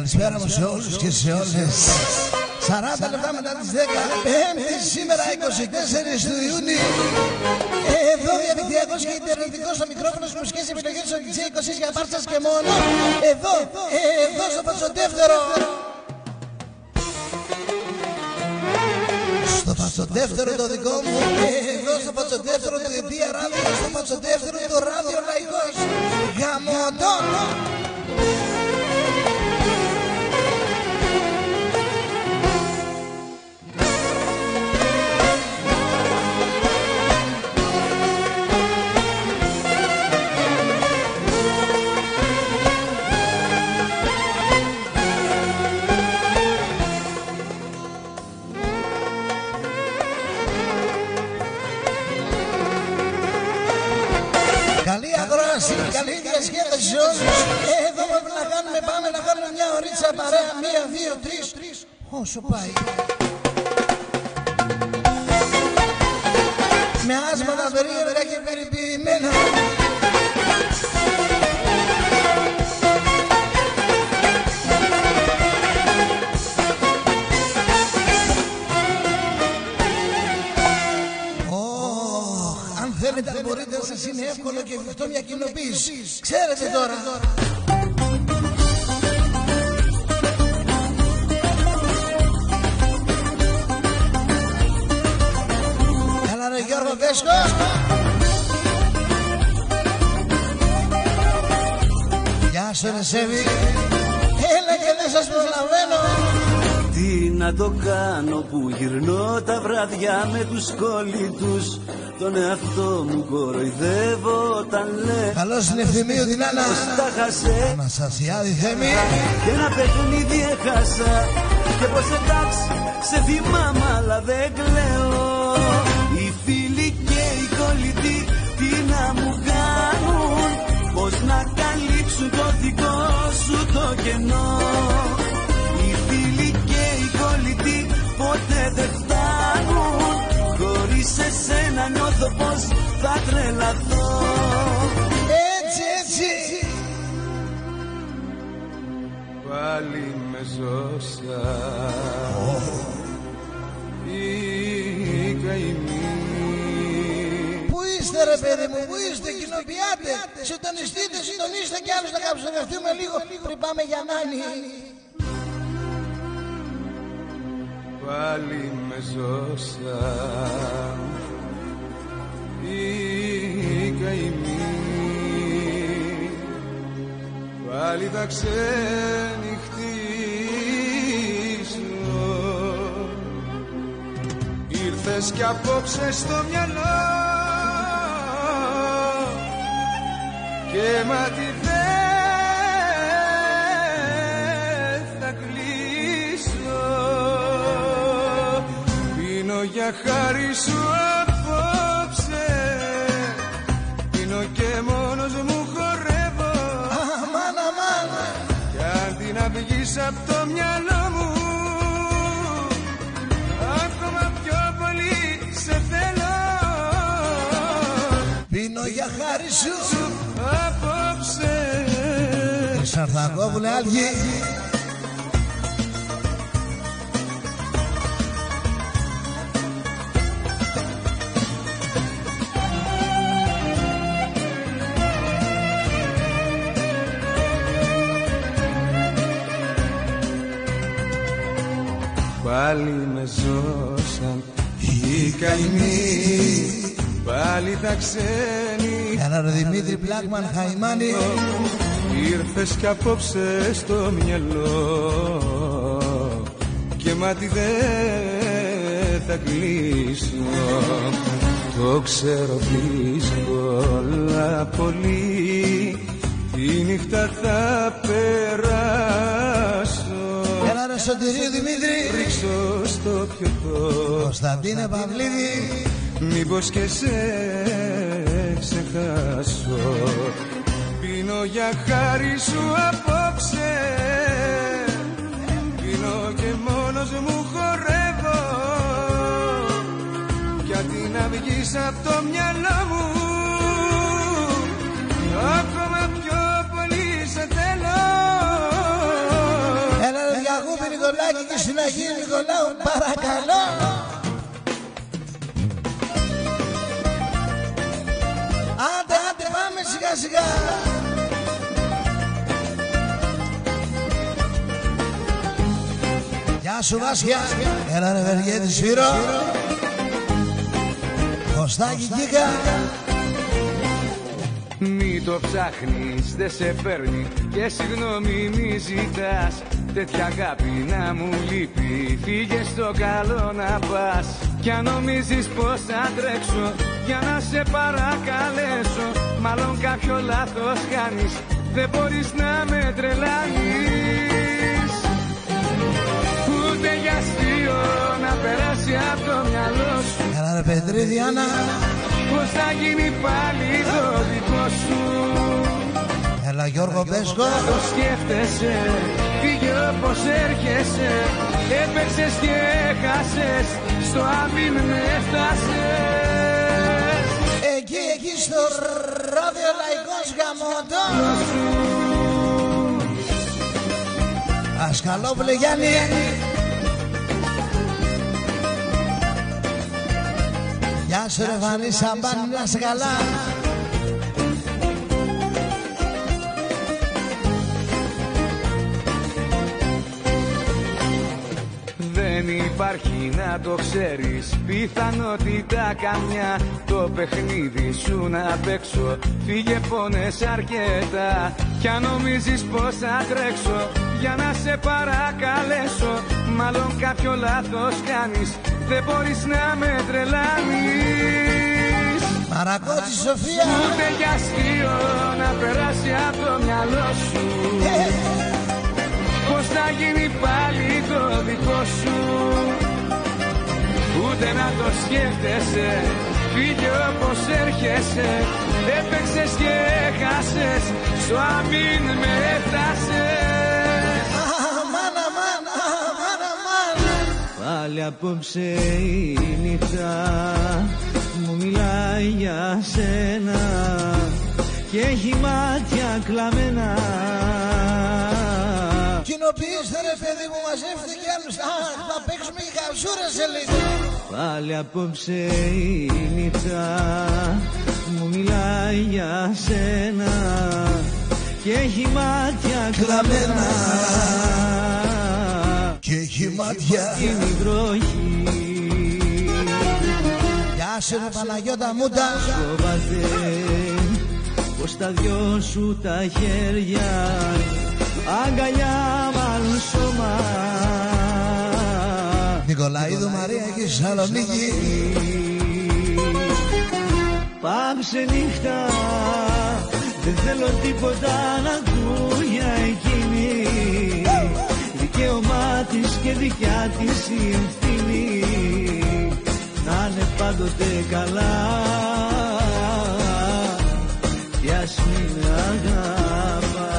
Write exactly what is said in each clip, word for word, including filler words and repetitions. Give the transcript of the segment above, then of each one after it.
καλησπέρα μου σε όλους και σε όλες. Σαράντα λεπτά μετά τις δέκα, Πέμπτη σήμερα είκοσι τέσσερα του Ιούνιου. Εδώ διαδικτυακός και ιντερνετικός στο μικρόφωνο στις μουσικές επιλογές του ντι τζέι είκοσι για πάρτσας και μόνο. Εδώ, εδώ στο πατσοδεύτερο. Στο πατσοδεύτερο το δικό μου. Εδώ στο πατσοδεύτερο του Αιτία Ράδιο. Στο πατσοδεύτερο το Ράδιο Λαϊκός. Γαμωτών. Καλή αγρόαση, καλή διασκέδαση σε όλους. Εδώ πρέπει να κάνουμε, πάμε να κάνουμε μια ωρίτσα παρέα. Μία, δύο, τρεις, όσο πάει. Με άσματα περίεργα και περιποιημένα. Δεν μπορείτε να σας είναι εύκολο και εφικτό μια κοινοποίηση. Ξέρετε τώρα. Καλά ρε Γιώργο Βέσκο. Γεια σου ρε Σέβη. Έλα και δεν σας προλαβαίνω. Τι να το κάνω που γυρνώ τα βράδια με τους κολλητούς. Τον εαυτό μου κοροϊδεύω όταν λέει. Καλώς είναι Ευθυμίου την Άννα. Τα χασέ Αναστασιάδη Θέμη. Και ένα παιχνίδι έχασα. Και πως εντάξει σε θυμάμαι αλλά δεν κλαίω. Οι φίλοι και οι κολλητοί τι να μου κάνουν. Πως να καλύψουν το δικό σου το κενό. Οι φίλοι και οι κολλητοί ποτέ δεν φτάνουν. Χωρίς εσένα νιώθω πως θα τρελαθώ. Έτσι, έτσι. Πάλι με ζώσα η καημή. Πού είστε ρε παιδί μου, πού είστε, κοινοποιάτε. Συντονιστείτε, συντονίστε κι άλλους να καψονευτούμε λίγο πριν πάμε για Νάνη. Πάλι με ζώσα η καημή. Πάλι θα ξενυχτήσω. Ήρθες κι απόψε στο μυαλό και μάτι δεν θα κλείσω. Πίνω για χάρη σου απόψε. Πίνω και μόνος μου χορεύω. Αμάν, αμάν. Κι αντί να βγεις απ' το μυαλό μου, ακόμα πιο πολύ σε θέλω. Πίνω για χάρη σου απόψε. Σαρθακόπουλε Άλγη. Πάλι με ζώσαν οι καημοί. Πάλι τα ξένοι. Καλά ρε Δημήτρη Πλάκμαν Χαϊμάνη. Ήρθες κι απόψε στο μυαλό και μάτι δεν θα κλείσω. Το ξέρω δύσκολα πολύ. Τη νύχτα θα περάσω. Καλά ρε Σωτηρίου Δημήτρη. Ρίξω στο πιωτό Κωνσταντίνε Παυλίδη. μήπως και σε ξεχάσω. Πίνω για χάρη σου απόψε. Πίνω και μόνος μου χορεύω. Γιατί να βγεις απ' το μυαλό μου, ακόμα πιο πολύ σε θέλω. και στην Αγίου Νικολάου, παρακαλώ. Άντε, άντε, πάμε σιγά σιγά. Γεια σου Βάσια. Έλα ρε Βεργέτη Σφύρο. Κωστάκι Κίκα. Μη το ψάχνεις, δεν σε παίρνει και συγγνώμη μη ζητάς. Τέτοια αγάπη να μου λείπει, φύγε στο καλό να πας. Κι αν νομίζεις πως θα τρέξω για να σε παρακαλέσω, μάλλον κάποιο λάθος κάνεις, δεν μπορείς να με τρελάνεις. Ούτε για αστείο να περάσει από το μυαλό σου. Έλα ρε Πετρή Διάννα. Πως θα γίνει πάλι το δικό σου. Έλα Γιώργο Μπέσκο. Το σκέφτεσαι, φύγε όπως έρχεσαι. Έπαιξες και έχασες, στο αμήν με έφτασες. Εκεί, εκεί στο ράδιο Λαϊκός Γαμώτος. Ασκαλόπουλε Γιάννη. Γεια σου ρε Βανή Σαμπάνη, να σε καλά. Δεν υπάρχει να το ξέρεις, πιθανότητα καμιά. Το παιχνίδι σου να παίξω, φύγε πόνες αρκετά. Κι αν νομίζεις πως θα τρέξω για να σε παρακαλέσω, μάλλον κάποιο λάθος κάνεις, δεν μπορείς να με τρελάνεις. Μαρακώτη Σοφία. Ούτε για αστείο να περάσει από το μυαλό σου. ε. Πως θα γίνει πάλι το δικό σου. Ούτε να το σκέφτεσαι, φύγε όπως έρχεσαι. Έπαιξες και έχασες, στο αμήν με έφτασες. Αμάν, αμάν, αμάν, αμάν. Πάλι απόψε η νύχτα μου μιλάει για σένα και έχει μάτια κλαμμένα. Κοινοποιήστε ρε παιδί μου, μαζεύτε κι άλλους. Α, θα παίξουμε οι καψούρες σε λίγο. Πάλι απόψε η νύχτα μου μιλάει για σένα και έχει μάτια κλαμμένα. Και έχει μάτια. Είναι η βροχή. Γεια σου ρε Παναγιώτα Μούντα. Φοβάται πως τα δυο σου τα χέρια αγκαλιά μάλλον σώμα. Νικολαίδου Μαρία και Θεσσαλονίκη. Πάψε νύχτα, δεν θέλω τίποτα να ακούω για εκείνη. Δικαίωμά της και δικιά της η ευθύνη, να είναι πάντοτε καλά κι ας μην αγαπά.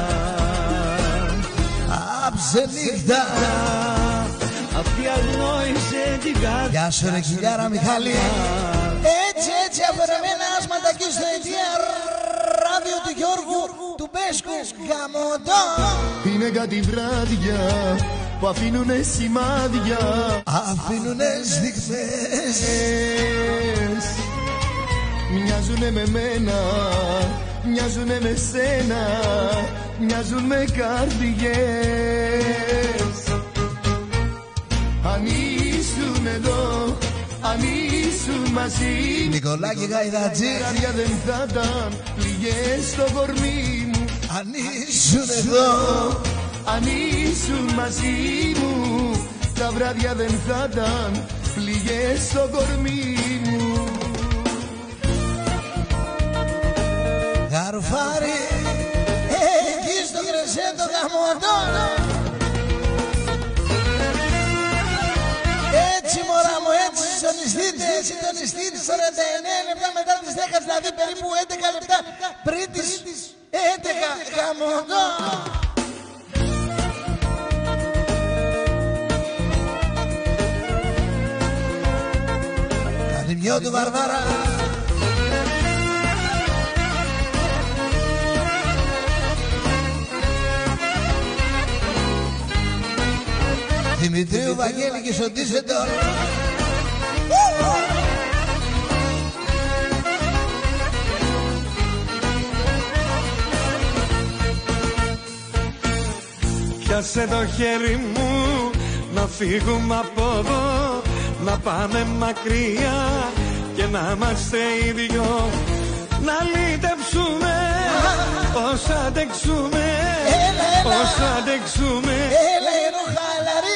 Άψε νύχτα. Αυτή αγνόησε την καρδιά. Γεια σου ρε Κιλιάρα Μιχάλη. Έτσι έτσι αφαιρεμένα άσματα εκεί στο αιτία ράδιο του Γιώργου του Μπέσκου. Γαμωτό. Είναι κάτι βράδια που αφήνουνε σημάδια, αφήνουνε στιγμές. Μοιάζουνε με μένα, μοιάζουνε με σένα, μοιάζουν με καρδιές. Αν ήσουν εδώ, αν ήσουν μαζί, Νικολάκη Γαϊδατζή, καρδιά δεν θα ήταν πληγές στο κορμί μου. αν ήσουν εδώ, αν ήσουν μαζί μου, τα βράδια δεν θα ήταν πληγές στο κορμί μου. Γαρουφάρι, εκεί στο κρεσέντο γαμωτό. Έτσι μωρά μου, έτσι συντονιστείτε, συντονιστείτε. Σαράντα εννέα λεπτά μετά τις δέκα, δηλαδή περίπου έντεκα λεπτά πριν τις έντεκα. Γαμωτό. Καλημιό του Βαρβάρα. Δημητρίου Βαγγέλη και στο Ντίσσελντορφ. Πιάσε το χέρι μου να φύγουμε από εδώ, να πάμε μακριά και να είμαστε οι δυο, να λύτεψουμε όσα αντέξουμε, όσα αντέξουμε, έλα ενώ χαλαρή.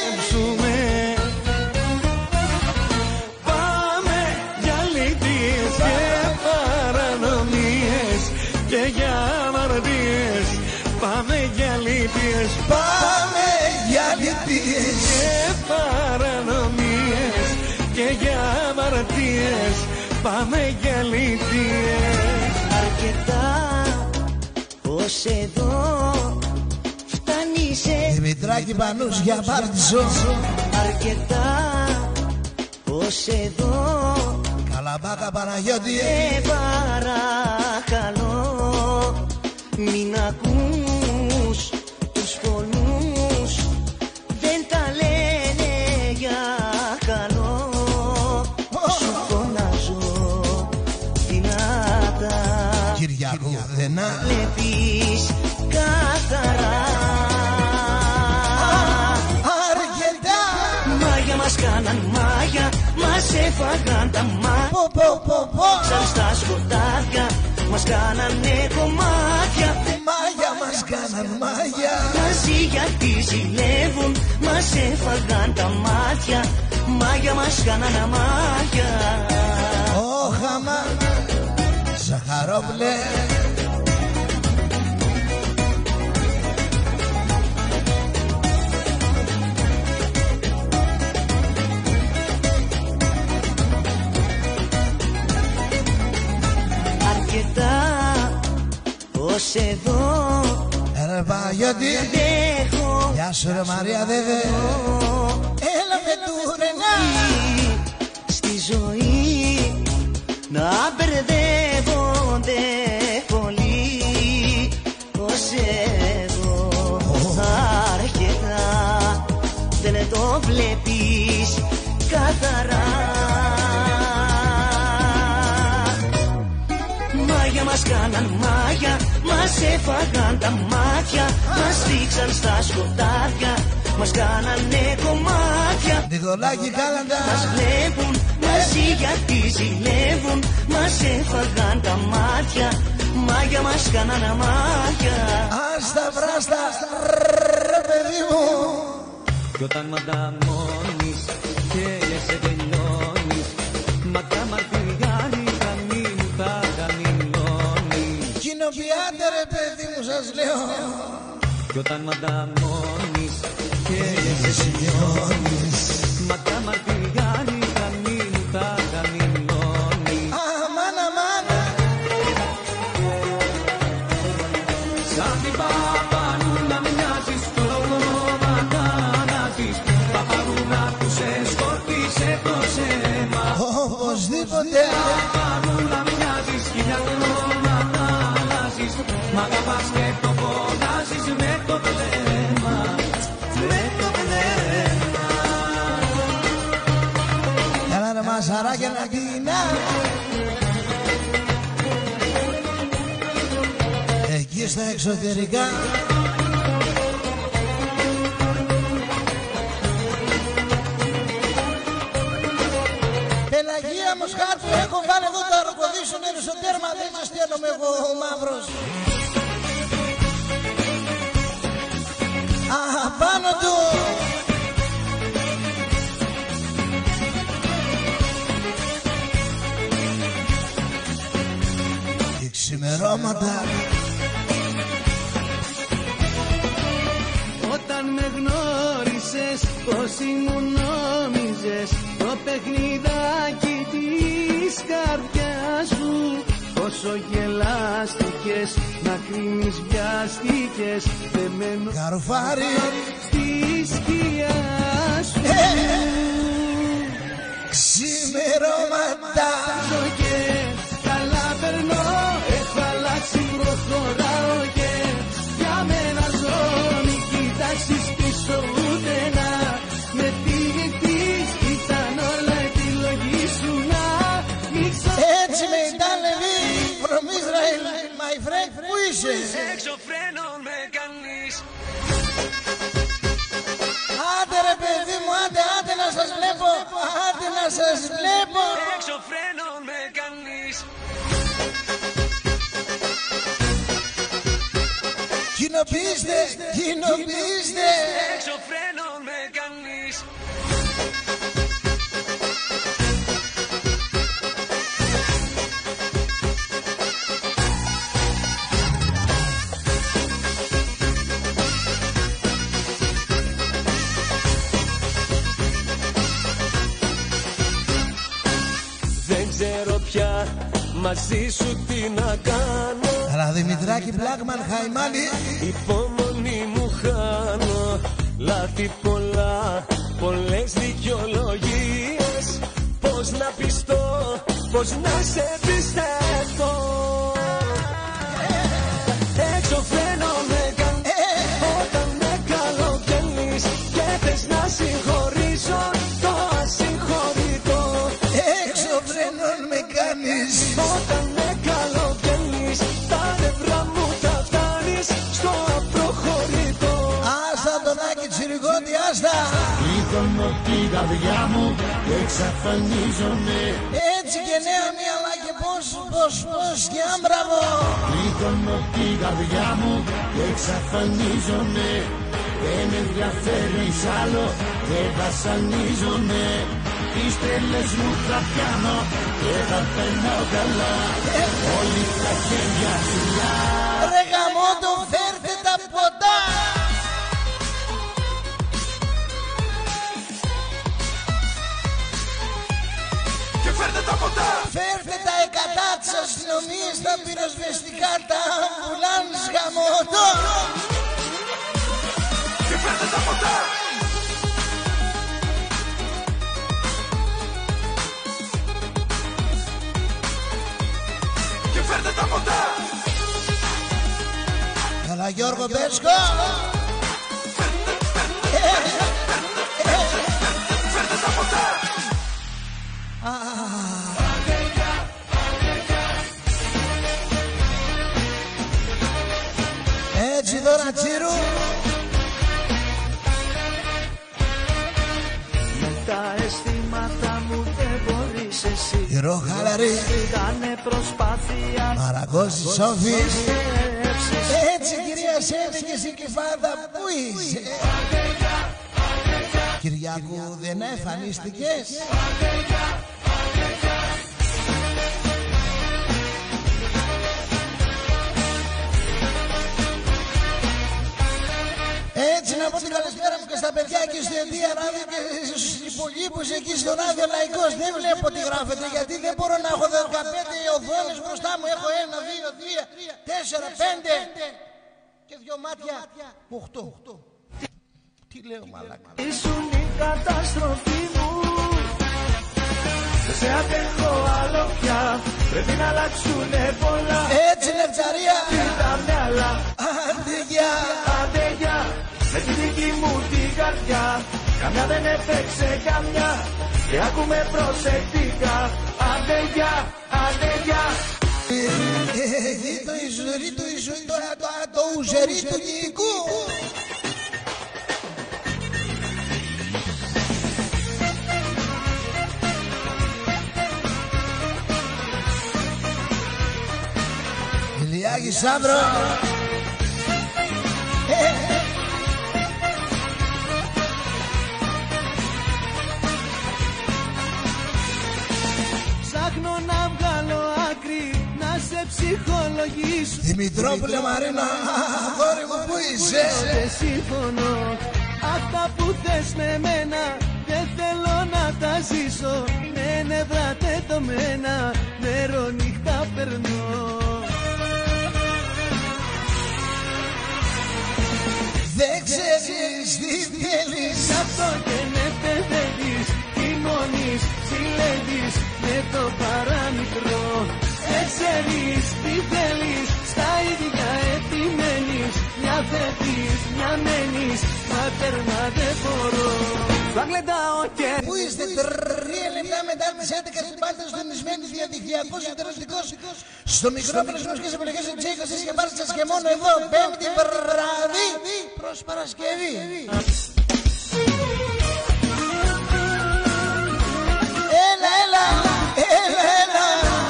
Πάμε για λύτιες και παρανομίες και για αμαρτίες. Πάμε για λύτιες, πάμε για λύτιες και παρανομίες και για αμαρτίες. Πάμε για λύτιες. Αρκετά ως εδώ φτάνει σε Δημητράκη Πανούς για πάρτισο. αρκετά ως εδώ Καλαμπάκα Παναγιώτη. σε παρακαλώ μην ακούς τους φωνούς, δεν τα λένε για καλό. Σου φωνάζω δυνατά, Κυριακού δεν βλέπεις καθαρά. αρκετά. Μάγια μας κάναν μάγια, μας έφαγαν τα μάτια. Πω πω πω πω. Σαν στα σκοτάδια μας κάνανε κομμάτια. Μάγια μας κάναν μάγια. Μαζί γιατί ζηλεύουν, μας έφαγαν τα μάτια. Μάγια μας κάναν αμάγια. Ω χαμά Ζαχαρόπλε. Αρκετά ως εδώ Ρε Παναγιώτη. αντέχω. Γεια σου ρε Μαρία δέδε. Έλα με του Ρενά. Στη ζωή να μπερδεύονται πολύ ως εδώ. Αρκετά δεν το βλέπεις καθαρά. Μάγια μας κάναν μάγια, μας έφαγαν τα μάτια. Μας ρίξαν στα σκοτάδια, μας κάνανε κομμάτια. Νικολάκη Κάλαντα. Μας βλέπουν μαζί γιατί ζηλεύουν, μας έφαγαν τα μάτια. Μάγια μας κάναν αμάγια. Άστα βράστα ρε παιδί μου. Κι όταν μανταμώνεις και σε τελειώνεις, μακρά μαρτυριάνει γραμμή μου τα γαμιλώνει. Κοινοποιάτε ρε παιδί μου σας λέω. Κι όταν μανταμώνεις και σε τελειώνεις, μακρά μαρτυριάνει γραμμή μου τα γαμιλώνει. Αμάν αμάν. Σαν την παπανούλα μοιάζεις, το κόμματα ανάζεις. Παπαρούνα που σε σκότισε το σέμα. Οπωσδήποτε. Παπαρούλα μοιάζεις, χιλιά κόμματα αλλάζεις. Μ' αγαπάς και το φωνάζεις με το βλέμμα, με το βλέμμα. Έλα ρε μασαράκια να πεινά. Εκεί στα εξωτερικά. Πελαγία Μοσχάτου, έχω βάλει εδώ το αεροκοδίσιο στο τέρμα. Δεν ζεσταίνομαι εγώ ο μαύρος. Α, πάνω του. Και ξημερώματα. Όταν με γνώρισες πως ήμουν νόμιζες το παιχνιδάκι της καρδιάς σου. Όσο γελάστηκες να κρίνεις βιάστηκες δεμένο Καρουφάρι. στη σκιά σου. Ξημερώματα. Και καλά περνώ, έχω αλλάξει, προχωράω και για μένα ζω. Μην κοιτάξεις πίσω ούτε να με είσαι? Έξω φρένων με κάνεις. Άντε ρε παιδί μου, άντε, άντε να σας βλέπω. Άντε να σας βλέπω. Έξω φρένων με κάνεις. Κοινοποιήστε, κοινοποιήστε. Έξω φρένων με κάνεις. Δεν ξέρω πια μαζί σου τι να κάνω. Αλλά Δημητράκη Μπλάκμαν Χαϊμάνι. Υπομονή μου χάνω. Λάθη πολλά, πολλές δικαιολογίες. Πώς να πιστώ, πώς να σε πιστεύω. Έξω φρένο με κάνεις όταν με καλοκαίνεις και θες να συγχωρήσω το ασυγχωρητό. Έξω φρένων με κάνεις όταν με καλοκαίνεις τα νευρά μου τα φτάνεις στο απροχωρητό. Άστα τον Άκη Τσιρικώτη, άστα. Πλήθωνω την καρδιά μου και εξαφανίζομαι. Έτσι και νέα μία, αλλά και πώς, πώς, πώς και άμπραβο. Πλήθωνω την καρδιά μου και εξαφανίζομαι. Δεν με ενδιαφέρεις άλλο, δεν βασανίζομαι. Τις τρέλες μου θα πιάνω και θα περνάω καλά. Όλοι τα χέρια ψηλά. Ρε γαμώτο, φέρτε τα ποτά. Και φέρτε τα ποτά. Φέρτε τα εκατά της αστυνομίας, τα πυροσβεστικά, τα αμπουλάνς, γαμώτο. Και φέρτε τα ποτά. Και φέρτε τα ποτά. Καλά Γιώργο Μπέσκο. Φέρτε τα ποτά. Έτσι δώρα Τσίρου. Με τα αισθήματα μου δεν μπορείς εσύ. Ηρώ χαλαρή. Κάνε προσπάθεια Μαρακώση Σόφης. σκέψεις. Έτσι κυρία Σέβη και εσύ Κυφάδα, πού είσαι? Κυριακού δεν εμφανίστηκες? Έτσι να πω την καλησπέρα μου και στα παιδιά εκεί στο Ενδία Ράδιο και στους υπολείπους εκεί στο Ράδιο Λαϊκός. Δεν βλέπω τι γράφετε γιατί δεν μπορώ να έχω δεκαπέντε οθόνες μπροστά μου. Έχω ένα, δύο, τρία, τέσσερα, πέντε και δυο μάτια. Οχτώ. Τι λέω μαλάκα? Ήσουν η καταστροφή μου. Δεν σε αντέχω άλλο πια. Πρέπει να αλλάξουνε πολλά. Έτσι Λευταρία. Τα μυαλά. Άντε γεια. Άντε γεια. Με τη δική μου την καρδιά. Καμιά δεν έπαιξε καμιά. Και άκουμε προσεκτικά. Άντε γεια. Άντε γεια. Εκεί το ιζουρί του ιζουρί, το ουζερί του γλυκού. Ηλιάκη Σάμπρο. Ψάχνω να βγάλω άκρη, να σε ψυχολογήσω. Δημητρόπουλε Μαρίνα, αγόρι μου που είσαι? Δεν συμφωνώ. Αυτά που θες με μένα δεν θέλω να τα ζήσω. Με νεύρα τετωμένα, μέρα νύχτα περνώ. Δεν ξέρεις τι θέλεις. Σ' αυτό και με παιδεύεις, τιμώνεις, συλλέγεις με το παραμικρό. Δεν ξέρεις τι θέλεις, στα ίδια επιμένεις. Μια φεύγεις, μια μένεις, μα τέρμα δεν μπορώ. τα γλεντάω και... Πού είστε τρία λεπτά μετά τις έντεκα στην πάντα συντονισμένοι διαδικτυακός συντεραστικός στο μικρόφωνο στις μουσικές επιλογές του Τζέικος της Σκεπάρτησας και μόνο εδώ Πέμπτη βράδυ προς Παρασκευή. Έλα, έλα, έλα, έλα.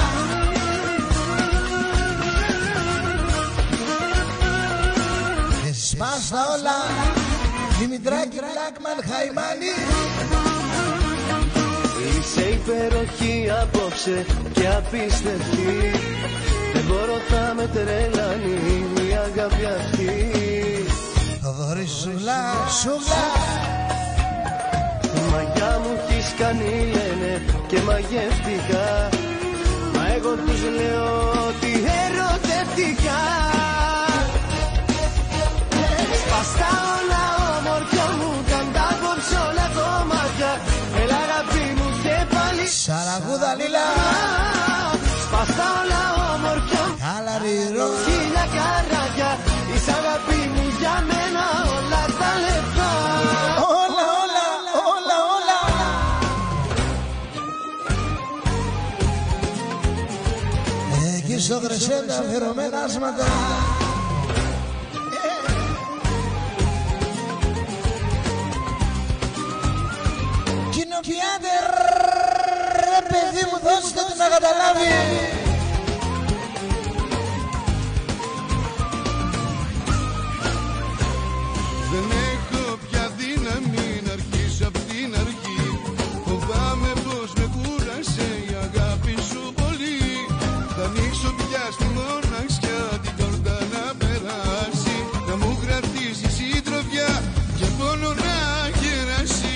Και σπάστα όλα Δημητράκη, Λάκμαν, Χαϊμάνη. Είσαι υπεροχή απόψε και απίστευτη. Δεν μπορώ θα με τρελάνει η αγάπη αυτή. Θοδωρή Σουλά, Σουλά. Μαγιά μου έχεις κάνει λένε και μαγευτικά. Μα εγώ τους λέω ότι ερωτευτικά. Σπαστά όλα όμορφια μου, καν τα κόψω όλα κομμάτια. Έλα αγάπη μου και πάλι Σαραγούδα Λίλα. Σπαστά όλα όμορφια μου, Καλαριρό. χίλια καράκια. Είσαι αγάπη μου για μένα όλα τα λεπτά. Όλα, όλα, όλα, όλα. Εκεί στο Κρεσέντα αφιερωμένα άσματα. Κοινοποιάτε ρε παιδί μου, δώστε του να καταλάβει. Δεν έχω πια δύναμη να αρχίσω απ' την αρχή. Φοβάμαι πως με κούρασε η αγάπη σου πολύ. Θα ανοίξω πια στη μοναξιά την πόρτα να περάσει. Να μου κρατήσει συντροφιά για πόνο να γεράσει.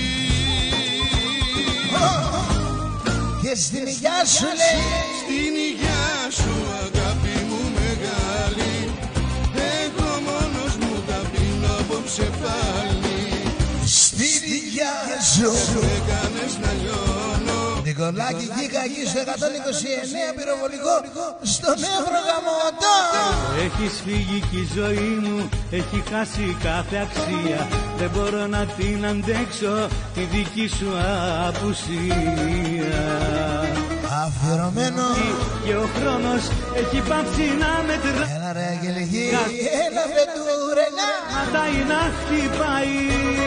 Και στην υγειά σου λέει. Στην υγειά σου αγάπη μου μεγάλη. Εγώ μόνος μου τα πίνω απόψε πάλι. Στην υγειά σου. Έκανες να λιώνω. Νικολάκη Γκίκα εκεί στο εκατόν είκοσι εννέα πυροβολικό στον Εύρο Γαμωτό. Έχεις φύγει κι η ζωή μου έχει χάσει κάθε αξία. Δεν μπορώ να την αντέξω τη δική σου απουσία. Αφιερωμένο. Και ο χρόνος έχει πάψει να μετρά. Έλα ρε Αγγελική, έλα Βεντουρενά. Σταματάει να χτυπάει.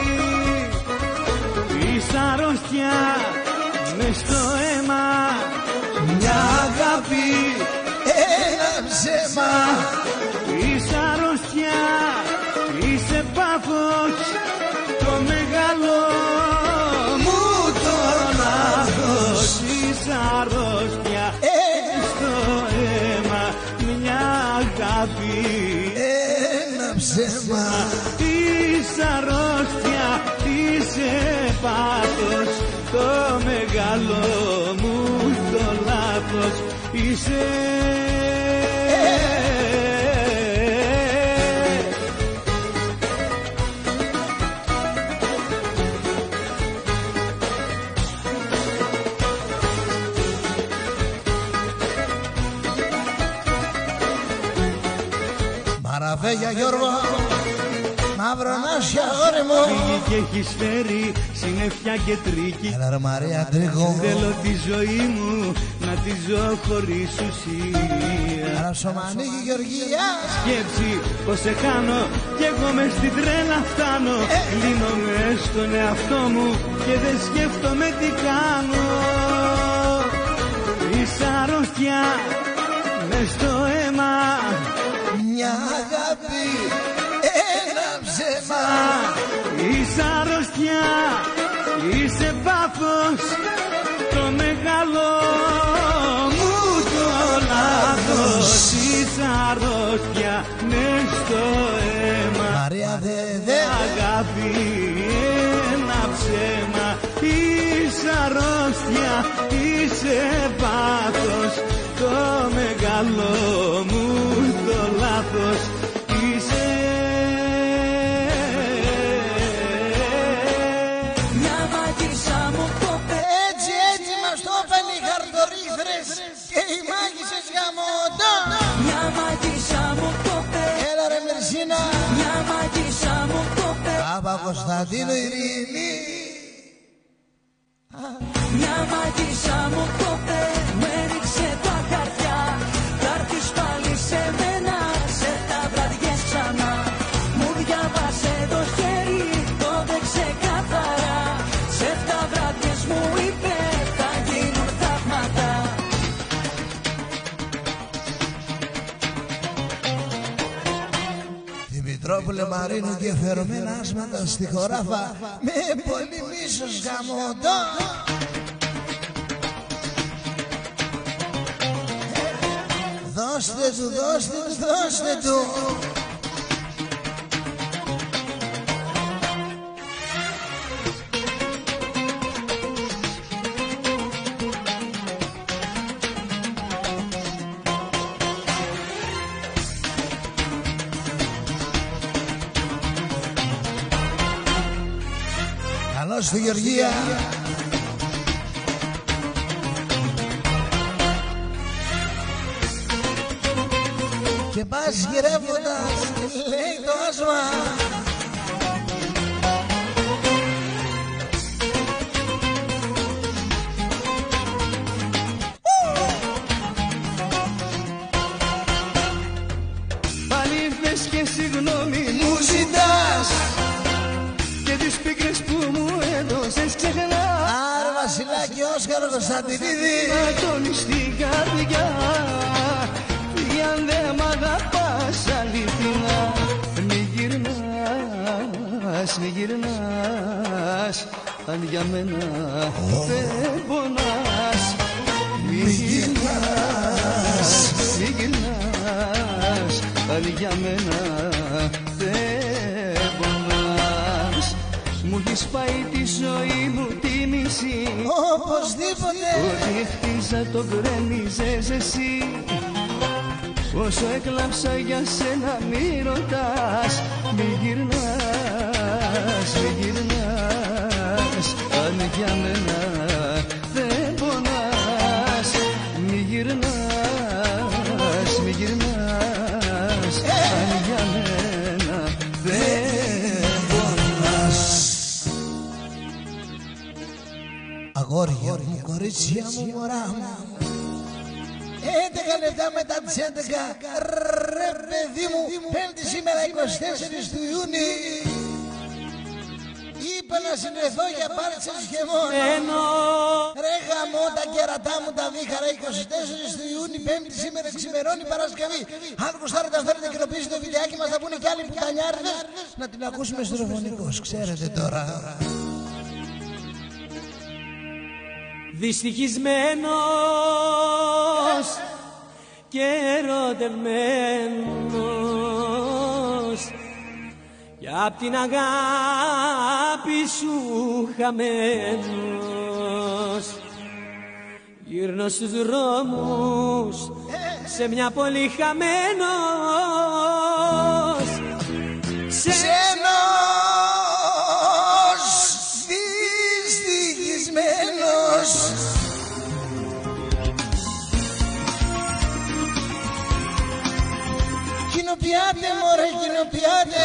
Είσαι αρρώστια μες στο αίμα. Μια αγάπη, ένα ψέμα. Είσαι αρρώστια, είσαι πάθος. Το μεγάλο μου το λάθος. Είσαι αρρώστια στο αίμα. Μια αγάπη, Ένα ψέμα. είσαι αρρώστια, είσαι πάθος. Το μεγάλο μου το λάθος. Είσαι Μαραφέγια Γιώργο, μαυρονάσια αγόρι μου. φύγει και έχεις φέρει συννεφιά και τρίκη. Έλα ρε Μαρία Τρίκο. Θέλω τη ζωή μου να τη ζω χωρίς ουσία. Έλα Ψωμανίκη Γεωργία. Σκέψη πως σε κάνω κι εγώ μες στην τρέλα φτάνω. Κλείνω μες στον εαυτό μου και δεν σκέφτομαι τι κάνω. Είσαι αρρώστια μες στο αίμα. Μια αγάπη, ένα ψέμα. Είσαι αρρώστια, είσαι πάθος. Το μεγάλο μου το λάθος. Είσαι αρρώστια μες στο αίμα. Μαρία δε δε. Αγάπη, ένα ψέμα. Είσαι αρρώστια, είσαι πάθος. Το μεγάλο μου το λάθος. Είσαι Μια μαγισσα μου κοπέ. Έτσι έτσι μας το είπαν οι χαρτορίθρες και οι μάγισσες γαμωτό. Μια μαγισσα μου κοπέ. Έλα ρε Μερσίνα. Μια μαγισσα μου κοπέ. Πάπα Κωνσταντίνο Ειρήνη. Μια μαγισσα μου ποτέ μου έριξε τα χαρτιά. Θα έρθεις πάλι σε μένα, σε τα βραδιές ξανά. Μου διάβασε το χέρι, το δεξε καθαρά. Σε τα βραδιές μου είπε θα γίνουν θαύματα. Δημητρόπουλε Μαρίνου και φερωμένα άσματα στη χωράφα με πολύ μίσος γαμωτό. Δώστε του, δώστε του, δώστε του. Καλώς στη Γεωργία. Και πας γυρεύοντας, λέει το άσμα. Πάλι ήρθες και συγγνώμη Μου ζητάς. και τις πίκρες που μου έδωσες ξεχνάς. Άρα Βασιλάκη Όσκαρο Κωνσταντινίδη. Ματώνεις την καρδιά κι αν δεν μ' αγαπάς αληθινά. Μη γυρνάς, μη γυρνάς, αν για μένα δεν πονάς. Μη γυρνάς, μη γυρνάς, αν για μένα δεν πονάς. Μου έχεις πάει τη ζωή μου τη μισή. Οπωσδήποτε. Ό,τι χτίσα το γκρέμιζες εσύ. Όσο έκλαψα για σένα μη ρωτάς. Μη γυρνάς, μη γυρνάς, αν για μένα δεν πονάς. Μη γυρνάς, μη γυρνάς, αν για μένα δεν πονάς. Αγόρια μου, κορίτσια μου, μωρά μου. έντεκα λεπτά μετά τις έντεκα. Ρε παιδί μου, πέμπτη σήμερα είκοσι τέσσερις του Ιούνιου. Είπα να συνδεθώ για πάρτσες και μόνο. Ρε γαμώ τα κερατά μου τα δίχαρα. είκοσι τέσσερις του Ιούνιου, πέμπτη σήμερα ξημερώνει Παρασκευή. Αν γουστάρετε να φέρετε κοινοποιήσει το βιντεάκι μας, θα πούνε κι άλλοι πουτανιάριδες. Να την ακούσουμε στερεοφωνικός, ξέρετε τώρα. Δυστυχισμένος και ερωτευμένος κι απ' την αγάπη σου χαμένος, γύρνω στους δρόμους σε μια πόλη χαμένος. Ξένος, δυστυχισμένος. Κοινοποιάτε μωρέ, κοινοποιάτε.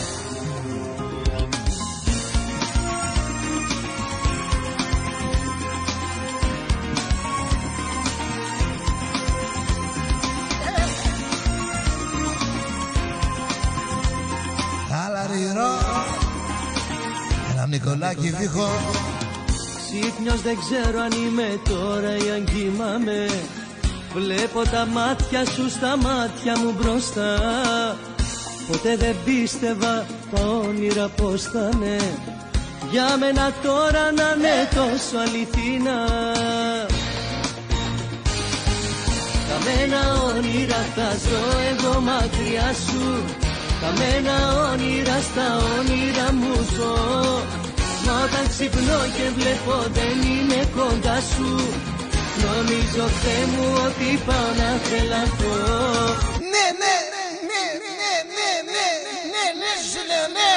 Χαλαριρό, ένα Νικολάκι βήχο. Ξύπνιος δεν ξέρω αν είμαι τώρα ή αν κοιμάμαι. Βλέπω τα μάτια σου στα μάτια μου μπροστά. Ποτέ δεν πίστευα τα όνειρα πως θα είναι. Για μένα τώρα να είναι τόσο αληθινά. Καμένα όνειρα θα ζω εγώ μακριά σου. Καμένα όνειρα στα όνειρα μου ζω. Μα όταν ξυπνώ και βλέπω δεν είμαι κοντά σου, νομίζω Θεέ μου ότι πάω να τρελαθώ. Ναι, ναι, ναι, ναι, ναι, ναι, ναι, ναι, ναι, σου λέω ναι.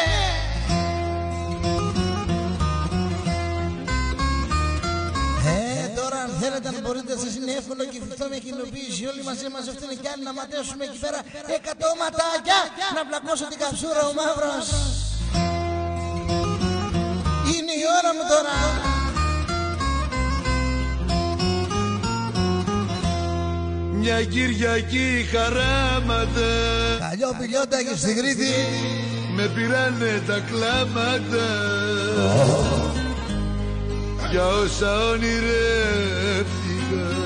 Ε, τώρα αν θέλετε αν μπορείτε σας είναι εύκολο και εφικτό με κοινοποίηση. Όλοι μαζί μαζευτούν κι άλλοι να ματέσουμε εκεί πέρα εκατό ματάκια. Να πλακώσω την καψούρα ο μαύρος. Είναι η ώρα μου τώρα. μια Κυριακή χαράματα. Καλιό πιλιότα και στην Κρήτη με πήρανε τα κλάματα oh. για όσα ονειρεύτηκα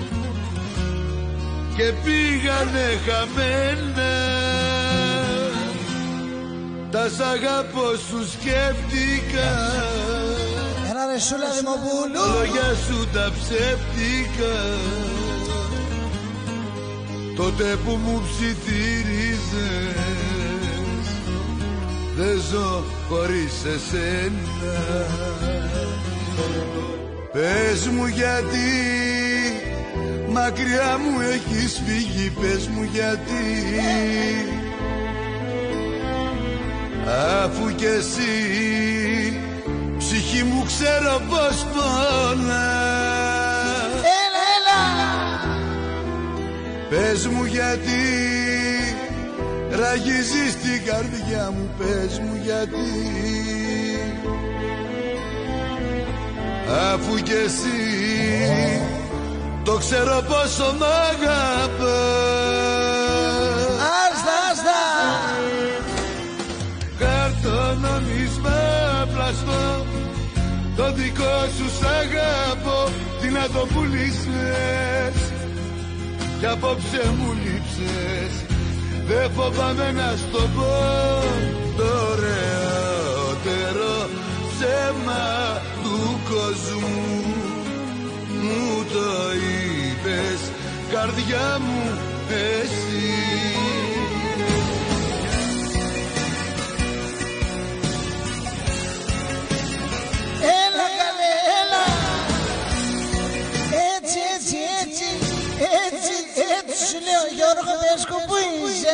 και πήγανε χαμένα. Τα σ' αγαπώ σου σκέφτηκα. Ένα ρε Σούλα Δημοπούλου. Λόγια σου τα ψεύτικα. Τότε που μου ψιθύριζες δεν ζω χωρίς εσένα. Πες μου γιατί μακριά μου έχεις φύγει. Πες μου γιατί αφού κι εσύ ψυχή μου ξέρω πως πονά. Έλα, έλα. Πες μου γιατί ραγίζεις την καρδιά μου. Πες μου γιατί αφού κι εσύ το ξέρω πόσο μ' αγαπάς. Άστα, άστα. Χαρτονομίσμα πλαστό το δικό σου σ' αγαπώ. Τι να το πουλήσεις κι απόψε μου λείψες. Δεν φοβάμαι να στο πω το ωραιότερο ψέμα του κόσμου. Μου το είπες καρδιά μου εσύ. Έλα καλέ, έλα. Έτσι, έτσι, έτσι. Έτσι, έτσι σου λέω Γιώργο Δέσκο που είσαι.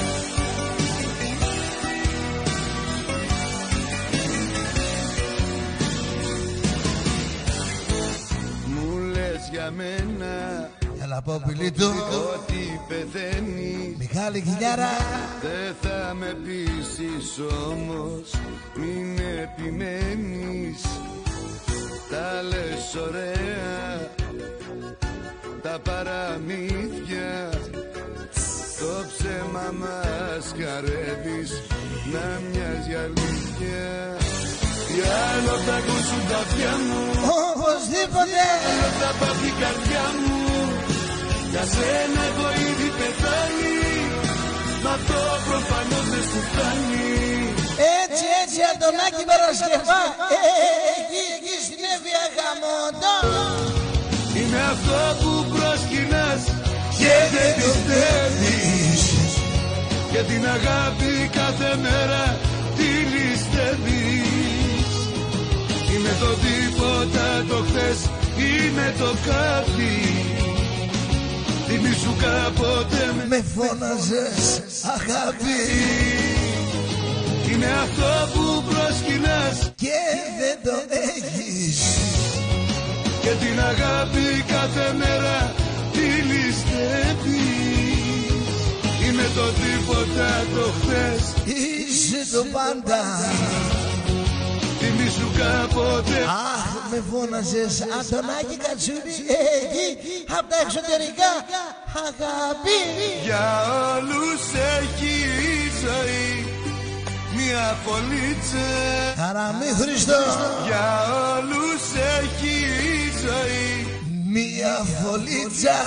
Μου λες για μένα Έλα πω Πιλίτου. ότι πεθαίνεις Μιχάλη Κιλιάρα. δεν θα με πείσεις όμως. Μην επιμένεις. Τα λες ωραία τα παραμύθια. Το ψέμα μας καρεύεις να μοιάζει αλήθεια. Τι άλλο θα ακούσουν τα αυτιά μου. Οπωσδήποτε. Άλλο θα πάθει η καρδιά μου. Για σένα έχω ήδη πεθάνει. Μ' αυτό προφανώς δεν σου φτάνει. Έτσι, έτσι Αντωνάκη Παρασκευά. Εκεί, εκεί συνέβη αγαμόντο. Είναι αυτό που προσκυνάς και δεν πιστεύεις. Για την αγάπη κάθε μέρα τη ληστεύεις. Είμαι το τίποτα το χθες, είμαι το κάτι. Θυμήσου κάποτε με φώναζες αγάπη. Είναι αυτό που προσκυνάς και δεν το έχεις. Και την αγάπη κάθε μέρα τη ληστεύεις. Είμαι το τίποτα το χθες, είσαι το πάντα. Θυμήσου κάποτε. Αχ, με φώναζες Αντωνάκη Κατσούρη. Εκεί, απ' τα εξωτερικά αγάπη. Για όλους έχει η ζωή μια φωλίτσα. Χαραμή Χριστό. Για όλους έχει η ζωή μια φωλίτσα.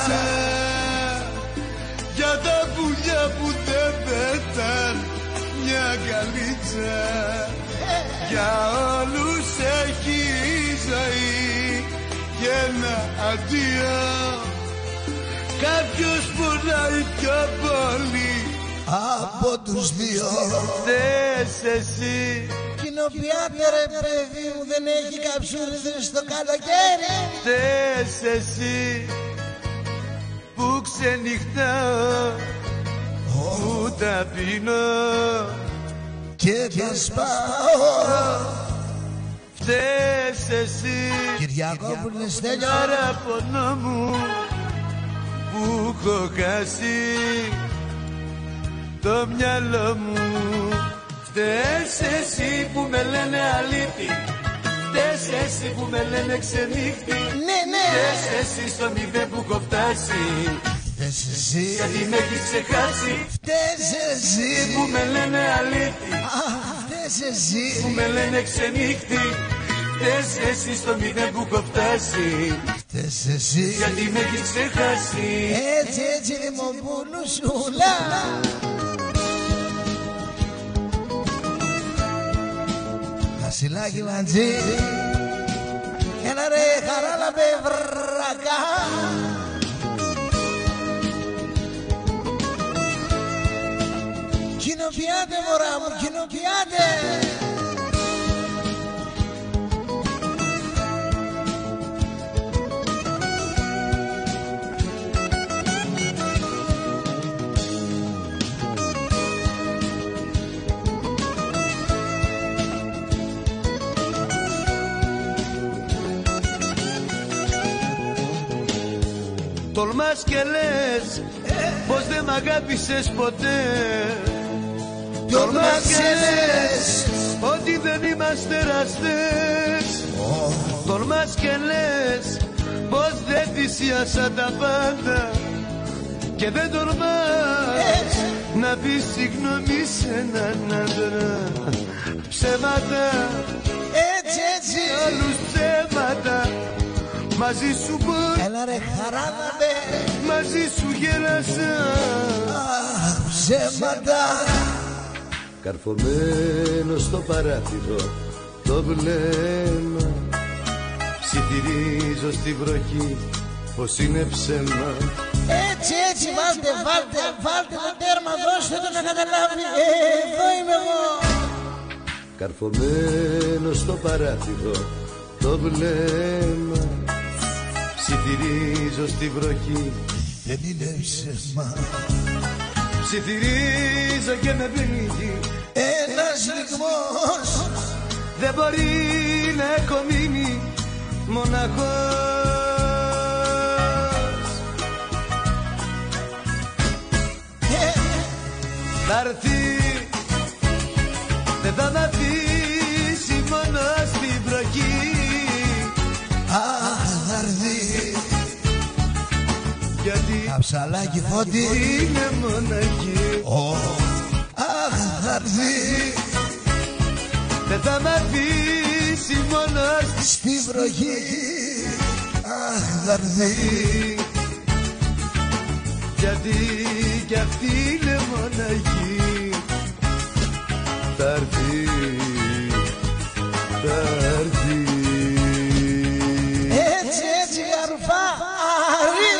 Για τα πουλιά που δεν πέταν μια καλίτσα. Για όλους έχει η ζωή και ένα αντίο. Κάποιος πονάει πιο πολύ από τους δύο. θες εσύ. Κοινοποιάτε ρε παιδί μου, δεν έχει καψούριδες στο καλοκαίρι. Θες εσύ που ξενυχτάω, που τα πίνω και τα σπάω. Φταίς εσύ Κυριακό που είναι Στέλιο. παραπονό μου που έχω χάσει το μυαλό μου. Φταίς εσύ που με λένε αλήτη. Φταίς εσύ που με λένε ξενύχτη. Ναι, ναι. Φταίς εσύ στο μηδέν που έχω φτάσει. Φταίς εσύ, γιατί με έχεις ξεχάσει. φταίς εσύ Που με λένε αλήτη, φταίς εσύ που με λένε ξενύχτη. Φταίς εσύ στο μηδέν που έχω φτάσει, φταίς εσύ γιατί με έχεις ξεχάσει. έτσι έτσι δημοπούλουσουλα. Χασιλάκι μαντζή, ένα ρε χαράλαμπε βρακά. Κοινοποιάτε μωρά μου, κοινοποιάτε. Τολμάς και λες πως δεν μ' αγάπησες ποτέ. Τολμάς και λες ότι δεν είμαστε εραστές. Τολμάς και λες πως δεν θυσίασα τα πάντα. Και δεν τολμάς να πεις συγγνώμη σε έναν άντρα. Ψέματα, έτσι έτσι. άλλους ψέματα. Μαζί σου μπορώ, Έλα ρε χαράλαμπε, μαζί σου γέλασα. αχ ψέματα. Καρφωμένο στο παράθυρο το βλέμμα, ψιθυρίζω στη βροχή πως είναι ψέμα. Έτσι έτσι βάλτε βάλτε βάλτε το τέρμα, δώστε το να καταλάβει. Ε, εδώ είμαι εγώ. Καρφωμένο στο παράθυρο το βλέμμα, ψιθυρίζω στη βροχή. Δεν είναι ψέμα. Ψιθυρίζω και με πνίγει. Ένας λιγμός Δεν μπορεί να έχω μείνει μοναχός. ε, Θα-ρθει, δεν θα μ' αφήσει μόνο στην βροχή. αχ θα έρθει. Γιατί Καψαλάκι φώτη, είναι μοναχή. ω, αχ θα έρθει. Δεν θα μ' αφήσει μόνο Στη βροχή, αχ θα έρθει. γιατί κι αυτή είναι μοναχή. Θα-ρθει, θα-ρθει. Έτσι έτσι αρφάρι.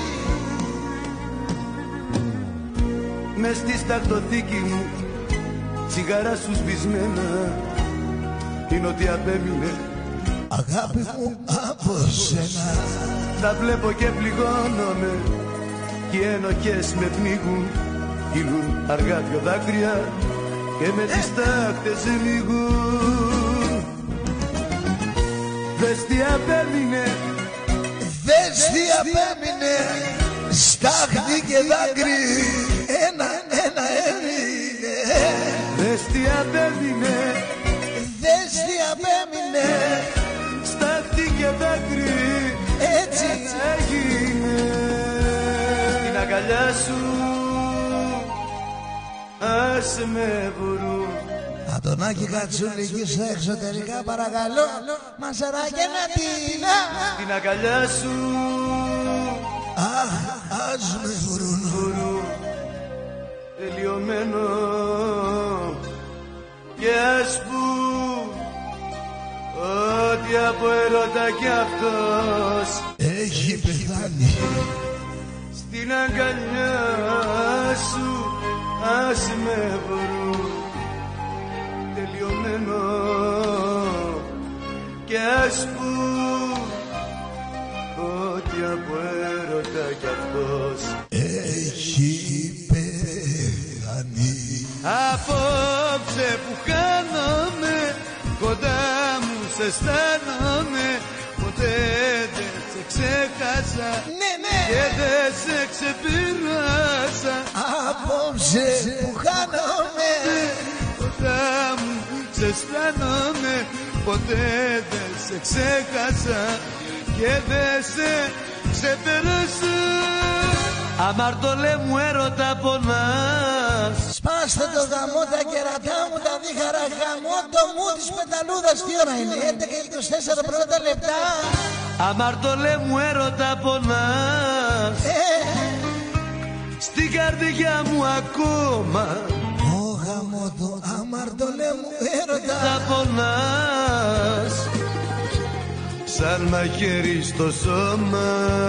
Μες στη σταχτοθήκη μου τσιγάρα σου σβησμένα είναι ότι απέμεινε. Αγάπη μου από σένα. Τα βλέπω και πληγώνομαι κι οι ενοχές με πνίγουν. Κύλουν αργά δυο δάκρυα και με τις τάχτες λυγούν. Δες τι απέμεινε, Δες τι απέμεινε, στάχτη και δάκρυ. Ένα, ένα έμεινε. δες τι απέμεινε, Δες τι απέμεινε. στάχτη και δάκρυ. Έτσι Έγινε την αγκαλιά σου, ας με βρουν. Αντωνάκη Κατσούλη και στα εξωτερικά παρακαλώ. Μασαράκια να τίνα. Την αγκαλιά σου, Αχ, ας με βρουν. τελειωμένο και ας πουν ότι από έρωτα κι αυτός Έχει πεθάνει. στην αγκαλιά σου, ας με βρουν. Τελειωμένο και ας πουν ότι από έρωτα κι αυτός Έχει πεθάνει. απόψε που χάνομαι, κοντά μου σε αισθάνομαι. Ποτέ δεν σε ξέχασα Ναι, ναι. και δεν σε ξεπεράσα. Απόψε που χάνομαι. Κοντά μου σε αισθάνομαι. Ποτέ δεν σε ξέχασα και δεν σε ξεπεράσα. αμαρτωλέ μου έρωτα πονάς. Σπάστε το γαμό τα κερατά μου, τα δίχαρα γαμό το μου της πεταλούδας. Τι ώρα είναι, έντεκα και είκοσι τέσσερα πρώτα λεπτά. Αμαρτωλέ μου έρωτα πονάς, ε. στην καρδιά μου ακόμα. Ω γαμό το αμαρτωλέ μου έρωτα θα πονάς, σαν μαχαίρι στο σώμα.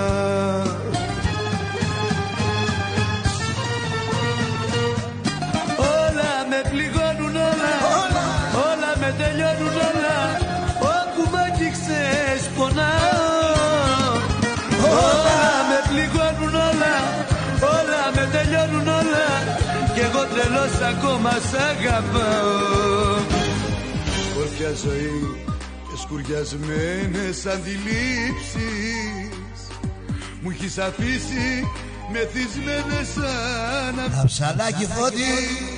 Όλα με πληγώνουν όλα, όλα, όλα με τελειώνουν όλα. Όπου μ' άγγιξες πονάω. Όλα με πληγώνουν όλα, όλα με τελειώνουν όλα. Κι εγώ τρελός ακόμα σ' αγαπάω. Σκόρπια ζωή και σκουριασμένες αντιλήψεις μου έχεις αφήσει μεθυσμένες αναψήσεις. Αψαλάκι Φώτη.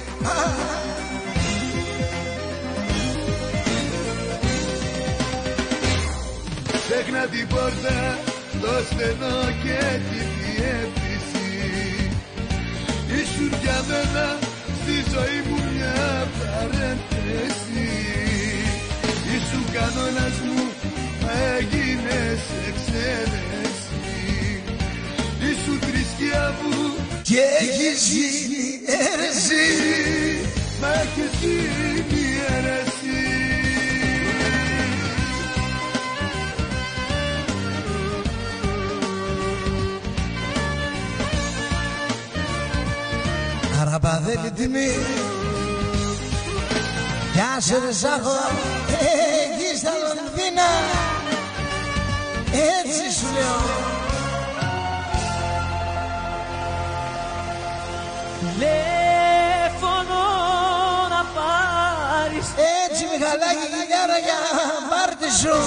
Ξέχνα την πόρτα, το στενό και τη διεύθυνση. Ήσουν για μένα στη ζωή μου μια παρένθεση. Ήσουν κανόνας μου, μα έγινες εξαίρεση. Ήσουν θρησκεία μου και έχεις γίνει αίρεση. Μα έχεις γίνει αίρεση. Καραπαδέλη τιμή. Γεια σε ρε Σάχο, εκεί στα Λονδίνα. Έτσι σου λέω. Τηλέφωνο να πάρεις. Έτσι Μιχαλάκη γυλιάρα για πάρτι σου.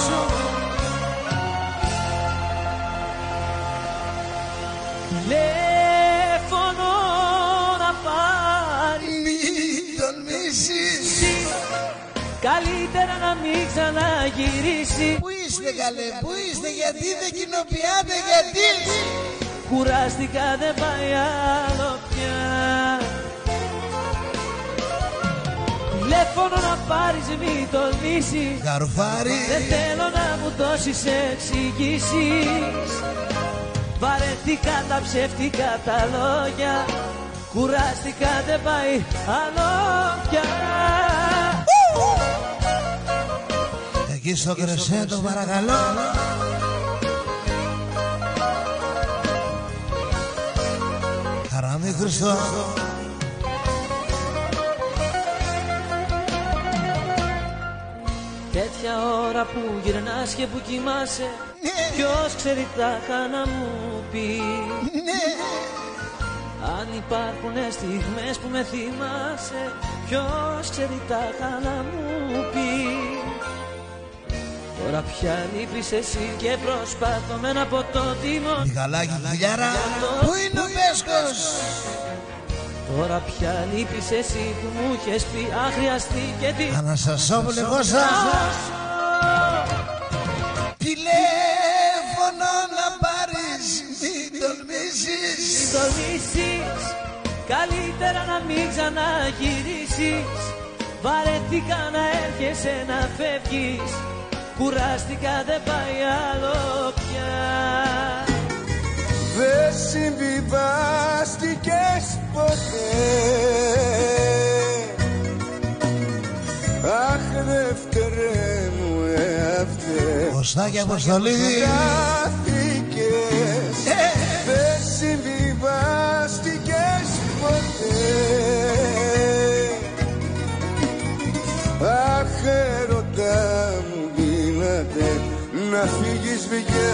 Τηλέφωνο να πάρεις. Μην τολμήσεις. Καλύτερα να μην ξαναγυρίσει. Πού είστε καλέ, πού είστε, γιατί δεν κοινοποιάτε, γιατί. Κουράστηκα, δεν πάει άλλο πια. Τηλέφωνο να πάρεις, μην τολμήσεις. Γαρουφάρι. Δεν θέλω να μου δώσεις εξηγήσεις. Βαρεθήκα τα ψεύτικα τα λόγια. Κουράστηκα, δεν πάει άλλο πια. Εκεί στο κρεσέντο παρακαλώ. Χαράμι Χριστό. Τέτοια ώρα που γυρνάς και που κοιμάσαι, ναι. Ποιος ξέρει τα να μου πει, ναι. Αν υπάρχουν στιγμές που με θυμάσαι, ποιος ξέρει τα να μου πει. Τώρα πια λείπεις εσύ και προσπάθω με ένα ποτό τίμο. Μιχαλάκη γυλιάρα, πού είναι ο Πέσκος. Τώρα πια λείπεις εσύ που μου είχες πει αν χρειαστεί και τι. Αναστασόπουλε Κώστα. Τηλέφωνο να πάρεις, μην τολμήσεις. Μην τολμήσεις, καλύτερα να μην ξαναγυρίσεις. Βαρέθηκα να έρχεσαι να φεύγεις. Κουράστηκα, δεν πάει άλλο πια. Δεν συμβιβάστηκες ποτέ. Αχ, δεύτερε μου εαυτέ. Κωστάκη Αποστολίδη. Στάθηκες. Δεν συμβιβάστηκες ποτέ. Αχ, ερωτά μου δύναται να φύγεις,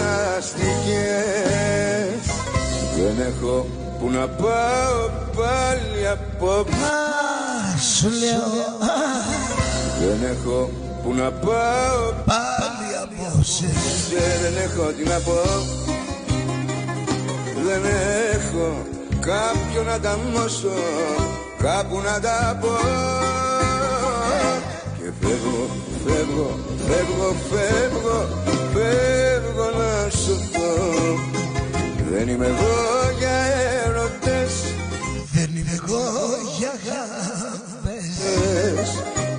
βιάστηκες. Δεν έχω που να πάω πάλι απόψε. Α, σου λέω. Δεν έχω που να πάω Πάλι απόψε. Δεν έχω τι να πω. Δεν έχω κάποιον να τα μώσω, κάπου να τα πω. Και φεύγω, φεύγω, φεύγω, φεύγω, φεύγω να σου πω. Δεν είμαι εγώ για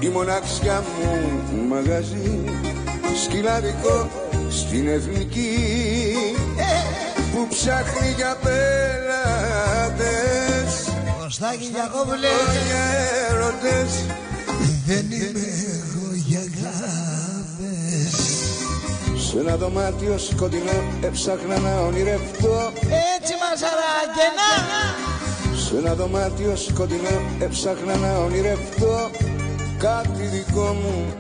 η μοναξιά μου μαγαζί, σκυλαδικό στην Εθνική, που ψάχνει για πελάτες, Κωστάκη Γιακώβουλε, για έρωτες. δεν είμαι εγώ για γάβες. Σ' ένα δωμάτιο σκοτεινό έψαχνα να ονειρευτώ, Έτσι μαζαράκαινα. σ' ένα δωμάτιο σκοτεινό έψαχνα να ονειρευτώ κάτι δικό μου.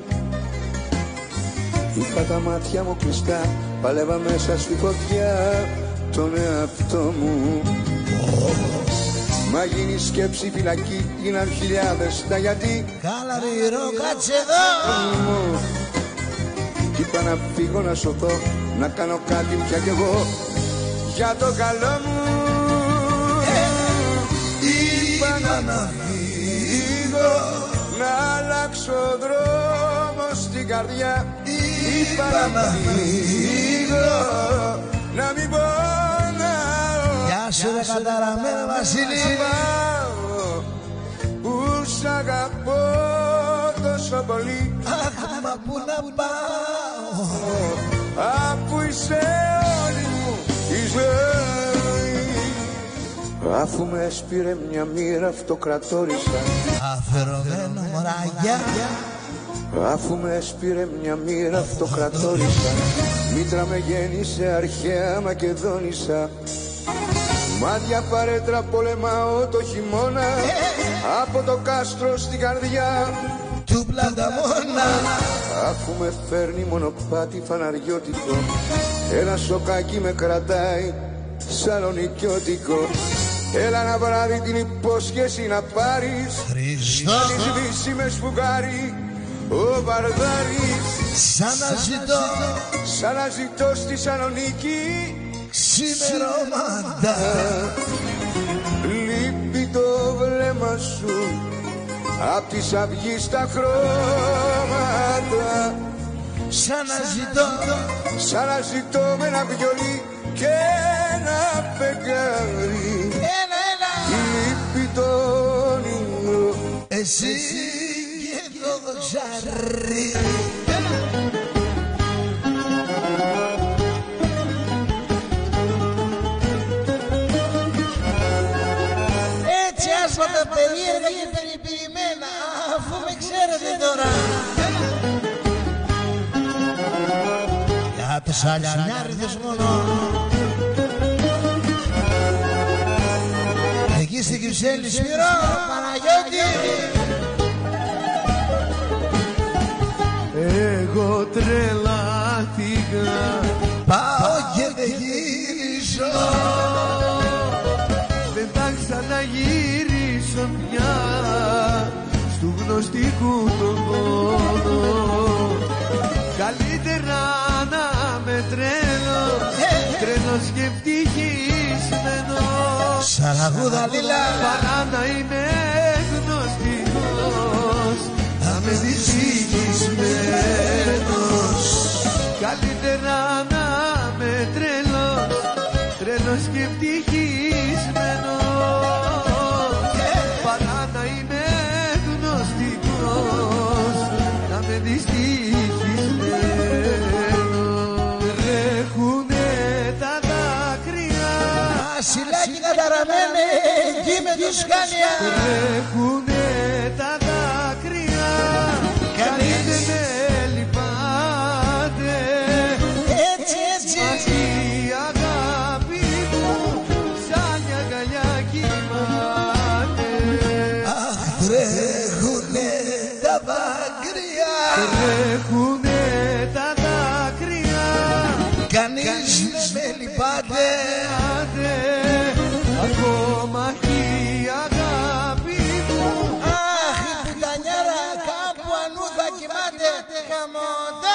Είχα τα μάτια μου κλειστά, παλεύα μέσα στη φωτιά τον εαυτό μου. Μα γίνει σκέψη φυλακή, γίναν χιλιάδες τα γιατί. Κάλα μυρό, κάτσε εδώ. Κι είπα να φύγω να σωθώ, να κάνω κάτι πια κι εγώ για το καλό μου. Είπα να φύγω, να αλλάξω δρόμο στην καρδιά. Είπα να φύγω, να μην πονάω. Γεια σου ρε καταραμένα Βασίλη. Που σ' αγαπώ τόσο πολύ. Αχ, μα πού να πάω, αφού είσαι όλη μου η ζωή. Αφού με έσπηρε μια μοίρα αυτοκρατόρισα, αφαιρωμένο μωράγια. αφού με έσπηρε μια μοίρα αυτοκρατόρισα, μήτρα με γέννησε αρχαία Μακεδόνισσα. Μάτια παρέτρα πολεμάω το χειμώνα, από το κάστρο στην καρδιά του Πλαταμόνα. Αφού με φέρνει μονοπάτι φαναριώτικο, ένα σοκάκι με κρατάει σαλονικιώτικο. Έλα ένα βράδυ την υπόσχεση να πάρεις, Χριστό, να τη σβήσει με σφουγγάρι ο Βαρδάρης. σαν να ζητώ Σαν να ζητώ στη Σαλονίκη ξημερώματα. λείπει το βλέμμα σου απ' της αυγής τα χρώματα. Σαν να ζητώ, Σαν να ζητώ με ένα βιολί και ένα φεγγάρι. έλα, έλα, Λείπει το όνειρο, εσύ και το δοξάρι. Έτσι άσπατα περίεργα και περιποιημένα, αφού με ξέρετε τώρα. Για τους αλιανιάριδες μόνο. Εκεί στην Κυψέλη Σπύρο, Παναγιώτη. Εγώ τρελάθηκα, Πάω και δεν γυρίζω. δεν θα ξαναγυρίσω πια στου γνωστικού τον πόνο. Καλύτερα να με τρέλος, τρέλος και ευτυχισμένος, Σαραγούδα λίλα, παρά να είμαι γνωστικός, να με δυστυχισμένος. Καλύτερα να με τρέλος, τρέλος και ευτυχισμένος, παρά να είμαι γνωστικός, να με δυστυχισμένος. Τρέχουνε τα δάκρυα, Βασιλάκι καταραμένε, εκεί με τους Σκάνια. τρέχουνε τα δάκρυα, κανείς δεν με λυπάται. Έτσι, έτσι, Μας η αγάπη μου σαν μια αγκαλιά κοιμάται. αχ, τρέχουνε τα δάκρυα. Τρέχουνε τα δάκρυα, Κανείς δεν με λυπάται. άντε, ακόμα και η αγάπη μου. Αχ, η πουτανιάρα κάπου ανού θα κοιμάται. Χαμότα.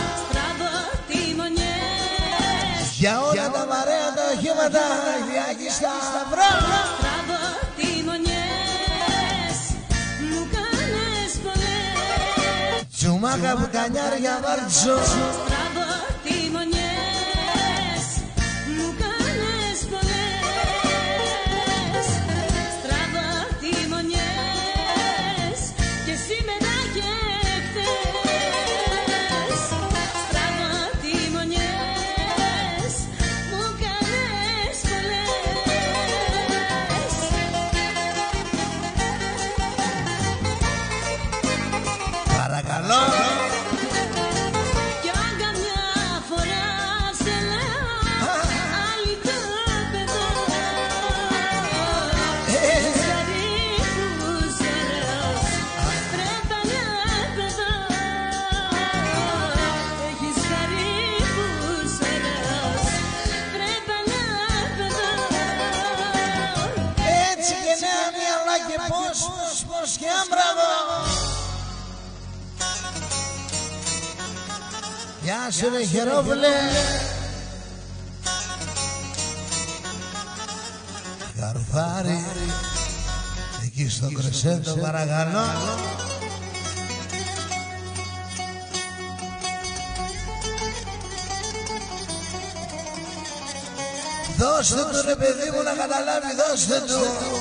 Για όλα τα βαρέα τα οχήματα, Διάκη Σταυρό. Τσουμάκα πουτανιάρια βάρτσο. Και σήμερα και Μοσκιά, μπράβο. Γεια σου ρε Χερόπουλε. Καρφάρι εκεί στο Κρεσέντο παρακαλώ. Δώστε του ρε παιδί μου να καταλάβει, δώστε του.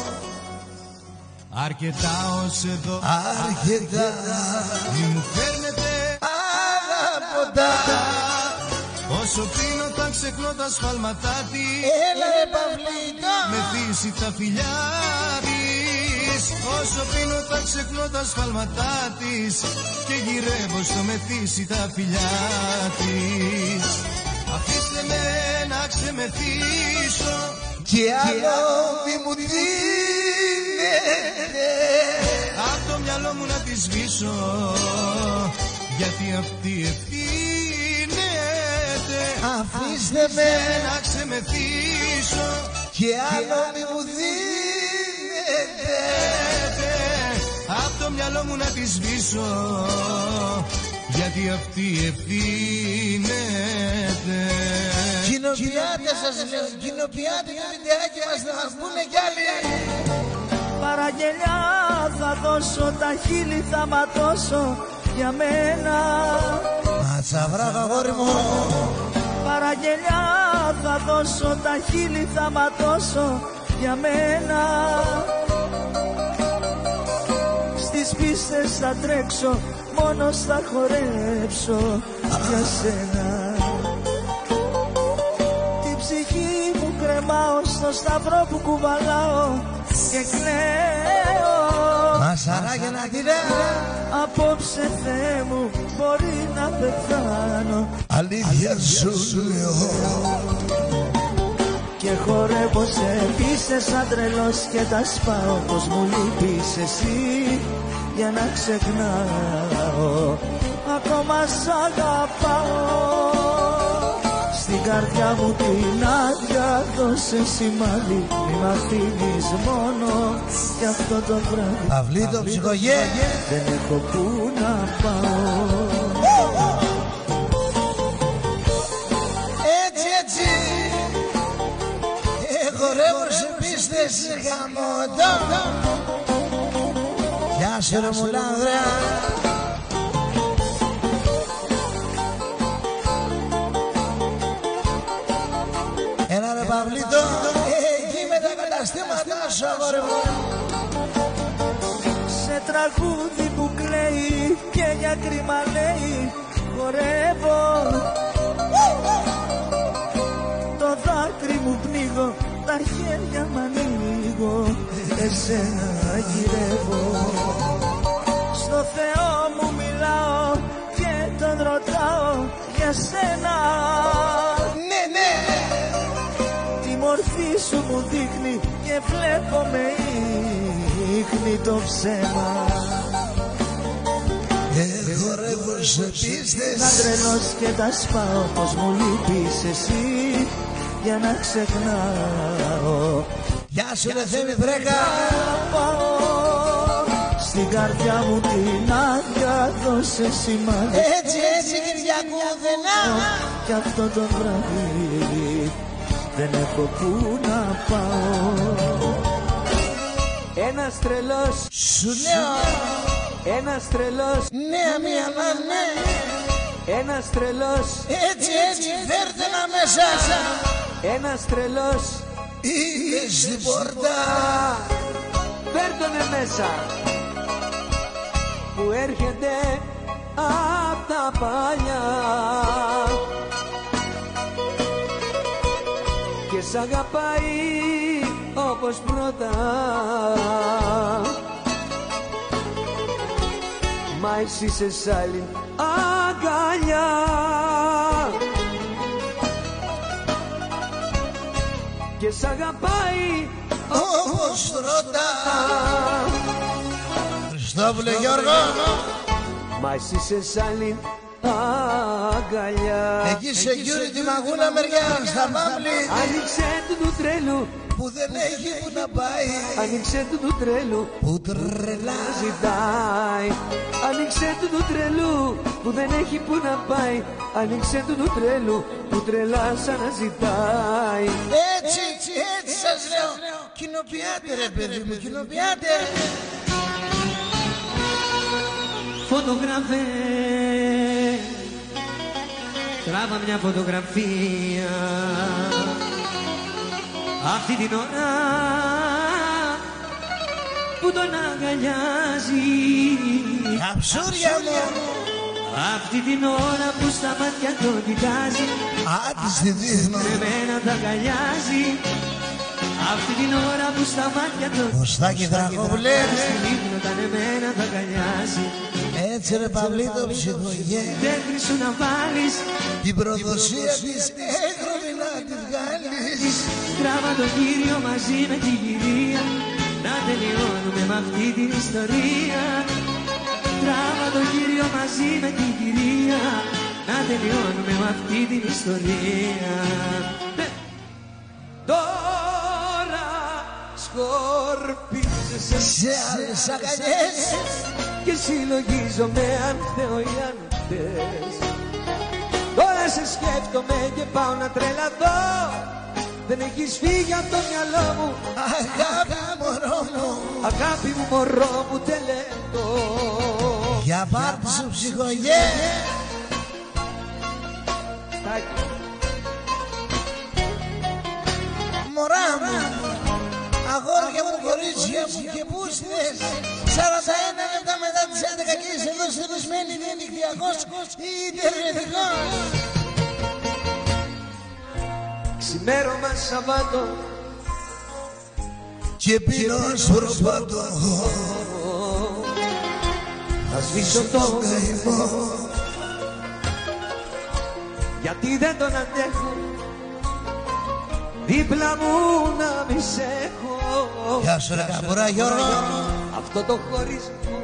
Αρκετά ως εδώ, αρκετά, μη μου φέρνετε αγαπωτά. Όσο πίνω τα ξεχνώ τα σφάλματά της. Έλα ρε Παυλίτα, με φύση τα φιλιά της. Όσο πίνω τα ξεχνώ τα σφάλματά της. Και γυρεύω στο μεθύσι τα φιλιά της. Αφήστε με να ξεμεθύσω και άλλο μη μου δίνετε. Απ' το μυαλό μου να τη σβήσω, γιατί αυτή ευθύνεται. Αφήστε με να ξεμεθύσω και άλλο μη μου δίνετε. Απ' το μυαλό μου να τη σβήσω, γιατί αυτή ευθύνεται. Κοινοποιάτε σας λέω, κοινοποιάτε το βιντεάκι μας να μας πούνε κι άλλοι. Παραγγελιά θα δώσω, τα χείλη θα ματώσω για μένα. Μάτσα βράβο αγόρι μου. Παραγγελιά θα δώσω, τα χείλη θα ματώσω για μένα. Στις πίστες θα τρέξω, μόνος θα χορέψω για σένα. Την ψυχή μου κρεμάω στο σταυρό που κουβαλάω και κλαίω. Μασαράκια να τη ρε. Απόψε Θεέ μου μπορεί να πεθάνω. Αλήθεια σου λέω. Και χορεύω σε πίστες σαν τρελός και τα σπάω. Πως μου λείπεις εσύ για να ξεχνάω. Ακόμα σ' αγαπάω. Στην καρδιά μου την άδεια δώσε σημάδι. Μη μ' αφήνεις μόνο κι αυτό το βράδυ. Παυλίτο ψυχογέ, δεν έχω που να πάω. έτσι έτσι χορεύω σε πίστες γαμωτό. Γεια σου ρε μουλάνδρα. Ένα ρε Παυλίτο, εκεί με τα καταστήματα σου αγόρι μου. Σε τραγούδι που κλαίει και για κρίμα λέει χορεύω. Το δάκρυ μου πνίγω, τα χέρια μ' ανοίγω, εσένα γυρεύω. Στο Θεό μου μιλάω και τον ρωτάω για σένα. Ναι, ναι. Τη μορφή σου μου δείχνει και βλέπω με ίχνη το ψέμα. Χορεύω σε πίστες. Να τρελός και τα σπάω. Πως μου λείπεις εσύ για να ξεχνάω. Γεια σου ρε Θέμη Βρέκα. Στην καρδιά μου την άδεια δώσε σημάδι. Έτσι έτσι Κυριακούδενα. Κι αυτό το βράδυ δεν έχω που να πάω. Ένας τρελός, Σου λέω. ένας τρελός, Ναι μία μα ναι. ένας τρελός, Έτσι έτσι φέρτε να μέσα. ένας τρελός. Είναι στην πόρτα. Φέρτονε μέσα που έρχεται απ' τα παλιά και σ' αγαπάει όπως πρώτα. Μα εσύ σε σ' άλλη αγκαλιά και σ' αγαπάει Όπως πρώτα. Χριστόβουλε Γιώργο. μα εσύ σε σ' άλλη αγκαλιά. Εκεί security μαγούλα μεριά στα Παύλη. Άνοιξε του του τρέλου που δεν έχει που να πάει. Άνοιξε του του τρέλου που τρελά ζητάει. Άνοιξε του του τρέλου που δεν έχει που να πάει. Άνοιξε του του τρέλου που τρελά σαν να ζητάει. Έτσι, έτσι, έτσι σας λέω. Κοινοποιάτε ρε παιδί μου, κοινοποιάτε. Φωτογράφε, τράβα μια φωτογραφία αυτή την ώρα που τον αγκαλιάζει. Καψούρια μου. Αυτή την ώρα που στα μάτια τον κοιτάζει. Άντε στη δείχνω. Εμένα τα αγκαλιάζει. Αυτή την ώρα που στα μάτια τον Κωστάκι Δρακοβλές. όταν εμένα τα αγκαλιάζει. Έτσι ρε Παυλίτο ψυχογέ. Δεν χρήσου να βάλεις την προδοσία της έγχρωμη να τη βγάλεις. Τράβα τον Κύριο μαζί με την κυρία να τελειώνουμε με αυτή την ιστορία. Τράβα τον Κύριο μαζί με την κυρία να τελειώνουμε με αυτή την ιστορία. Τώρα σκορπίζεσαι σε άλλες αγκαλιές και συλλογίζομαι αν Θεό ή αν θες. Τώρα σε σκέφτομαι και πάω να τρελαθώ. Δεν έχεις φύγει από το μυαλό μου. Αγάπη μωρό μου. Αγάπη μου μωρό μου τελετώ. Για πάρτι σου ψυχογέ. Μωρά μου, αγόρια μου, κορίτσια μου και πούστιδες. Σαράντα ένα λεπτά μετά τις έντεκα και είσαι εδώ στελεσμένοι διαδικτυακός ή ιντερνετικός. Ξημέρωμα Σαββάτο και πίνω σποροπάτο. Θα σβήσω το καημό γιατί δεν τον αντέχω δίπλα μου να μη σε έχω. Γεια σου ρε Καμπουρά Γιώργο. Αυτό το χωρισμό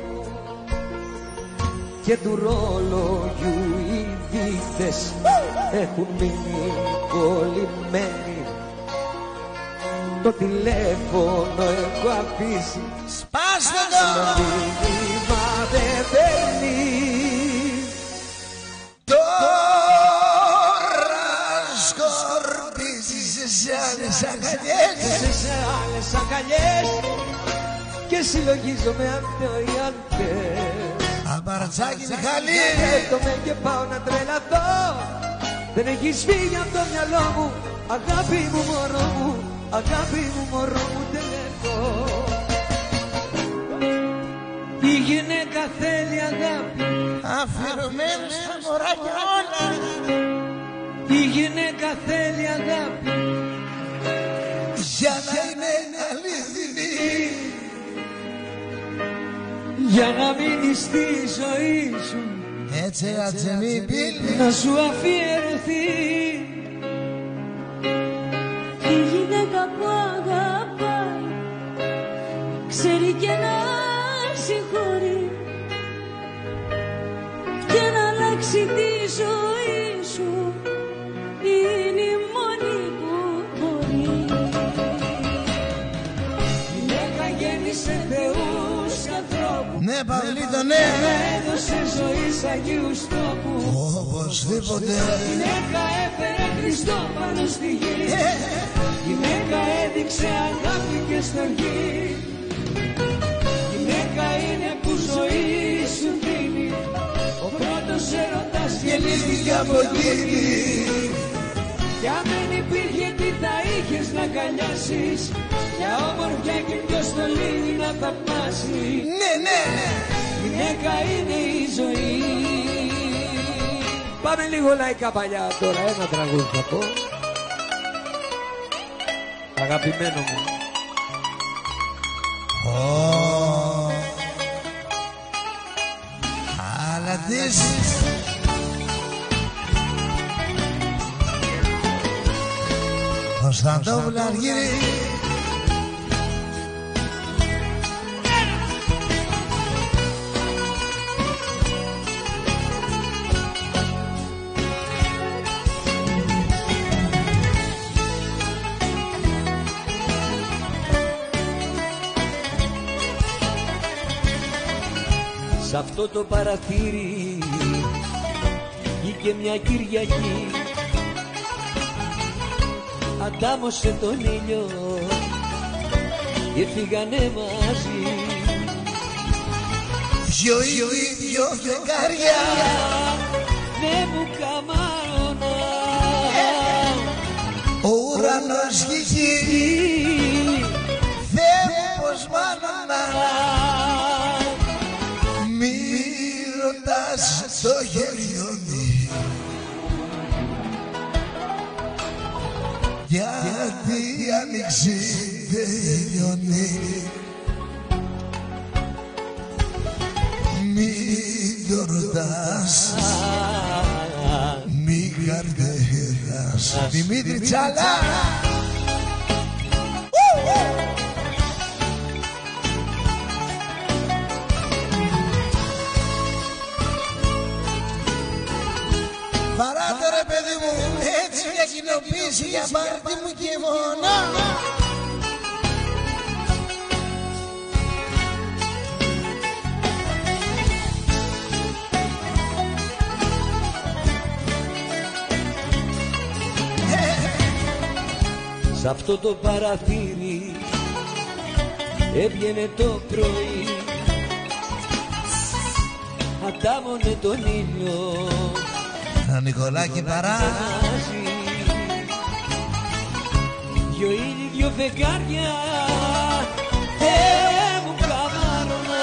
και του ρολογιού οι δείχτες έχουν μείνει κολλημένοι. Το τηλέφωνο έχω αφήσει Σπάστε το! μήνυμα δεν παίρνει. Τώρα σκορπίζεις σε άλλες αγκαλιές. Σε άλλες αγκαλιές και συλλογίζομαι αν Θεό ή αν θες. Αμπαρατσάκι Μιχάλη. Σκέφτομαι και πάω να τρελαθώ. Δεν έχεις φύγει από το μυαλό μου. Αγάπη μου μωρό μου. Αγάπη μου μωρό μου τελετώ. Η γυναίκα θέλει αγάπη Αφιερωμένη στα μωράκια όλα. Η γυναίκα θέλει αγάπη για να είναι αληθινή. για να μείνει στη ζωή σου. Έτσι ατσεμί πύλη Να σου αφιερωθεί. Η γυναίκα που αγαπάει ξέρει και να συγχωρεί και να αλλάξει τη ζωή σου. Είναι η μόνη που μπορεί. Γυναίκα γέννησε θεούς και ανθρώπους. Ναι Παυλίτο ναι. Έδωσε ζωή σ' αγίους τόπους. Οπωσδήποτε. Γυναίκα έφερε Χριστό πάνω στη γη. Γυναίκα έδειξε αγάπη και στοργή. Γυναίκα είναι που ζωή σου δίνει. Ο πρώτος έρωτας γεννήθηκε από εκείνη. Κι αν δεν υπήρχε τι θα είχες να αγκαλιάσεις. Για όμορφια και ποιος το λύνει να θαυμάσει. Ναι ναι. Γυναίκα είναι η ζωή. Πάμε λίγο λαϊκά παλιά τώρα, ένα τραγούδι θα πω. Αγαπημένο μου. Ω, αλλά τις Κωνσταντόπουλα Αργύρη. Σ' αυτό το παραθύρι βγήκε μια Κυριακή, αντάμωσε τον ήλιο και φύγανε μαζί. Δυο ήλιοι, δυο φεγγάρια ναι μου καμάρωνα, ο ουρανός και η γη, Θεέ μου πως μάνονα. Μη ρωτάς το γελιόνι, γιατί η άνοιξη τελειώνει. Μην το ρωτάς, μη καρδέρας. Δημήτρη Τσάλα. Παράτε ρε παιδί μου, έτσι μια κοινοποίηση για πάρτι μου και μόνο. Σ' αυτό το παραθύρι έβγαινε το πρωί, αντάμωνε τον ήλιο Ο Νικολάκη παρά. Δυο ήλιοι, δυο φεγγάρια, Θεέ μου καμάρωνα,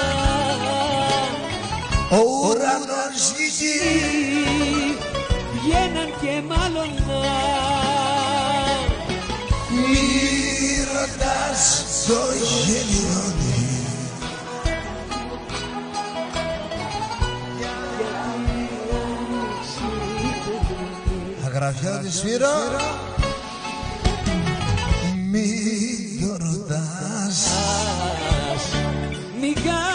ο ουρανός και η γη βγαίναν και μάλλονα. Μη ρωτάς το γελιόνι, Αγραφιώτη Σφύρο. Μη το ρωτάς, μη καρτεράς.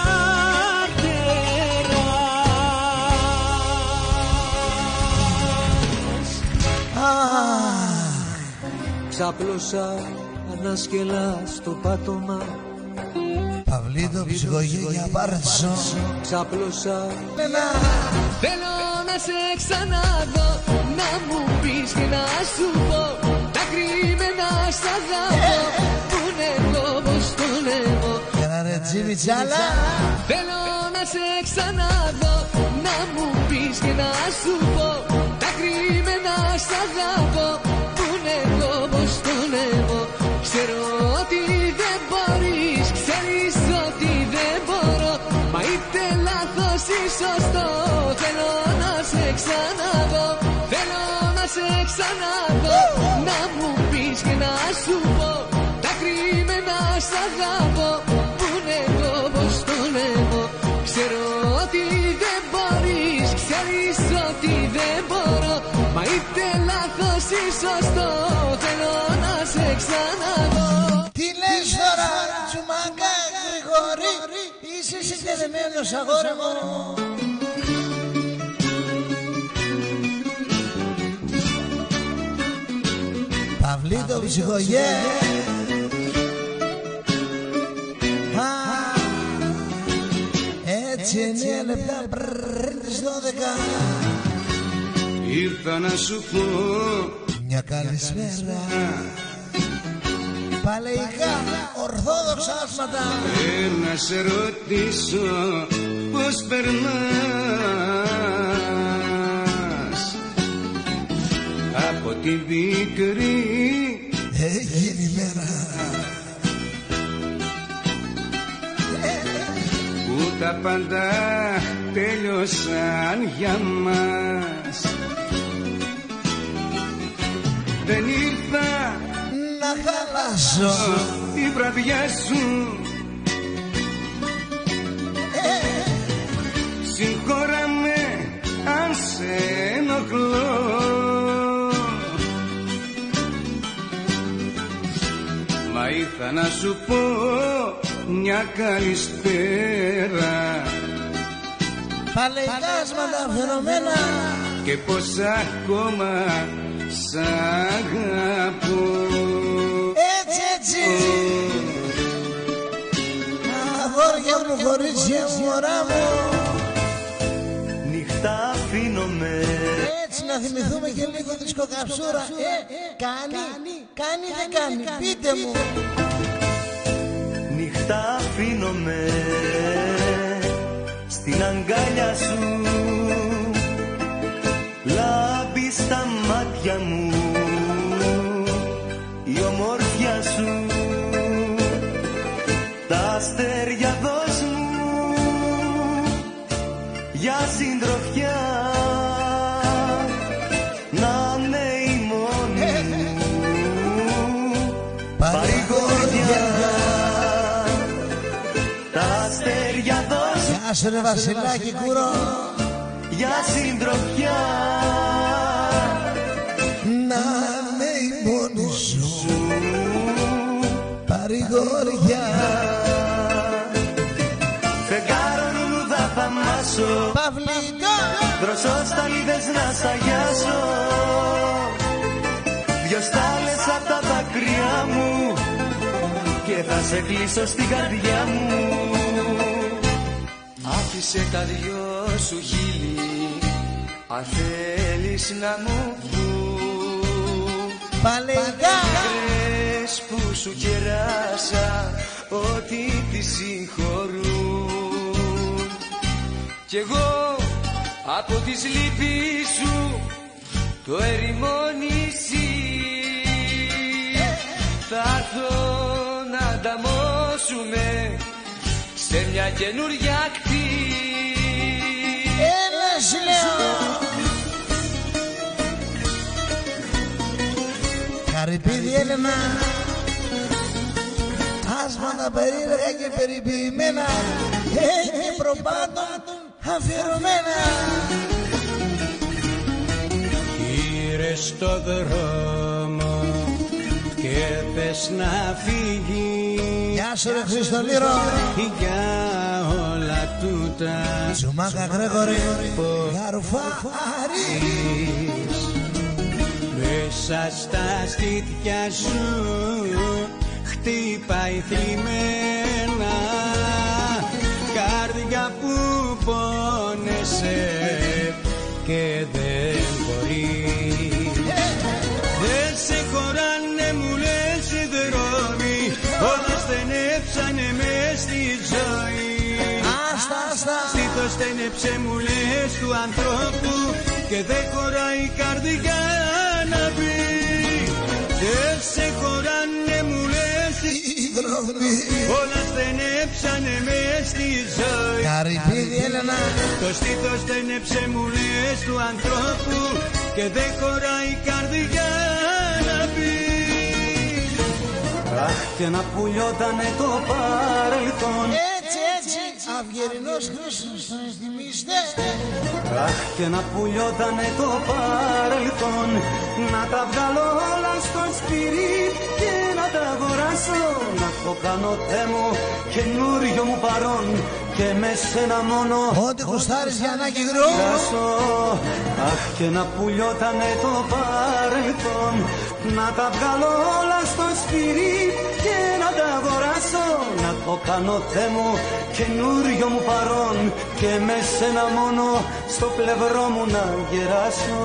Ξάπλωσα ανάσκελα στο πάτωμα, Παυλίδο ψυχογένεια πάρτσο. ξάπλωσα. Θέλω να σε ξαναδώ, να μου πεις και να σου πω τα κρυμμένα σ' αγαπώ, που είναι εγώ πως το λέω. Για να ρε Τζίμι Τσάλα. Θέλω να σε ξαναδώ, να μου πεις και να σου πω τα κρυμμένα σ' αγαπώ, που είναι εγώ πως το λέω. Ξέρω ότι δεν μπορείς, ξέρεις ότι δεν μπορώ, μα είτε λάθος ή σωστό, θέλω να σε ξαναδώ. Θέλω να σε ξαναδώ, να μου πεις και να σου πω τα κρυμμένα σ' αγαπώ, που είναι εγώ πως το λέω. Ξέρω ότι δεν μπορείς, ξέρεις ότι δεν μπορώ, μα είτε λάθος ή σωστό, θέλω να σε ξαναδώ. Τι λες τώρα τσουμάκα Γρηγόρη, είσαι συγκεκριμένος αγόρι μου. Παυλίδο ψυχογέ. Έτσι εννέα λεπτά πριν τις δώδεκα. Ήρθα να σου πω μια καλησπέρα. Παλαιικά ορθόδοξα άσματα. ε, να σε ρωτήσω πως περνάς από τη πικρή έγινε η μέρα που τα πάντα τέλειωσαν για μας. Δεν ήρθα να χαλάσω τη βραδιά σου, συγχώρα με αν σε ενοχλώ. Μα ήρθα να σου πω μια καλησπέρα. Παλαιικά άσματα φαινομένα Και πως ακόμα σ' αγαπώ. έτσι έτσι. Αγόρια μου, κορίτσια μου, μωρά μου, να θυμηθούμε και λίγο δισκοκαψούρα. Ε, κάνει, κάνει δεν κάνει, πείτε μου. Νύχτα αφήνομαι στην αγκάλια σου, λάμπει στα μάτια μου η ομορφιά σου. Τα αστέρια δώσ' μου για συντροφιά, να είναι η μόνη μου παρηγοριά. Τα αστέρια δώσ' μου, γεια σου ρε Βασιλάκη Κούρο, για συντροφιά, να είναι η μόνη σου παρηγοριά. Φεγγάρο λουλούδα θα μάσω, Παυλικά δροσό στα λίδες να σαγιάσω, δυο στάλες απ' τα δάκρυα μου και θα σε κλείσω στην καρδιά μου. Άφησε τα δυο σου χείλη, αν θέλεις να μου πουν, Παλαιικά πες που σου κεράσα ότι τη συγχωρούν. Κι εγώ από τις λύπεις σου το ερημό νησί θα έρθω να ανταμώσουμε σε μια καινούρια ακτή. έλα σου λέω. Καρυπίδη Έλενα, άσματα περίεργα και περιποιημένα, έχει προπάντων αφιερωμένα. Γύρε στο δρόμο και πες να φύγει, Γεια σου ρε Χριστολύρο, για όλα τούτα Τσουμάκα Γρέγορη, Γαρουφάρη. μέσα στα στήθια σου χτύπαει θλιμμένα, καρδιά που πόνεσαι και δεν μπορεί. Δεν σε χωράνε μου λες οι δρόμοι, όλα στενέψανε μες στη ζωή. Άστα, άστα. Στήθος στένεψε μου λες του ανθρώπου και δεν χωράει η καρδιά να πει. Δεν σε χωράνε μου λες οι δρόμοι, όλα στενέψανε μες στη ζωή. Καρυπίδη Έλενα, Το στήθος στένεψε μου λες του ανθρώπου και δεν χωράει η καρδιά να πει. Αχ, και να πουλιότανε το παρελθόν, έτσι έτσι, αυγερινός Χρήστος θα θυμίστε. αχ, και να πουλιότανε το παρελθόν, να τα βγάλω όλα στο σπίτι και να τα αγοράσω, να το κάνω θέμο καινούριο μου παρόν και με σένα μόνο Ό,τι γουστάρεις για να κυγρού. χάσω. Αχ, και να πουλιότανε το παρελθόν, να τα βγάλω όλα στο σπίτι και να τα αγοράσω, να το κάνω θέμο καινούριο μου παρόν και με σένα μόνο στο πλευρό μου να γεράσω.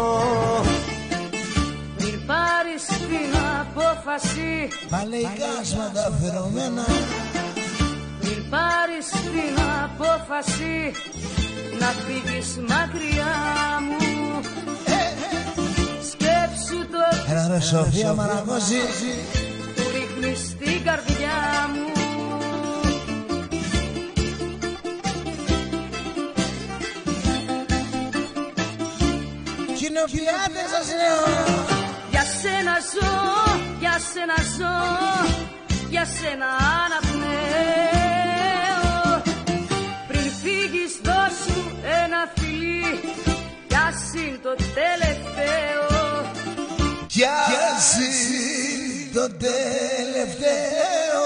Μην πάρεις την απόφαση, Παλαιικά άσματα αφιερωμένα. μην πάρεις την απόφαση να φύγεις μακριά μου. Σκέψου το Έλα ρε Σοφία Μαραγώση, που ρίχνεις στην καρδιά μου. κοινοφιλάτες σας λέω. Για σένα ζω, για σένα ζω, για σένα αναπνέω. Πριν φύγεις δώσ' μου ένα φιλί, κι ας είναι το τελευταίο. Κι ας είναι το τελευταίο.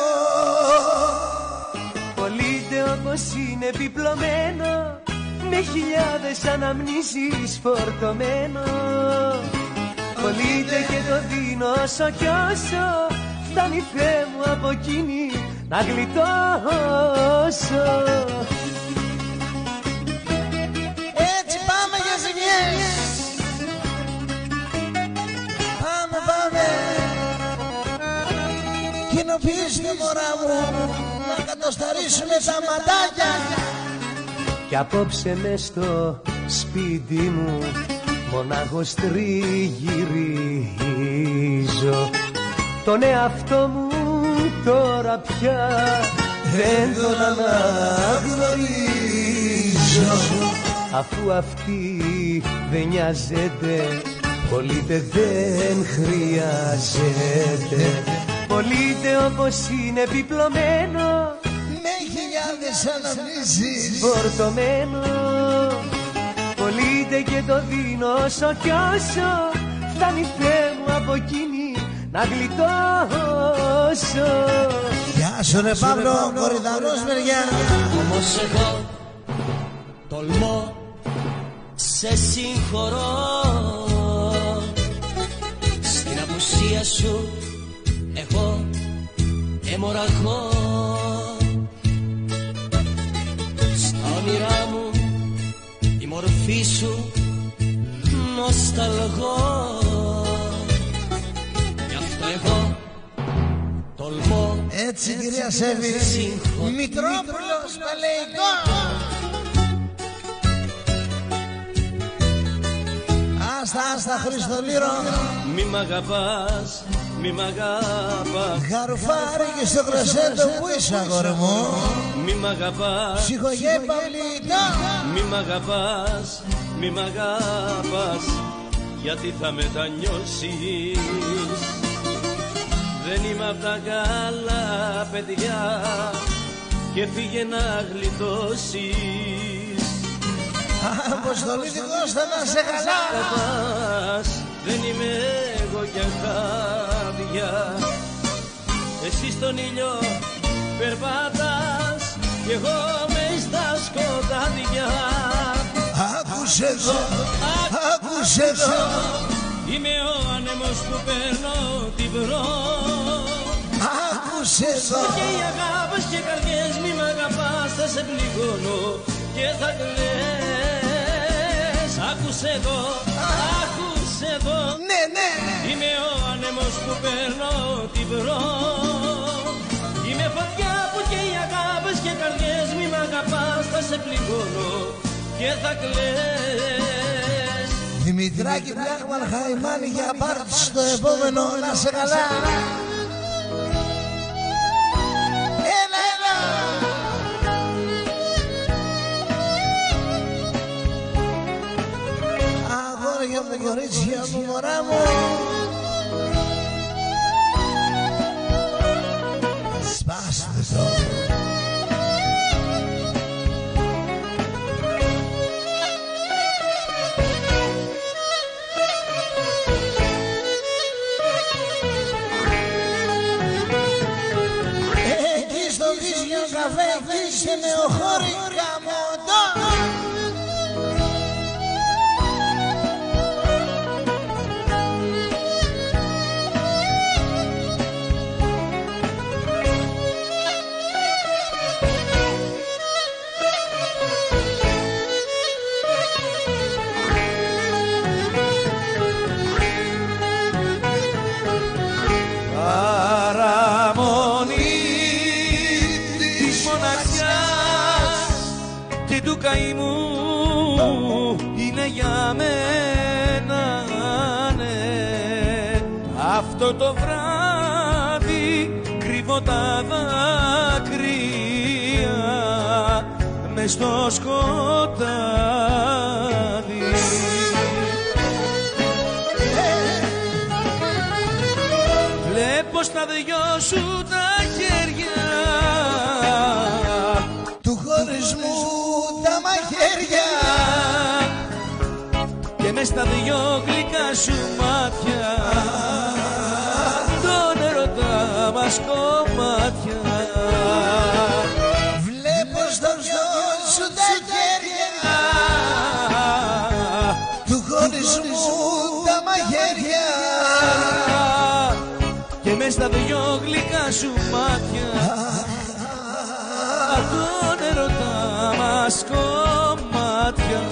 Πολύτε όπως είναι επιπλωμένο, με χιλιάδες αναμνήσεις φορτωμένο. Πολύτε και το δίνω όσο κι όσο φτάνει Θεέ μου από εκείνη να γλιτώσω. Έτσι πάμε για ζημιές. Κοινοποιήστε μωρά μου να κατοσταρίσουμε τα ματάκια. Κι απόψε μες στο σπίτι μου μονάχος τριγυρίζω. Τον εαυτό μου τώρα πια δεν τον αναγνωρίζω. Αφού αυτή δεν νοιάζεται, πολύτε δεν χρειάζεται. Πολύτε όπως είναι επιπλωμένο, με χιλιάδες αναμνήσεις φορτωμένο. Πολύτε και το δίνω όσο κι όσο φτάνει Θεέ μου από εκείνη να γλιτώσω. Γεια σου ρε Παύλο, Κορυδαλός μεριά. Όμως εγώ τολμώ, σε συγχωρώ. Στην απουσία σου εγώ αιμορραγώ. Στα όνειρά μου η μορφή σου νοσταλγώ. Γι' αυτό εγώ τολμώ. Έτσι κυρία Σέβη, Μητρόπουλος Παλαιικό. Άστα, άστα Χριστολύρο. Μη μ' αγαπάς, μη μ' αγαπάς. Γαρουφάρι και στο κροσέντο που είσαι αγόρι μου. Μη μ' αγαπάς, Ψυχογέ Παυλίτα. μη μ' αγαπάς, μη μ' αγαπάς. Γιατί θα μετανιώσεις. Δεν είμαι απ' τα καλά παιδιά και φύγε να γλιτώσεις. Αποστολή δικός θα να σε καλά. Δεν είμαι εγώ κι αχάδια. Εσύ στον ήλιο περπάτας κι εγώ μες στα σκοτάδια. Άκουσε εδώ, άκουσε εδώ. Είμαι ο άνεμος που παίρνω την βρω. Άκουσε εδώ. Και οι αγάπες και καρδιές μη μ' αγαπάς, θα σε πληγώνω και θα κλαις. Άκουσε εδώ, άκουσε εδώ. Ναι, ναι. Είμαι ο άνεμος που παίρνω την βρω. Είμαι φωτιά που και οι αγάπες και καρδιές μη μ' αγαπάς, θα σε πληγώνω και θα κλαις. Δημητράκη Πλάγμαν Χαϊμάνη για πάρτι στο επόμενο. Να σε καλά. Έλα, έλα. Αγόρια μου, κορίτσια μου, μωρά μου. Σπάστε το. Καφέ εκεί σε νεοχώρη καμωτό. Καημού είναι για μένα, ναι. Αυτό το βράδυ κρύβω τα δάκρυα μες στο σκοτάδι. Βλέπω στα δυο σου τα χέρια του χωρισμού τα μαχαίρια και μες στα δυο γλυκά σου μάτια τον ερωτά μας κομμάτια. Βλέπω στα δυο σου τα χέρια του χωρισμού τα μαχαίρια και μες στα δυο γλυκά σου μάτια τον ερωτά μας κομμάτια.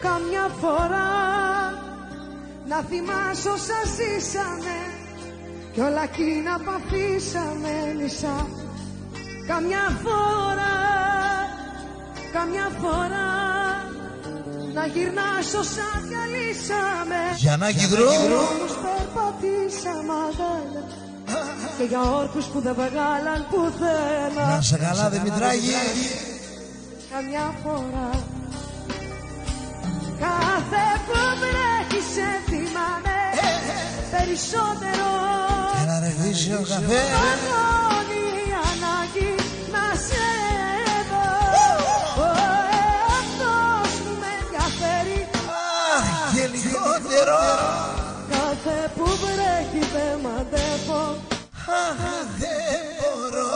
Καμιά φορά να θυμάσαι όσα ζήσαμε κι όλα εκείνα που αφήσαμε μισά. Καμιά φορά, καμιά φορά να γυρνάς όσα διαλύσαμε. Γιαννάκη Γκρου. Για δρόμους περπατήσαμε αγάλα και για όρκους που δεν βγάλαν πουθενά. Να σε καλά Δημητράκη. Καμιά φορά κάθε που βρέχει σε θυμάμαι περισσότερο. Έλα ρε Χρήσιο καφέ. Μόνη η ανάγκη να σε δω. Ο εαυτός μου με ενδιαφέρει. Αχ και λιγότερο. Κάθε που βρέχει δεν μ' αντέχω. Αχ δεν μπορώ.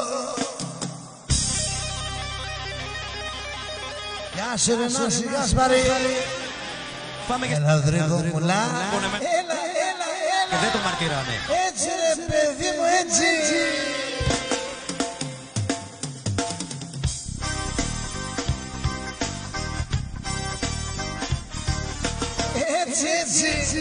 Γεια σου ρε Νάση Γασπαρή. Πάμε και... Έλα Δρύδο μουλά. Έλα, έλα, έλα. Και δεν το μαρτυράμε. Έτσι ρε παιδί μου, έτσι. Έτσι, έτσι.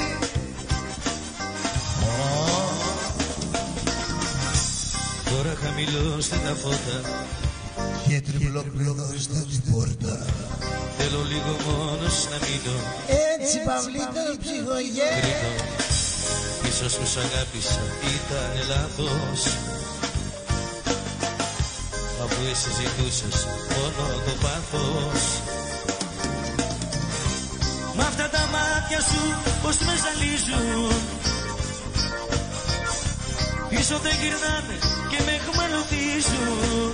Τώρα χαμηλώστε τα φώτα Και τριπλοκλειδώστε την πόρτα. Θέλω λίγο μόνος να μείνω. Έτσι Παυλίτο ψυχογέ. Κρίνω πίσω σου σ' αγάπησα ήταν λάθος. Αφού εσύ ζητούσες μόνο το πάθος. Μ' αυτά τα μάτια σου πως με ζαλίζουν. Πίσω δεν γυρνάνε και με χμαλωτίζουν.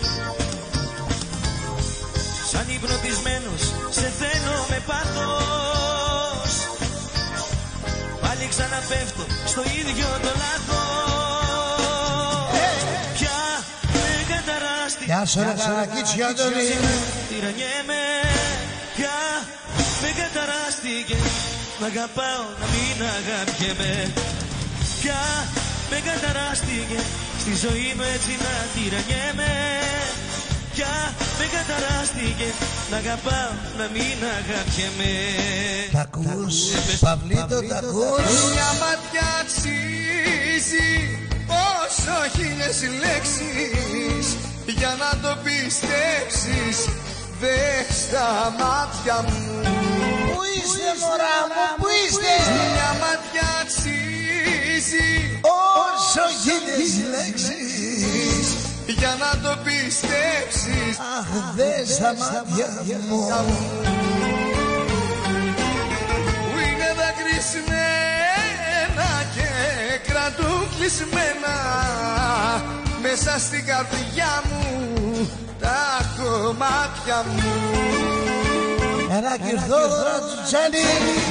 Σαν υπνοτισμένος σε θέλω με πάθος. Πάλι ξαναπέφτω στο ίδιο το λάθος. Πια με καταράστηκε. Γεια σου ρε Καρακίτσιο Αντώνη. Τυραννιέμαι. Πια με καταράστηκε. Μ' αγαπάω να μην αγαπιέμαι. Πια με καταράστηκε. Στη ζωή μου έτσι να τυραννιέμαι. Πια με καταράστηκε. Να αγαπάω να μην αγαπιέμαι. Τ' ακούς Παυλίτο, τ' ακούς. Μια ματιά αξίζει όσο χίλιες λέξεις. Για να το πιστέψεις δες τα μάτια μου. Πού είστε μωρά μου, πού είστε. Μια ματιά αξίζει όσο χίλιες λέξεις. Για να το πιστέψεις. Αχ δες τα μάτια μου. Που είναι δακρυσμένα και κρατούν κλεισμένα μέσα στην καρδιά μου τα κομμάτια μου. Ένα κυρθόδωρα Τσουτσάνι.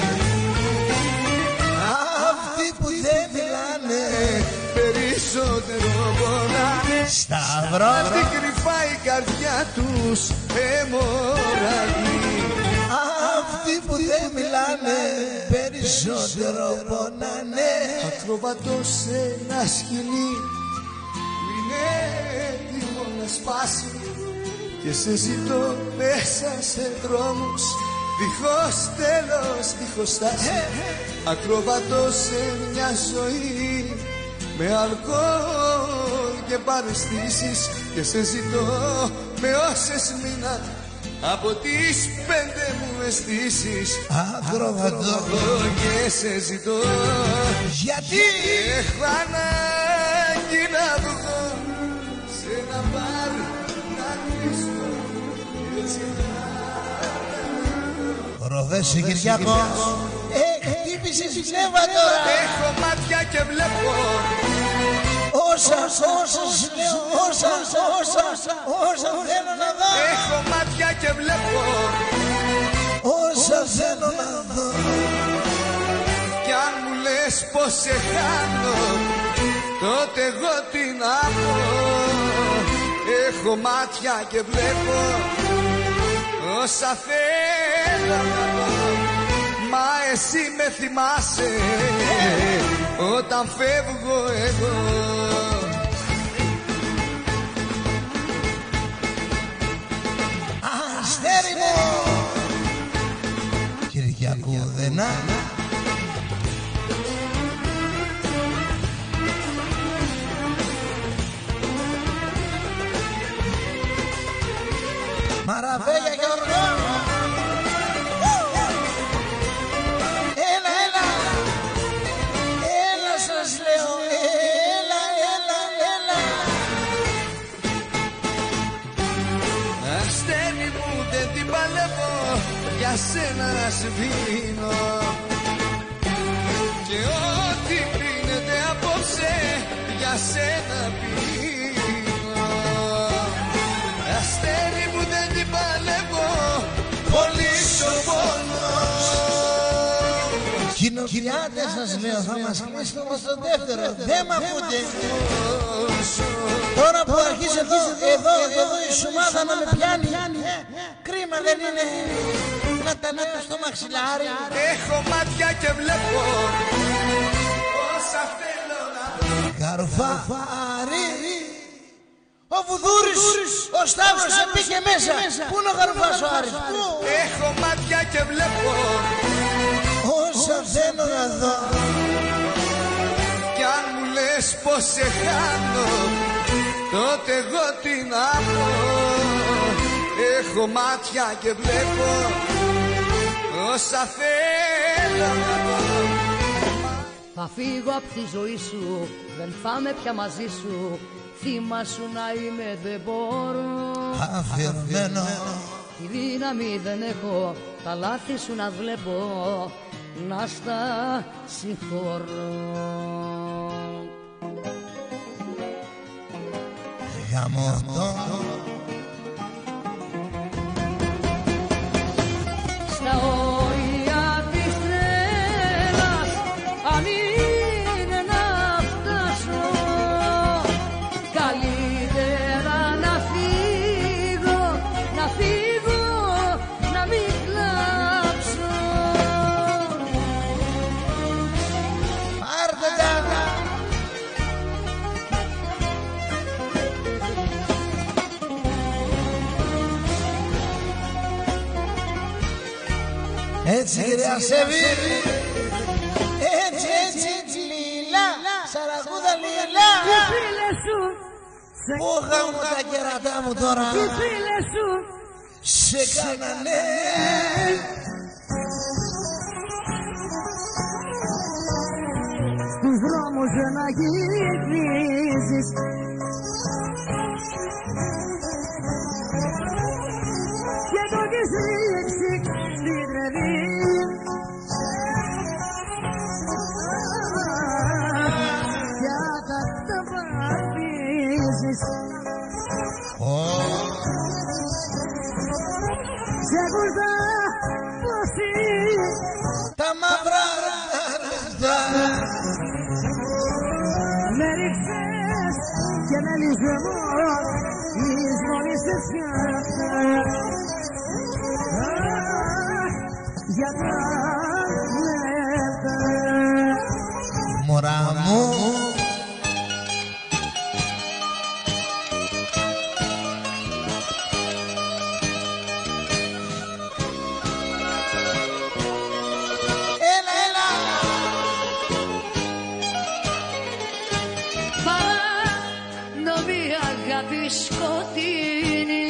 Αυτοί που δεν μιλάνε περισσότερο πονάνε. Σταυρό. Αυτή κρυφά η καρδιά τους αιμορραγεί. Αυτοί που δεν μιλάνε περισσότερο πονάνε. Ακροβατώ σε ένα σκηνή που είναι έτοιμο να σπάσει. Και σε ζητώ μέσα σε δρόμους δίχως τέλος, δίχως στάση. Ακροβατώ σε μια ζωή με αλκοόλ και παραισθήσεις. Και σε ζητώ με όσες μείναν από τις πέντε μου αισθήσεις. Ακροβατώ και σε ζητώ γιατί έχω ανάγκη να βγω σε ένα μπαρ να κλείσω. Ροδές σε Κυριακό. Ε, χτύπησες ψεύα τώρα. Έχω μάτια και βλέπω όσα, όσα σου λέω, όσα, όσα, όσα θέλω να δω. Έχω μάτια και βλέπω όσα θέλω να δω. Κι αν μου λες πως σε χάνω, τότε εγώ τι να πω. Έχω μάτια και βλέπω όσα θέλω να δω. Μα εσύ με θυμάσαι όταν φεύγω εγώ. Αστέρι μου Κυριακού δενά. για σένα σβήνω και ό,τι πίνεται απόψε για σένα πίνω. Αστέρι που δεν την παλεύω, πολύ στο πόνο. Κοινοκυριάτες σας λέω, θα μας κλείσουμε στο δεύτερο. Δεν μ' ακούτε. Τώρα που αρχίζει εδώ, εδώ, εδώ η σουμάδα να με πιάνει. Κρίμα δεν είναι να τα νιώθω στο μαξιλάρι. Έχω μάτια και βλέπω όσα θέλω να δω. Καρουφάρι. Ο Βουδούρης, ο Σταύρος μπήκε μέσα. Πού είναι ο Καρουφάς ο Άρης? Έχω μάτια και βλέπω όσα θέλω να δω. Κι αν μου λες πως σε χάνω, τότε εγώ τι να πω. Έχω μάτια και βλέπω όσα θέλω να δω. Θα φύγω απ' τη ζωή σου, δεν θα με πια μαζί σου. Θύμα σου να είμαι δεν μπορώ. Αφιερωμένο. Τη δύναμη δεν έχω, τα λάθη σου να βλέπω, να στα συγχωρώ. Γαμώτο. Στα όρια της τρέλας, αν είναι να φτάσω, καλύτερα να φύγω, να φύγω, να μην κλάψω. Πάρτε τα. Έτσι κυρία Σέβη. Έτσι, έτσι, έτσι, λίλα. Σαρακούδα λίλα. Οι φίλες σου, Πού είχαμε τα κερατά μου τώρα? οι φίλες σου, Σε κάνανε. στους δρόμους να γυρίζεις. Και το έχεις ρίξει στην τρελή. Κι ακαταβαθμίζεις. Σε ακούστα πως Τα μαύρα ρεύτα. με ρίξες και με λυσμό εις μόνης σε σκάφτα. Για τα λεπτά. Μωρά μου. Έλα, έλα. Πάνω μια αγάπη σκοτεινή,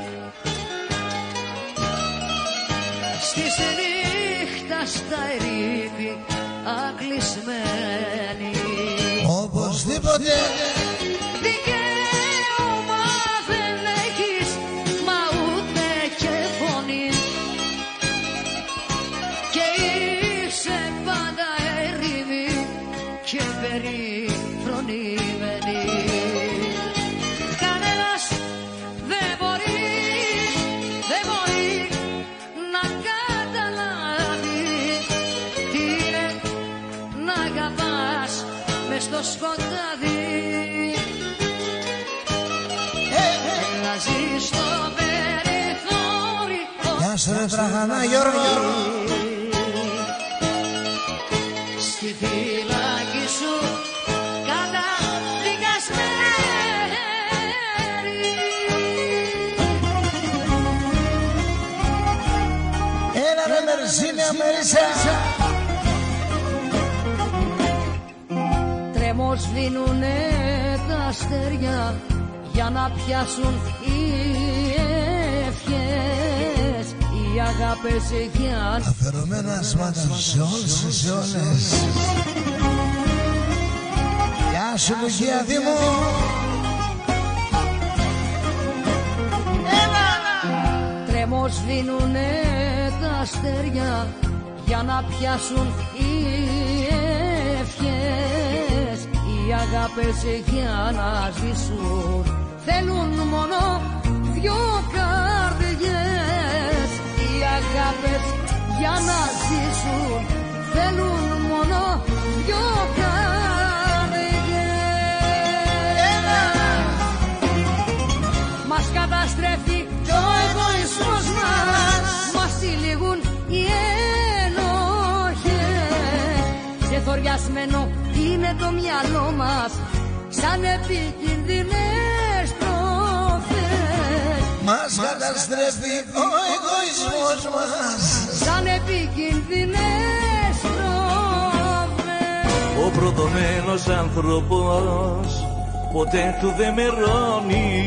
στις νύχτας τα ερήπη ακλεισμένη. Οπωσδήποτε. Δικαίωμα δεν έχεις, μα ούτε και φωνή. Και είσαι πάντα έρημη και περιφρονημένη. Κανένας δεν μπορεί, δεν μπορεί να καταλάβει τι είναι να αγαπάς μες στο σκοτάδι. Να ζεις στο περιθώριο. Γεια σου ρε Τραχανά Γιώργο. Στη φυλακή σου καταδικασμένη. Έλα ρε Μερσίνια Μερίσα. Τρέμος σβήνουνε τα αστέρια για να πιάσουν οι ευχές, οι αγάπες για Αφαιρωμένα σμάτα σε όλους, σε όλες. Γεια σου Λουκία Δήμου. Τρέμος σβήνουνε τα αστέρια για να πιάσουν οι ευχές. Οι αγάπες για να ζήσουν θέλουν μόνο δυο καρδιές. Οι αγάπες για να ζήσουν θέλουν μόνο δυο καρδιές. Μας καταστρέφει το εγωισμός μας, μας τυλίγουν οι ενοχές. Ξεθοριασμένο είναι το μυαλό μας σαν επικίνδυνες προφές. Μας καταστρέφει ο εγωισμός μας σαν επικίνδυνες προφές. Ο προδομένος άνθρωπος ποτέ του δεν μερώνει.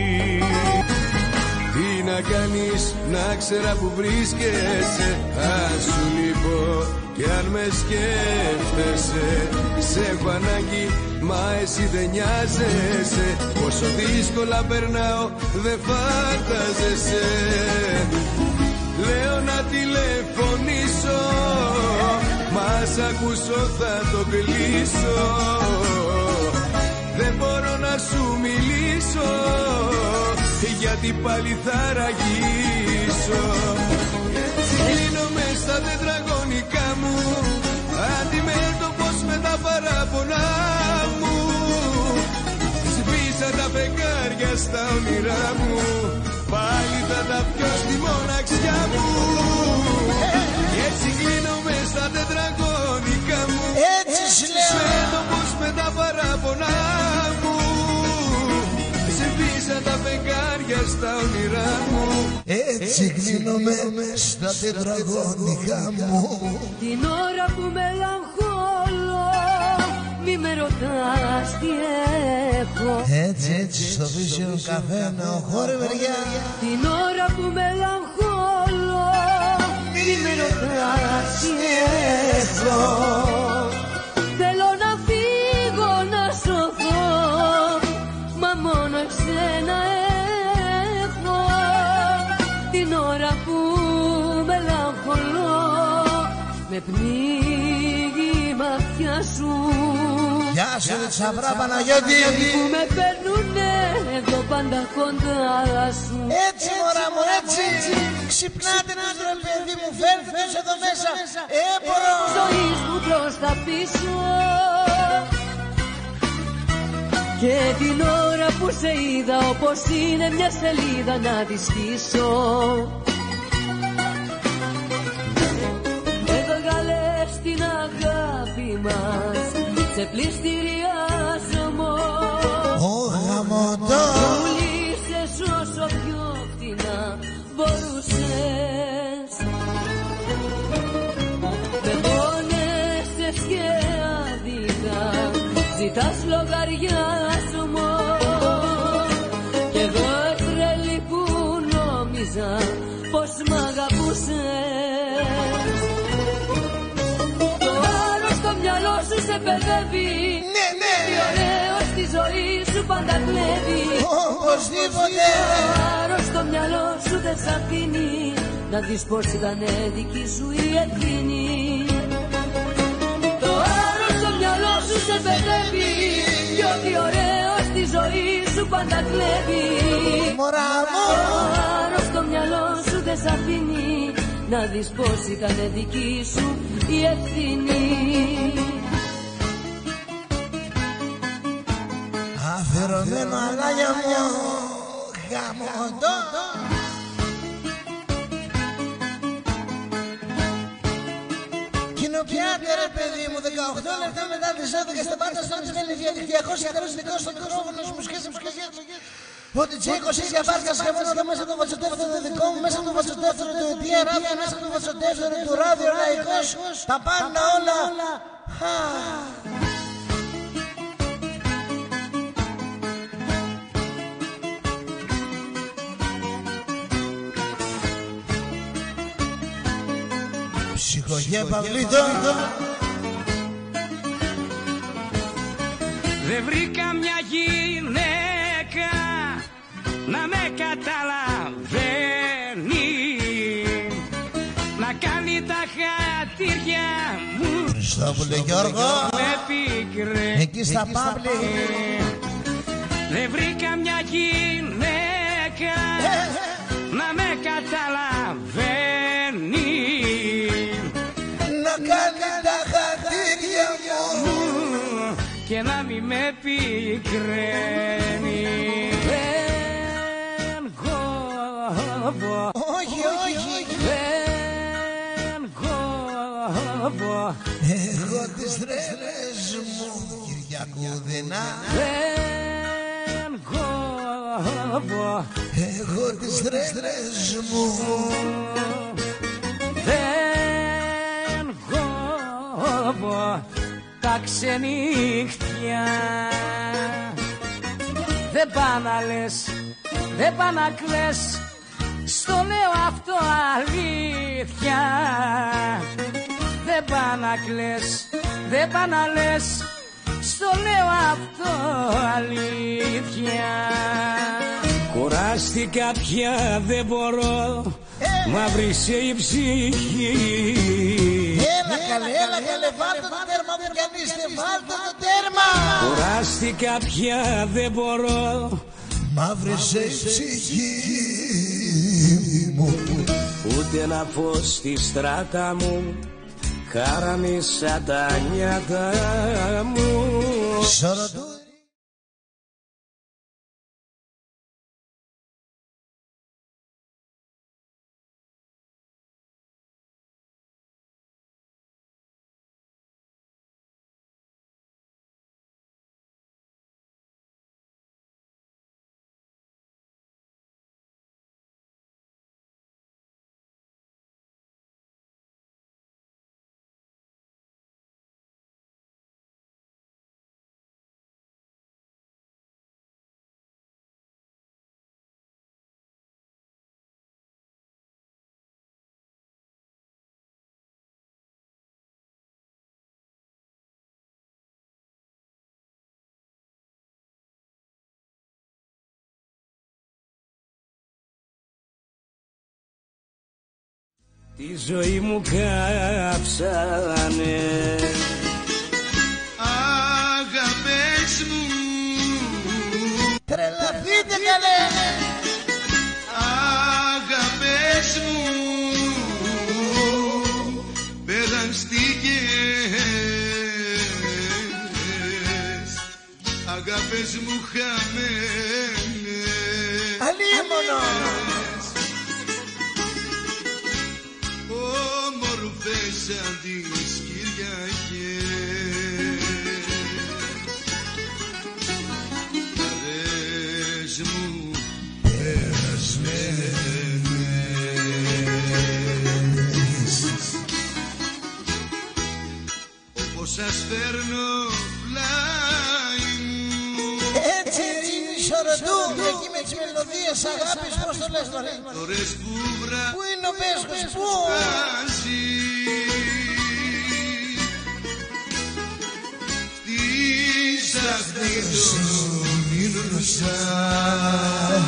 Τι να κάνεις, να ξέρα που βρίσκεσαι. Ας σου λείπω κι αν με σκέφτεσαι. Σε έχω ανάγκη, μα εσύ δεν νοιάζεσαι. Πόσο δύσκολα περνάω, δεν φαντάζεσαι. Λέω να τηλεφωνήσω, μα σ' ακούσω θα το κλείσω. Δεν μπορώ να σου μιλήσω, γιατί πάλι θα ραγίσω. Κλείνομαι στα τετραγωνικά μου, αντιμέτωπος με τα παράπονά μου. Σβήσα τα φεγγάρια στα όνειρά μου, πάλι θα τα πιω στη μοναξιά μου. Έτσι κλείνομαι στα τετραγωνικά μου, αντιμέτωπος με τα παράπονά μου. Σβήσα τα φεγγάρια στα όνειρά μου, έτσι κλείνομαι στα τετραγωνικά μου. Την ώρα που μελαγχολώ, μη με ρωτάς τι έχω. Έτσι, έτσι στο βίσιο καφέ να χώρε μεριά. Την ώρα που μελαγχολώ, μη με ρωτάς τι έχω. Θέλω να φύγω να σωθώ, μα μόνο εσένα έχω. Την ώρα που μελαγχολώ, με πνίγει η ματιά σου. Γεια σου ρε Τσαβρά Παναγιώτη. Που με παίρνουνε εδώ πάντα κοντά σου. Έτσι μωρά μου έτσι. Ξυπνάτε να ρε παιδί μου, φέρτε τους εδώ μέσα. Έμπορο ζωής μου προς τα πίσω. Και την ώρα που σε είδα, όπως είναι μια σελίδα να τη στήσω. Εδώ γαλές την αγάπη μας, σε πληστηριασμό. Ο γαμωτό Μου λύσες όσο πιο φτηνά μπορούσες. Με πόνεσες και άδικα ζητάς λογαριασμό. Κι εγώ τρελή που νόμιζα πως μ' αγαπούσες. Το άρρωστο μυαλό σου σε παιδεύει. Ναι, ναι. Τι ωραίο στη ζωή σου πάντα κλέβει. Οπωσδήποτε. Το άρρωστο μυαλό σου δεν σ' αφήνει να δεις πως ήταν δική σου η ευθύνη. Το άρρωστο μυαλό σου σε παιδεύει. Κι ό,τι ωραίο στη ζωή σου πάντα κλέβει. Μωρά μου. Το άρρωστο μυαλό σου δεν σ' αφήνει να δεις πως ήταν δική σου η ευθύνη. Αφιερωμένο αλάνια μου γαμωτό. Κοινοποιάτε ρε παιδί μου, δεκαοκτώ λεπτά μετά τις έντεκα στην πάντα στον Ισραήλ διαδικτυακός ιατρός στο μικρόφωνο στις μουσικές επικοινωνίες. Ότι τσίκος είσαι απάσκα σχεδόν εδώ μέσα το βατσοτεύτερο το δικό μου, μέσα το βατσοτεύτερο του Αιτία Ράδιο, μέσα το βατσοτεύτερο του Ράδιο Λαϊκός, τα πάντα όλα. Ψυχογέ Παυλίτο. Δεν βρήκα μια γυναίκα να με καταλαβαίνει, να Χριστόπουλε Γιώργο, εκεί στα Παύλη. Δεν βρήκα μια γυναίκα να με καταλαβαίνει, να κάνει τα χατήρια μου και να μη με πικραίνει. Δεν κόβω, όχι, όχι, δεν κόβω, έχω τις τρέλες μου Κυριακούδηνα. δεν κόβω, έχω τις τρέλες μου. δεν κόβω τα ξενύχτια. Δεν πά να λες, δεν πά να κλαις, στο λέω αυτό αλήθεια. Δεν πά να κλαις, δεν πά να λες, στο λέω αυτό αλήθεια. Κουράστηκα πια, δεν μπορώ, μαύρισε η ψυχή. Έλα καλέ, έλα καλέ, βάλτε το τέρμα μου κι αν είστε, βάλτε το τέρμα. Κουράστηκα πια, δεν μπορώ, μαύρισε η ψυχή μου. ούτε να φως στη στράτα μου, χαραμίσα τα νιάτα μου. Σωροτούρι. Τη ζωή μου κάψανε. Αγάπες μου, τρελαθείτε καλέ. αγάπες μου, περαστικές, αγάπες μου χαμένες. Αλίμονο. Όμορφες σαν τις Κυριακές, χαρές μου περασμένες. Όπως σας φέρνω πλάι μου, Έτσι είναι η Σωροτού, εκεί με τις μελωδίες αγάπης, πώς το λες τώρα. ώρες που βράδυ Πού είναι ο Πέσχος, πού? στις αχτές των όνειρων σας,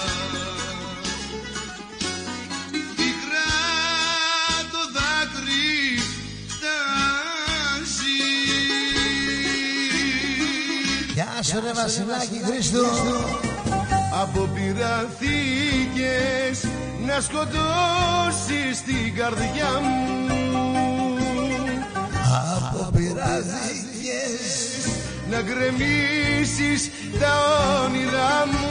πικρά το δάκρυ φτάσει. Γεια σου ρε Βασιλάκη Χρήστο. Αποπειραθήκες να σκοτώσεις την καρδιά μου, αποπειράθηκες να γκρεμίσεις τα όνειρά μου.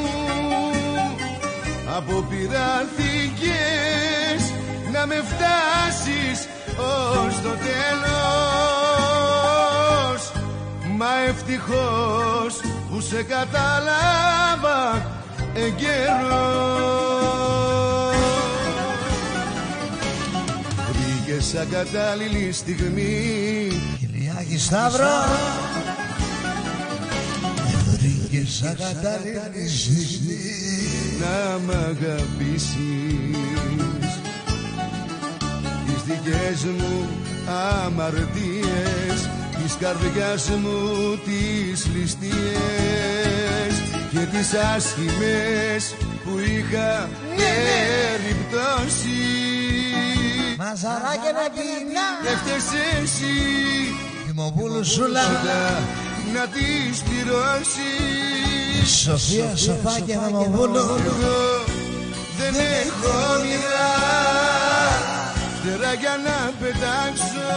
Αποπειράθηκες να με φτάσεις ως το τέλος, μα ευτυχώς που σε κατάλαβα εγκαιρός. Βρήκες σαν κατάλληλη στιγμή, Κυριάκη Σταύρο. Βρήκες σαν κατάλληλη στιγμή να μ' αγαπήσεις. Τις δικές μου αμαρτίες, της καρδιάς μου τις ληστείες και τις άσχημες που είχα περιπτώσει. Μαζαράκια να πεινά. Δεν φταίς εσύ Δημοπούλου Σούλα να τις πληρώσεις. Σοφία Σοφάκια Δημοπούλου. Εγώ δεν έχω όνειρα φτερά για να πετάξω,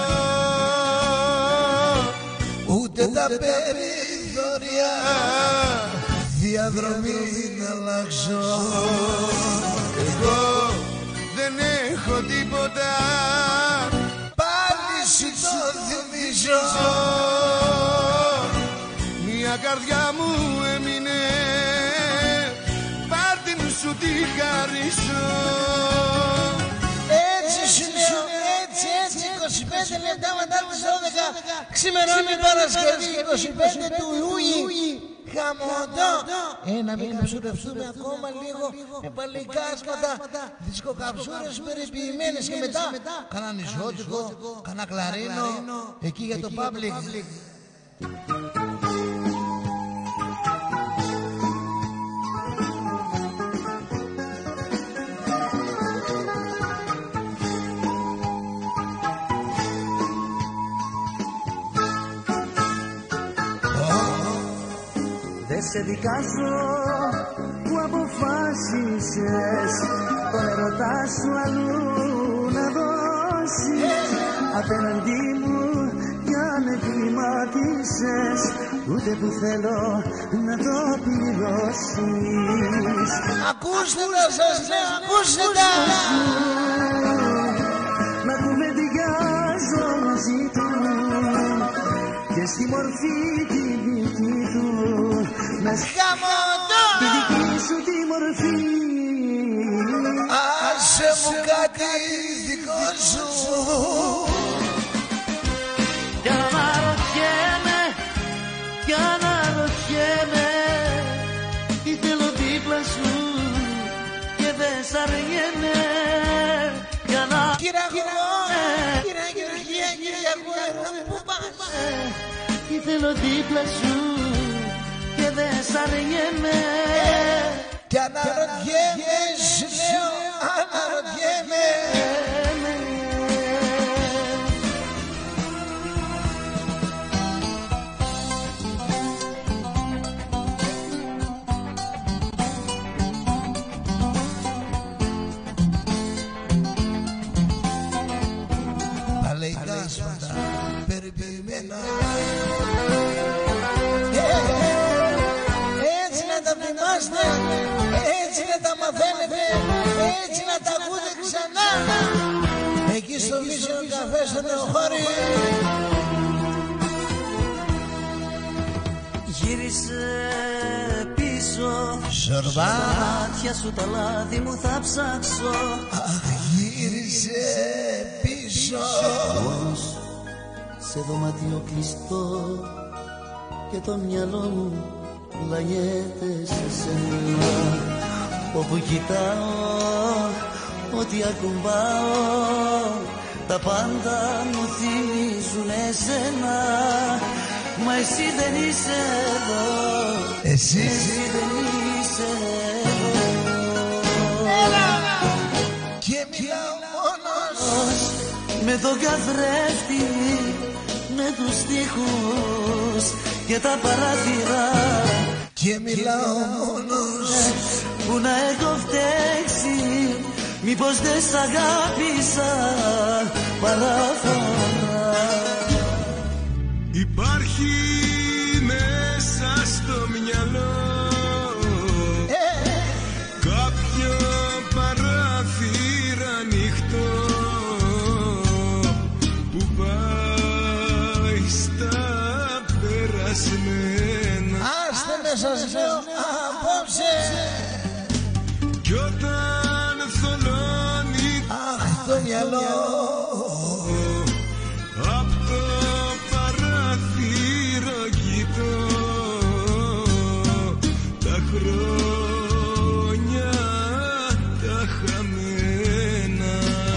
ούτε τα περιθώρια διαδρομή να αλλάξω. Εγώ δεν έχω τίποτα, πάλι σου το θυμίζω. Μια καρδιά μου έμεινε, πάρ' την σου τη χαρίσω. Έτσι σου λέω, έτσι, έτσι, είκοσι πέντε λεπτά μετά τις δώδεκα ξημερώνει Παρασκευή είκοσι πέντε του Ιούλη. Χαμοντό! Ε, να μην καψουρευτούμε ακόμα λίγο με παλικάσματα, δισκοκαψούρες περιποιημένες και μετά κανένα νησιώτικο, κανένα κλαρίνο, εκεί για το public. Δεν σε δικάζω που αποφάσισες τον ερωτά σου αλλού να δώσεις. Απέναντί μου για με κλιμάτισες, ούτε που θέλω να το πληρώσεις. Ακούστε τα σας λέω, ακούστε τα! Να κουβεντιάζω μαζί του και στη μορφή τη δική του με Χαμοντό! τη δική σου τη μορφή. Άσε μου κάτι δικό σου. Κι αναρωτιέμαι, κι αναρωτιέμαι, τι θέλω δίπλα σου και δεν σ' αρνιέμαι. Κι αναρωτιέμαι, πού πας, τι θέλω δίπλα σου και δεν σ' αρνιέμαι. Κι αναρωτιέμαι, σου λέω, αναρωτιέμαι. Παλαικάσματα, περιποιημένα. Έτσι να τα θυμάστε, έτσι να τα μαθαίνετε, έτσι να τα ακούτε ξανά. Εκεί στο Vision Café στο Νεοχώρι. Γύρισε πίσω, Ζορβά. στα μάτια σου τα λάδι μου θα ψάξω. Αχ, γύρισε πίσω. Σε δωμάτιο κλειστό και το μυαλό μου πλανιέται σε σένα. Όπου κοιτάω, ό,τι ακουμπάω, τα πάντα μου θυμίζουν εσένα. Μα εσύ δεν είσαι εδώ, Εσύ, εσύ δεν είσαι εδώ. και μιλάω μόνος. Με τον καθρέφτη, με τους τοίχους και τα παράθυρα, Και μιλάω μόνος. που να έχω φταίξει, μήπως δεν σ' αγάπησα παράφορα. Υπάρχει μέσα στο μυαλό κάποιο παράθυρο ανοιχτό που πάει στα περασμένα. Άστε με σας λέω απόψε. Κι όταν θολώνει Αχ, το μυαλό. απ' το παράθυρο κοιτώ τα χρόνια τα χαμένα.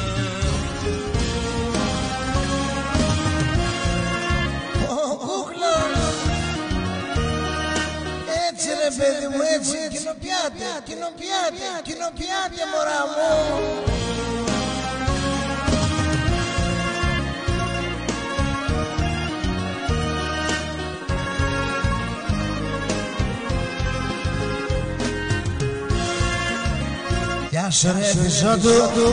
Ο κούκλος. Έτσι ρε παιδί μου, έτσι κοινοποιάτε, κοινοποιάτε, κοινοποιάτε μωρά μου. Γεια σου ρε επεισόδου.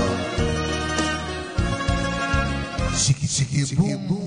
Σίκι σίκι μπουμ.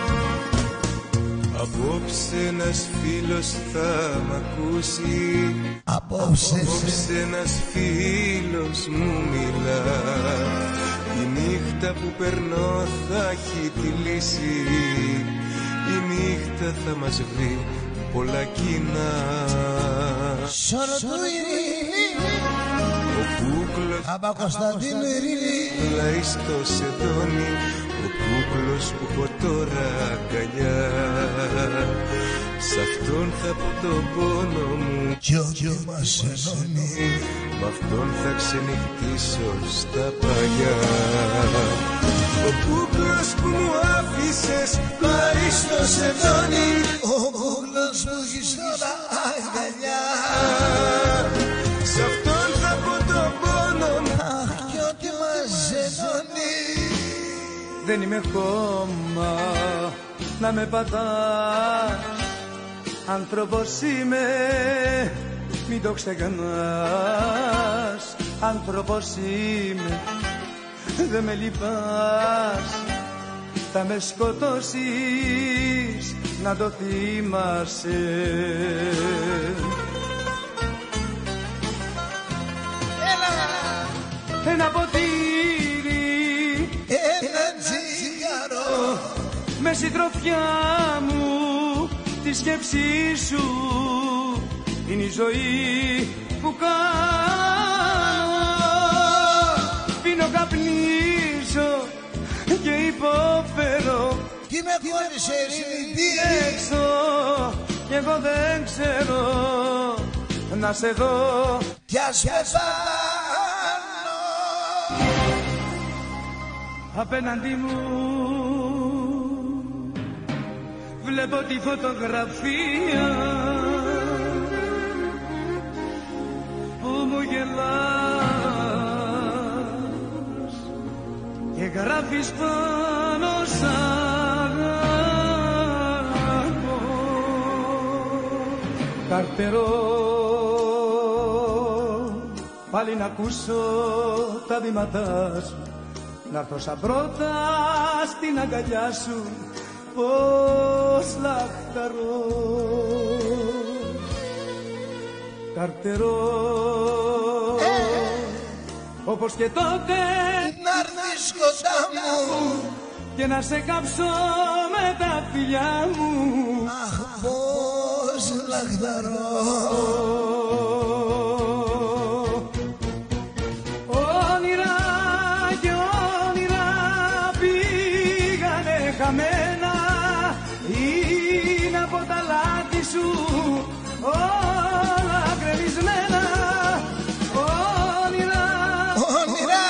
Απόψε ένας φίλος θα μ' ακούσει. Απόψε, Απόψε ένας φίλος μου μιλά. Η νύχτα που περνώ θα έχει τη λύση. Η νύχτα θα μας βρει πολλά κοινά. Σώρο του Ειρήνη. Ο κούκλος Αμπα Κωνσταντίνου Ειρήνη. πλάει στο σεντόνι. Ο κούκλος που έχω τώρα αγκαλιά. Σ' αυτόν θα πω το πόνο μου Κι ό,τι μας ενώνει. Μ' αυτόν θα ξενυχτήσω στα παλιά. Ο κούκλος που μου άφησες πλάι στο σεντόνι. Ο κούκλος που έχεις τώρα αγκαλιά. Σ' αυτόν θα πω το πόνο μου. Αχ, κι ό,τι μας ενώνει. Δεν είμαι χώμα να με πατάς. Άνθρωπος είμαι, μην το ξεχνάς. Άνθρωπος είμαι, δεν με λυπάς. Θα με σκοτώσεις, να το θυμάσαι. Ένα ποτήρι, ένα τσιγάρο, με συντροφιά μου τη σκέψη σου. Είναι η ζωή που κάνω. Πίνω, καπνίζω και υποφέρω. Τι με χωρίς Ειρήνη, τι έξω κι εγώ δεν ξέρω να σε δω κι ας πεθάνω. Απέναντι μου βλέπω τη φωτογραφία που μου γελάς και γράφεις πάνω σ' αγαπώ. Καρτερό, πάλι να ακούσω τα βήματά σου, να έρθω σαν πρώτα στην αγκαλιά σου. Πώς λαχταρώ, καρτερό, ε, όπως και τότε να έρθεις κοντά μου και να σε κάψω με τα φιλιά μου. Αχ, πώς λαχταρώ. Όνειρα και όνειρα πήγανε χαμένα. Είναι από τα λάθη σου όλα γκρεμισμένα. Όνειρα, όνειρα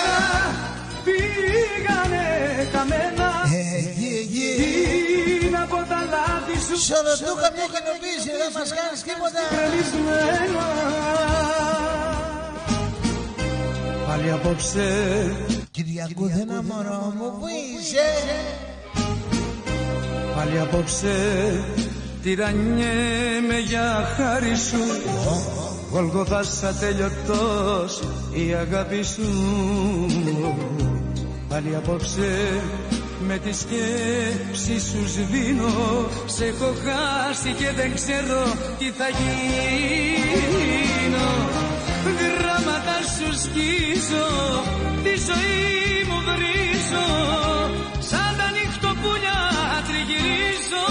πήγανε χαμένα. Είναι από τα λάθη σου Σωροτού καμιά κοινοποίηση, δεν μας κάνεις τίποτα. Γκρεμισμένα. Πάλι απόψε Κυριακούδενα μωρό μου που είσαι. Πάλι απόψε τυραννιέμαι για χάρη σου. Γολγοθάς ατέλειωτος η αγάπη σου. Πάλι απόψε με τη σκέψη σου σβήνω. Σε έχω χάσει και δεν ξέρω τι θα γίνω. Γράμματα σου σκίζω, τη ζωή μου βρίζω. Σαν τα νυχτοπούλια τριγυρίζω.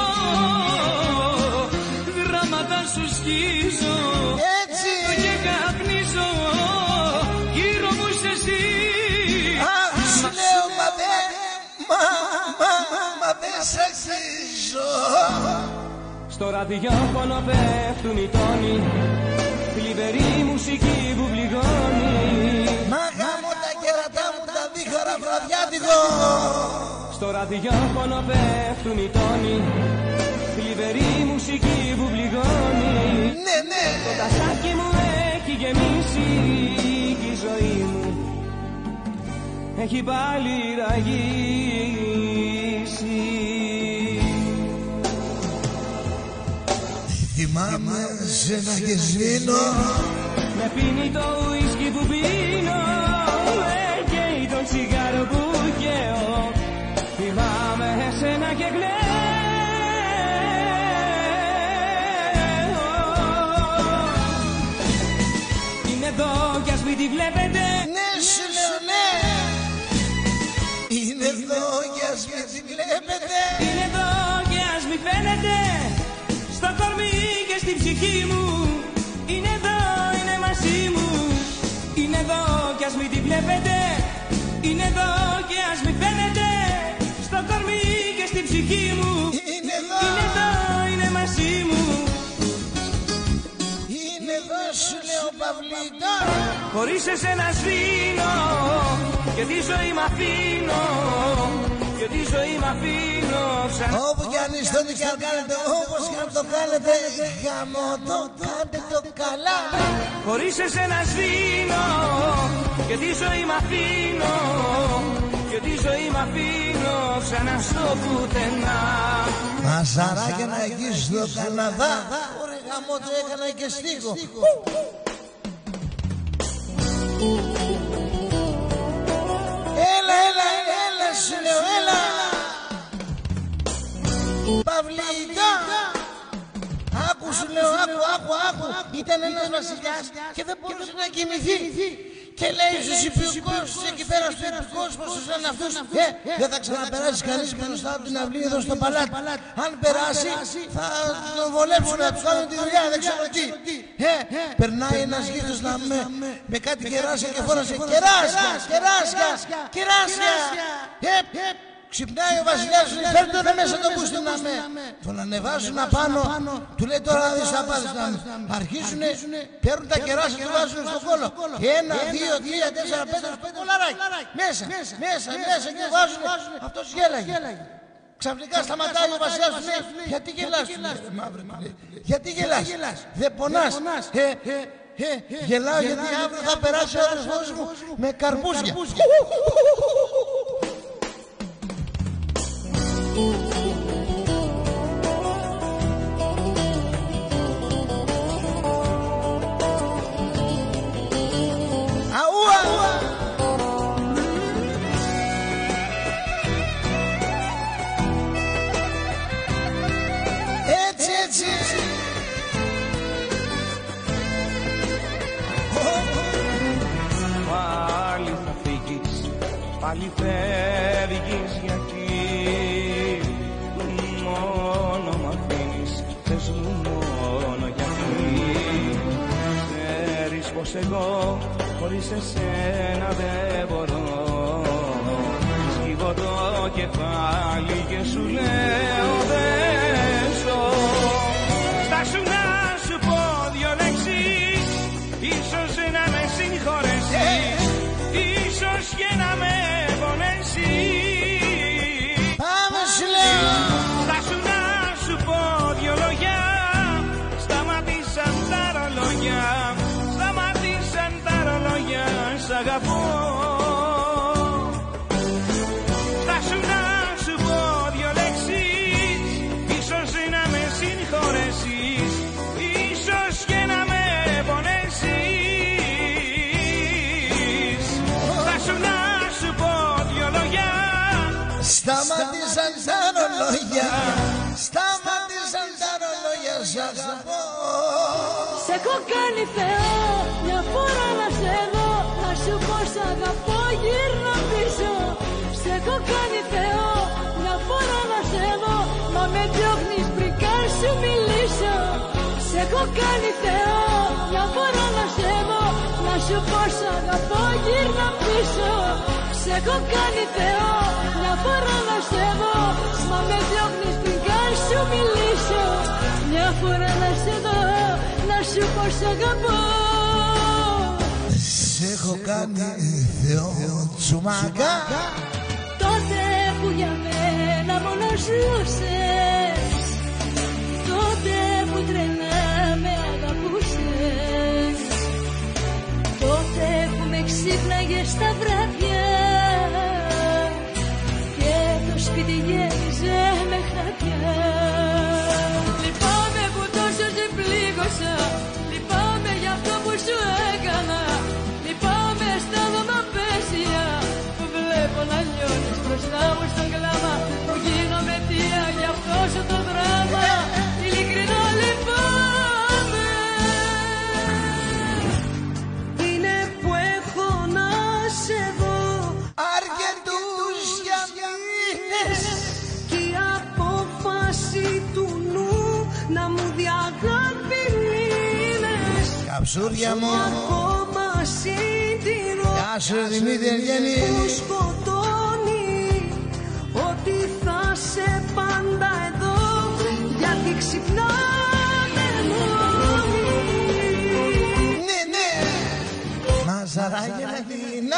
Γράμματα σου σκίζω, έτσι και καπνίζω. Γύρω μου είσαι εσύ. Αχ, σου λέω μα δε, μα, μα, μα δεν σ' αξίζω. Στο ραδιόφωνο πέφτουν οι τόνοι, θλιβερή μουσική που πληγώνει. Μάγα μου τα κερατά μου τα δίχωρα βραδιάτικο. Στο ραδιόφωνο πέφτουν οι τόνοι, θλιβερή μουσική που πληγώνει. Ναι, ναι. Το τασάκι μου έχει γεμίσει και η ζωή μου έχει πάλι ραγίσει. Θυμάμαι σένα και σβήνω. Με πίνει το ουίσκι που πίνω. μην τη βλέπετε. Ναι σου λέω ναι. Είναι εδώ και ας μην τη βλέπετε. Είναι εδώ και ας μην φαίνεται. Στο κορμί και στην ψυχή μου. Είναι εδώ, είναι μαζί μου. Είναι εδώ και ας μην τη βλέπετε. Είναι εδώ και ας μην φαίνεται. Στο κορμί και στην ψυχή μου. Είναι εδώ, είναι εδώ, είναι μαζί μου. Είναι εδώ σου λέω Παυλίτα. Χωρίς εσένα σβήνω και τη ζωή μ' αφήνω. Και τη ζωή μ' αφήνω ξανά. Όπου κι αν είστε, ό,τι κι αν κάνετε, όπως κι αν το κάνετε, γαμώ το, κάντε το καλά. Χωρίς εσένα σβήνω και τη ζωή μ' αφήνω. Και τη ζωή μ' αφήνω ξανά στο πουθενά. Μαζαράκια να εκεί στο Καναδά. Ωραία γαμώ το έκανα και στίχο. Έλα, έλα, έλα σου λέω, έλα. Παυλίτα. Άκου σου λέω, άκου, άκου, άκου. Ήταν ένας βασιλιάς και δεν μπορούσε να κοιμηθεί. Και λέει στους υπηκούς εκεί πέρα στους υπηκούς πως τους λένε αυτούς. Ε, δεν θα ξαναπεράσει κανείς μπροστά από την αυλή εδώ στο παλάτι. Αν περάσει θα τον βολέψουν να τους κάνουν τη δουλειά, δεν ξέρω τι. Ε, περνάει ένας γύφτος να με, με κάτι κεράσια και φώνασε κεράσια, κεράσια, κεράσια. Ε, ξυπνάει ο βασιλιάς, του λέει φέρ' τον μέσα το πούστη να με. Τον ανεβάζουν απάνω, του λέει τώρα δεις θα πάρεις να με. Αρχίζουνε, παίρνουν τα κεράσια και βάζουν στον κόλο. Ένα, δύο, τρία, τέσσερα, πέντε, κολαράκι. Μέσα, μέσα, μέσα και βάζουν. Αυτός γέλαγε. Ξαφνικά σταματάει ο βασιλιάς, του λέει γιατί γελάς, γιατί γελάς, δεν πονάς. Γελάω γιατί αύριο θα περάσει ο αδερφός μου με καρπούζια. Έτσι, έτσι. Πάλι θα φύγεις, πάλι φεύγεις γιατί. Μόνο μ' αφήνεις, θες μου μόνο γιατί. Ξέρεις πως εγώ χωρίς εσένα δεν μπορώ. Σκύβω το κεφάλι και σου λέω δεν ζω. Στάσου να σου πω δυο λέξεις, ίσως να με συγχωρέσεις, ίσως και να με πονέσεις. Πάμε σου λέω. Στάσου να σου πω δυο λόγια, σταματήσαν τα ρολόγια, σταματήσαν τα ρολόγια, σ' αγαπώ. Στάσου να σου πω δυο λέξεις, ίσως να με συγχωρέσεις, ίσως και να με πονέσεις. Στάσου να σου πω δυο λόγια. Σταματήσαν τα ρολόγια, σταματήσαν τα ρολόγια, σ' αγαπώ. Σ' έχω κάνει Θεό μια φορά να σε δω, να σου πω σ' αγαπώ γύρνα πίσω. Σ' έχω κάνει Θεό μια φορά να σε δω, μα με διώχνεις πριν καν σου μιλήσω. Σ' έχω κάνει Θεό μια φορά να σε δω, να σου πω σ' αγαπώ γύρνα πίσω. Σ' έχω κάνει Θεό μια φορά να σε δω, μα με διώχνεις πριν καν σου μιλήσω. Μια φορά να σε δω, να σου πω σ' αγαπώ. Σ' έχω κάνει Θεό τσουμάκα. Τότε που για μένα μόνο ζούσες, τότε που τρελά με αγαπούσες, τότε που με ξύπναγες τα βράδια και το σπίτι γέμιζε με χαρτιά. Λυπάμαι που τόσο σε πλήγωσα, λυπάμαι για αυτό που σου έκανα, λυπάμαι αισθάνομαι απέσια που βλέπω να λιώνεις μπροστά μου στο κλάμα, που γίνομαι αιτία για αυτό σου το δράμα. Ειλικρινά λυπάμαι. Είναι που καψούρια μου. Ακόμα συντηρώ. Γεια σου Δημήτρη Ευγένη. Που σκοτώνει ότι θα σε πάντα εδώ, γιατί ξυπνάμε μόνοι. Ναι, ναι. Μαζαράκια με δεινά.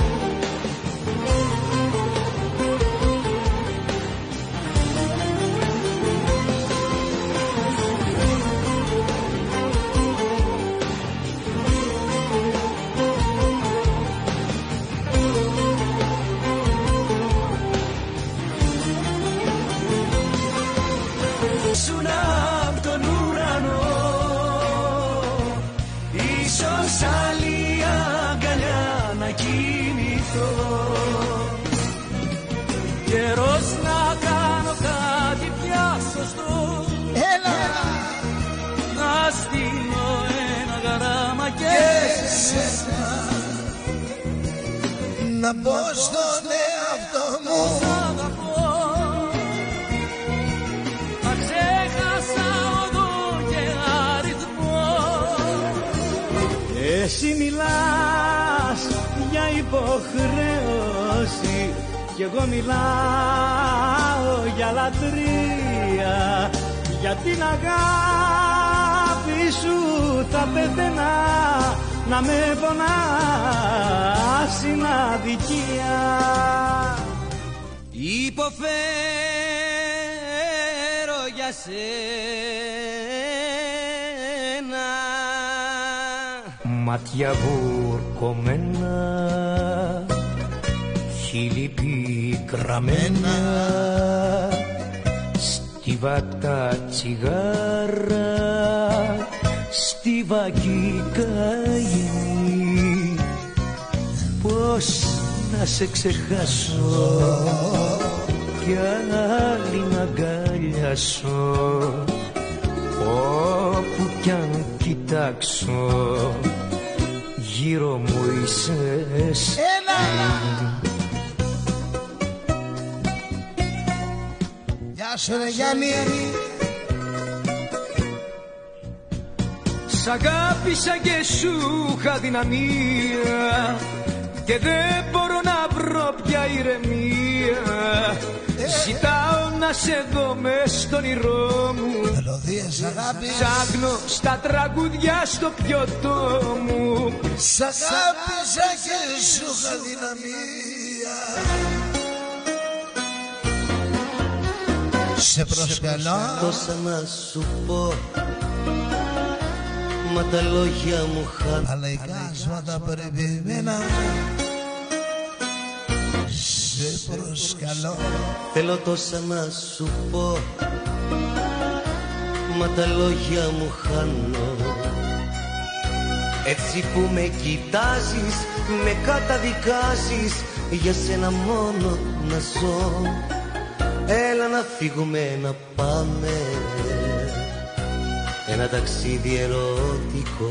Απ' τον ουρανό, ίσως άλλη αγκαλιά να κινηθώ. Καιρός να κάνω κάτι πια σωστό. Έλα! Να στείλω ένα γράμμα και σε να πω στον εαυτό μου. Εσύ μιλάς για υποχρέωση κι εγώ μιλάω για λατρεία. Για την αγάπη σου θα πέθαινα, να με πονάς είναι αδικία. Υποφέρω για σένα, μάτια βουρκωμένα, χείλη πικραμένα, στιβατά τσιγάρα, στιβακή καημή. Πώς να σε ξεχάσω κι άλλη να αγκαλιάσω, όπου κι αν κοιτάξω γύρω μου είσαι εσύ. Γεια σου ρε Γιάννη. Σ' αγάπησα και σου είχα δυναμία και δεν μπορώ να βρω πια ηρεμία. Ζητάω να σε δω μες στον όνειρό μου. Μελωδίες αγάπης. Ψάχνω στα τραγούδια στο πιωτό μου. Σ' αγάπησα και σου είχα δυναμία. Σε προσκαλώ. Τόσα να σου πω, μα τα λόγια μου χάνουν. Αλαϊκάσματα περιποιημένα. Σε προσκαλώ. Θέλω τόσα να σου πω, μα τα λόγια μου χάνω. Έτσι που με κοιτάζεις, με καταδικάζεις, για σένα μόνο να ζω. Έλα να φύγουμε να πάμε ένα ταξίδι ερωτικό.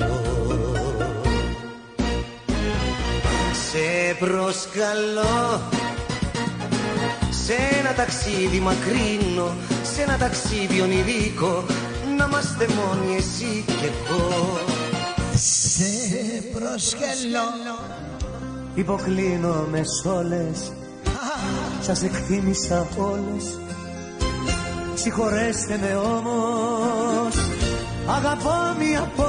Σε προσκαλώ σε ένα ταξίδι μακρινό, σε ένα ταξίδι ονειρικό, να είμαστε μόνοι εσύ κι εγώ. Σε προσκαλώ. Υποκλίνω με στόλες, σας εκτίμησα όλες. Συγχωρέστε με όμως, αγαπώ μία απ'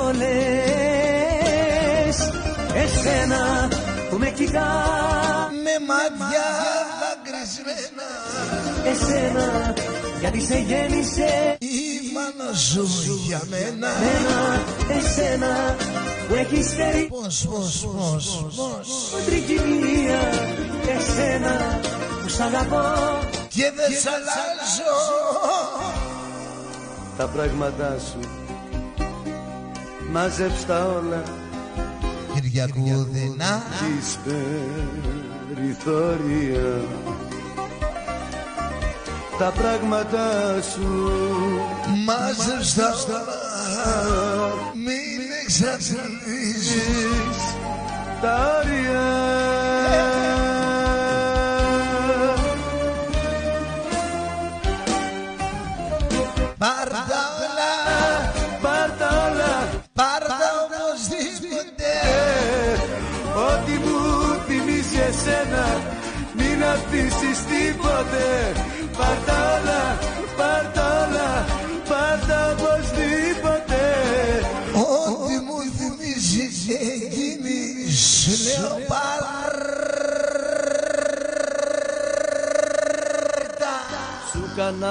όλες. Εσένα που με κοιτά με μάτια δακρυσμένα. Εσένα γιατί σε γέννησε η μάνα σου για μένα. Μένα, εσένα που έχεις φέρει πώς, πώς, πώς, πώς τρικυμία. Εσένα που σ' αγαπώ και δεν σ' αλλάζω. Τα πράγματά σου μάζεψ' τα όλα, Κυριακού δεινά της περιθώρια. Τα πράγματά σου μάζεψ' τα όλα, μην εξασφαλίζεις τα όρια. Πάρ' τα όλα, πάρ' τα όλα, πάρ' τα όπως είσαι εκείνη, σου λέω πάρτα. Σου κανά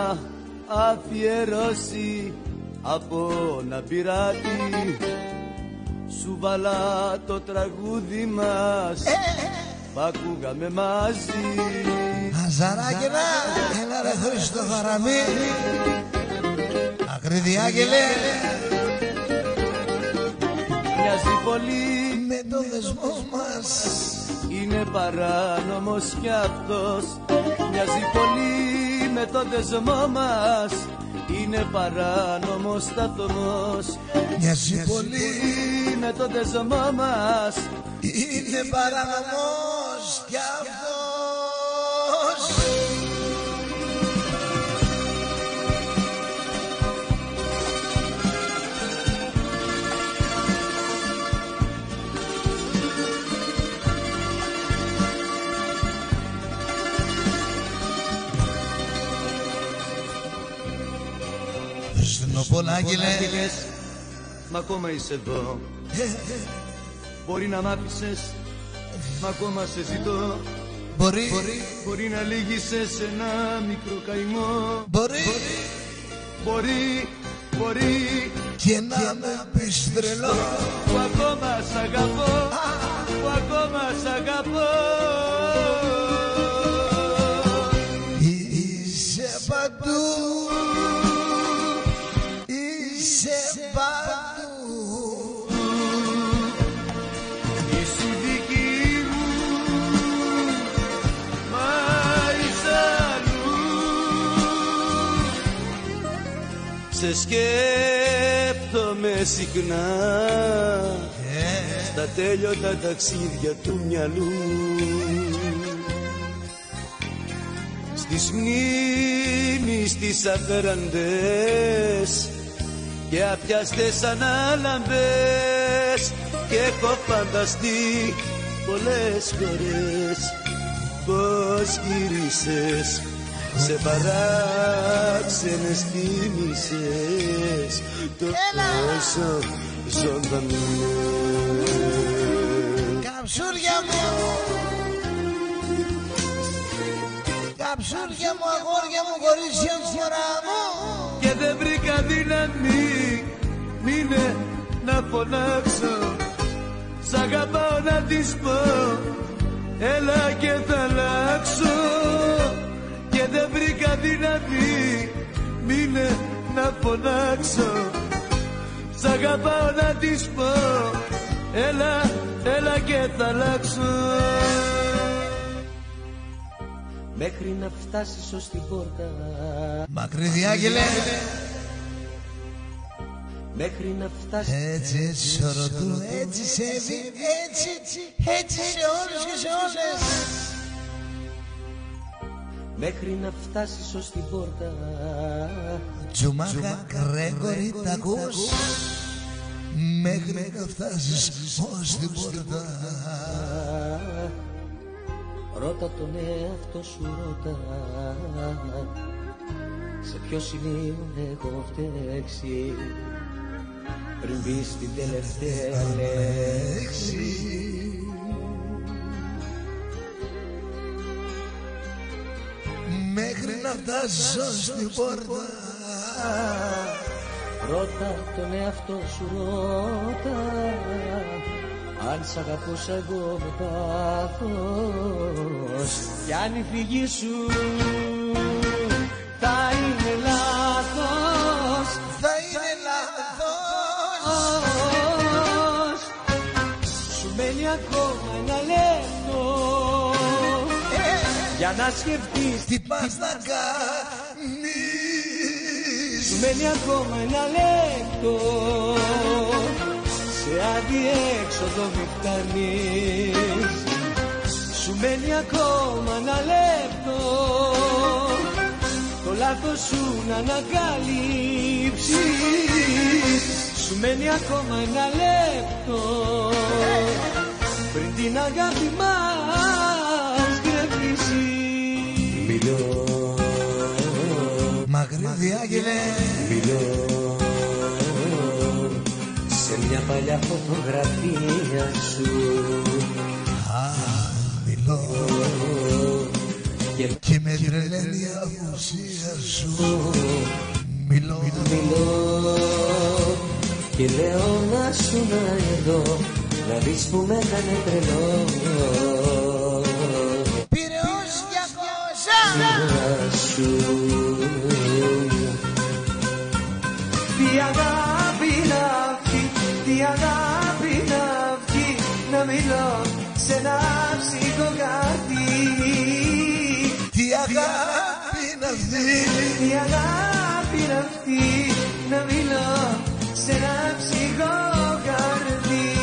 αφιερώσει από να πειράτη, σου βάλα το τραγούδι μας που ακούγαμε μαζί. Αζαράκελα, έλα ρε Χρήστο Χαραμή, Ακριδιάκελε. Μοιάζει πολύ με το δεσμό μας, είναι παράνομος κι αυτός. Μοιάζει πολύ με το δεσμό μας, είναι παράνομος σταθμός. Μοιάζει πολύ με το δεσμό μας, είναι παράνομος κι αυτός. Αγγελές, μα ακόμα είσαι εδώ. Μπορεί να μ' άφησες, μα ακόμα σε ζητώ. Μπορεί, μπορεί, μπορεί να λύγησες ένα μικρό καημό. Μπορεί, μπορεί, μπορεί και να με πεις τρελό που ακόμα σ' αγαπώ, που ακόμα σ' αγαπώ. Είσαι παντού, είσαι παντού. Είσαι δική μου, μα είσαι αλλού. Σε σκέφτομαι συχνά στα τέλειωτα ταξίδια του μυαλού, στις μνήμεις τις αφέραντες και απιάστες ανάλαμπες. Και έχω φανταστεί πολλές φορές πως γύρισες, σε παράξενες θύμισες το πόσο ζωντανό. Καψούρια μου, καψούρια μου, αγόρια μου, κορίτσια μου, φορά μου. Και δεν βρήκα δύναμη, μείνε να φωνάξω. Σ' αγαπάω να της πω, έλα και θα αλλάξω. Και δεν βρήκα δύναμη, μείνε να φωνάξω. Σ' αγαπάω να της πω, έλα, έλα και θα αλλάξω. Μέχρι να φτάσεις ως την πόρτα, Μακρύδι Άγγελε, μέχρι να φτάσεις. Έτσι, έτσι σωρό του, έτσι σε δει, έτσι, έτσι σε όλους και σε όλες. Μέχρι να φτάσεις ως την πόρτα. Τζουμάκα, Γκρέγκορη, τ' ακούς? Μέχρι να φτάσεις ως την πόρτα. Ρώτα τον εαυτό σου, ρώτα, σε ποιο σημείο έχω φταίξει πριν μπεις την τελευταία λέξη. Μέχρι να φτάσεις ως την πόρτα. Ρώτα τον εαυτό σου, ρώτα, αν σ' αγαπούσα εγώ με πάθος, κι αν η φυγή σου θα είναι λάθος, θα είναι λάθος, σου μένει ακόμα ένα λεπτό για να σκεφτείς τι πας να κάνεις. Σου μένει ακόμα ένα λεπτό, σε αδιέξοδο μη φτάνεις. Σου μένει ακόμα ένα λεπτό, το λάθος σου να ανακαλύψεις. Σου μένει ακόμα ένα λεπτό, πριν την αγάπη μας γκρεμίσεις. Μιλώ, Μακρύδι Άγγελε, μιλώ σε μια παλιά φωτογραφία σου. Μιλώ και, και με τρελαίνει η απουσία σου. Μιλώ, μιλώ και λέω να σου να εδώ, να δεις που με έκανε τρελό. Πειραιώς διακόσια σου. Τι αγάπη να βγει, τι αγάπη να βγει, να μιλώ σε ένα ψυχοκάρτι. Τι αγάπη να βγει, τι αγάπη να βγει, να μιλώ σε ένα ψυχοκάρτι.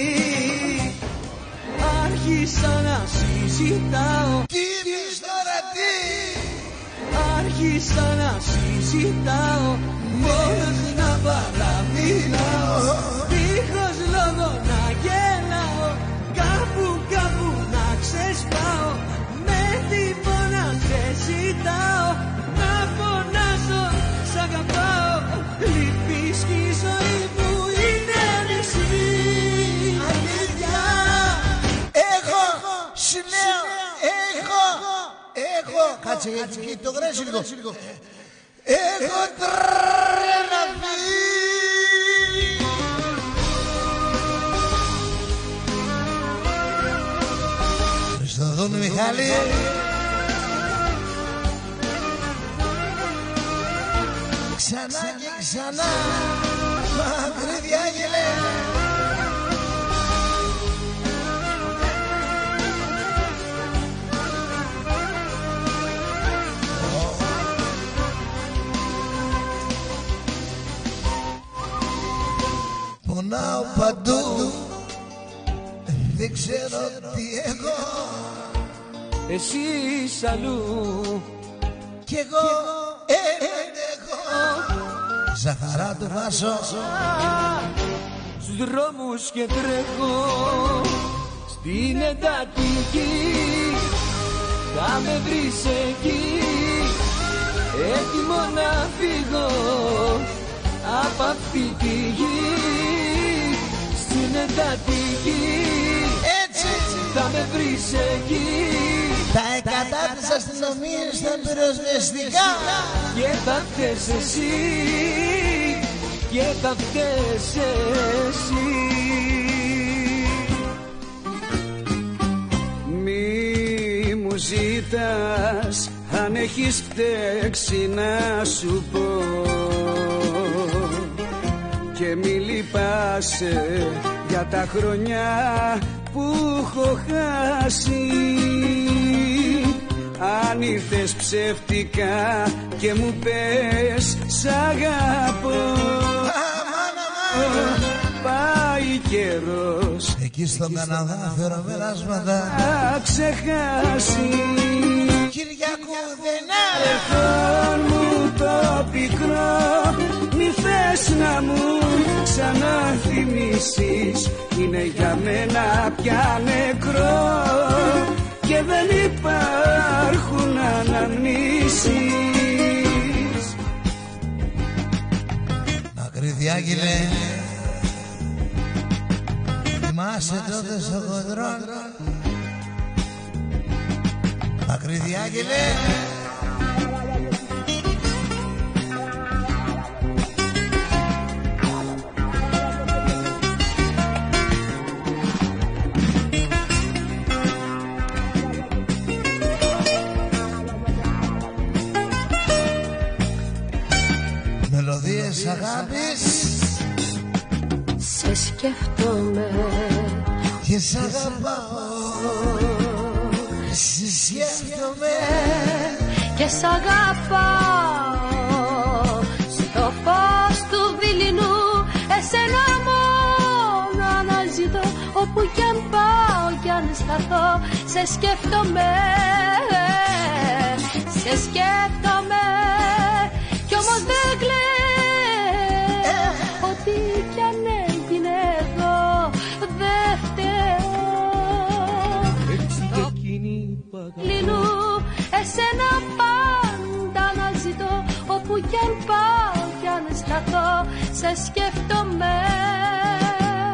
Άρχισα να συζητάω. Τι είπες τώρα τι? Άρχισα να συζητάω, μόνος να παραμείνω, δίχως λόγο να γελάω, κάπου κάπου να ξεσπάω, με τίποτα σε ζητάω, να φωνάζω σ' αγαπάω, λυπείς κι η ζωή μου είναι νησί. Αλήθεια, έχω, σου λέω, έχω, έχω, κάτσε γιατί το γρέσει λίγο. Έχω τρελαθεί. Χριστοδούλου Μιχάλη. Ξανά και ξανά, μακρύ διάγγελε. Πονάω παντού, δεν ξέρω τι έχω. Εσύ αλλού κι εγώ έχω. Ζαχαρά του βάζω στους δρόμους και τρέχω στην εντατική. Θα με βρεις εκεί, έτοιμο να φύγω απ' αυτή τη γη. Στην εντατική έτσι θα με βρεις εκεί. Τα εκατά της αστυνομίας στα πυροσβεστικά. Και θα φταίς εσύ, και θα φταίς εσύ. Μη μου ζητάς αν έχεις φταίξει να σου πω, και μη λυπάσαι για τα χρόνια που έχω χάσει. Αν ήρθες ψεύτικα και μου πες σ' αγαπώ, πάει καιρός εκεί στον Καναδά φέρω περάσματα να ξεχάσει. Κυριακού δεν Ερχόν μου το πικρό, μη θες να μου ξαναθυμίσεις, είναι για μένα πια νεκρό και δεν υπάρχουν αναμνήσεις. Μακρύ διάγγελε, θυμάσαι τότε στο χοντρόν. Μακρύ διάγγελε, μελωδίες αγάπης. Σε σκέφτομαι και σ' αγαπάω. Σε σκέφτομαι και σ' αγαπάω. Στο φως του δειλινού εσένα μόνο αναζητώ. Όπου κι αν πάω κι αν σταθώ, σε σκέφτομαι. Σε σκέφτομαι κι όμως δεν κλαίω. Ό,τι κι αν έγινε εδώ δεν φταίω. Λινού, εσένα πάντα να ζητώ. Όπου κι αν πάω κι αν σταθώ, σε σκέφτομαι.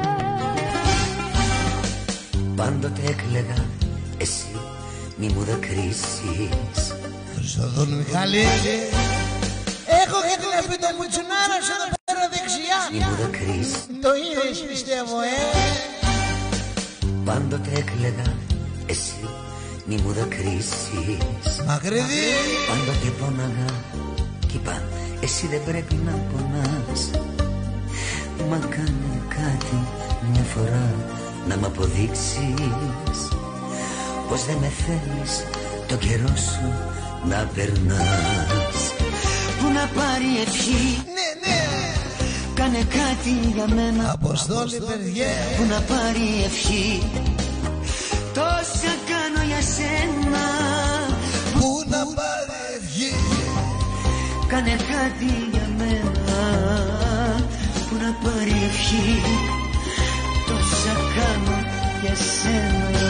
Πάντοτε έκλαιγα, εσύ μη μου δακρύσεις. Χριστοδόν Μιχάλη, έχω και την αφή το μουτσουνάρα σου εδώ πέρα δεξιά. Μη μου δακρύσεις. Το είδες πιστεύω, ε. Πάντοτε έκλαιγα, εσύ μη μου δακρύσεις. Μακρύδι. Πάντοτε πόναγα κι είπα, εσύ δεν πρέπει να πονάς. Μα κάνε κάτι μια φορά να μ' αποδείξεις πως δεν με θέλεις το καιρό σου να περνάς. Που να πάρει ευχή, ναι, ναι, κάνε κάτι για μένα. Αποστόλη Περιέ. Που να πάρει ευχή, τόσα κάνω για σένα. Που να πάρει ευχή, κάνε κάτι για μένα. Που να πάρει ευχή, τόσα κάνω για σένα.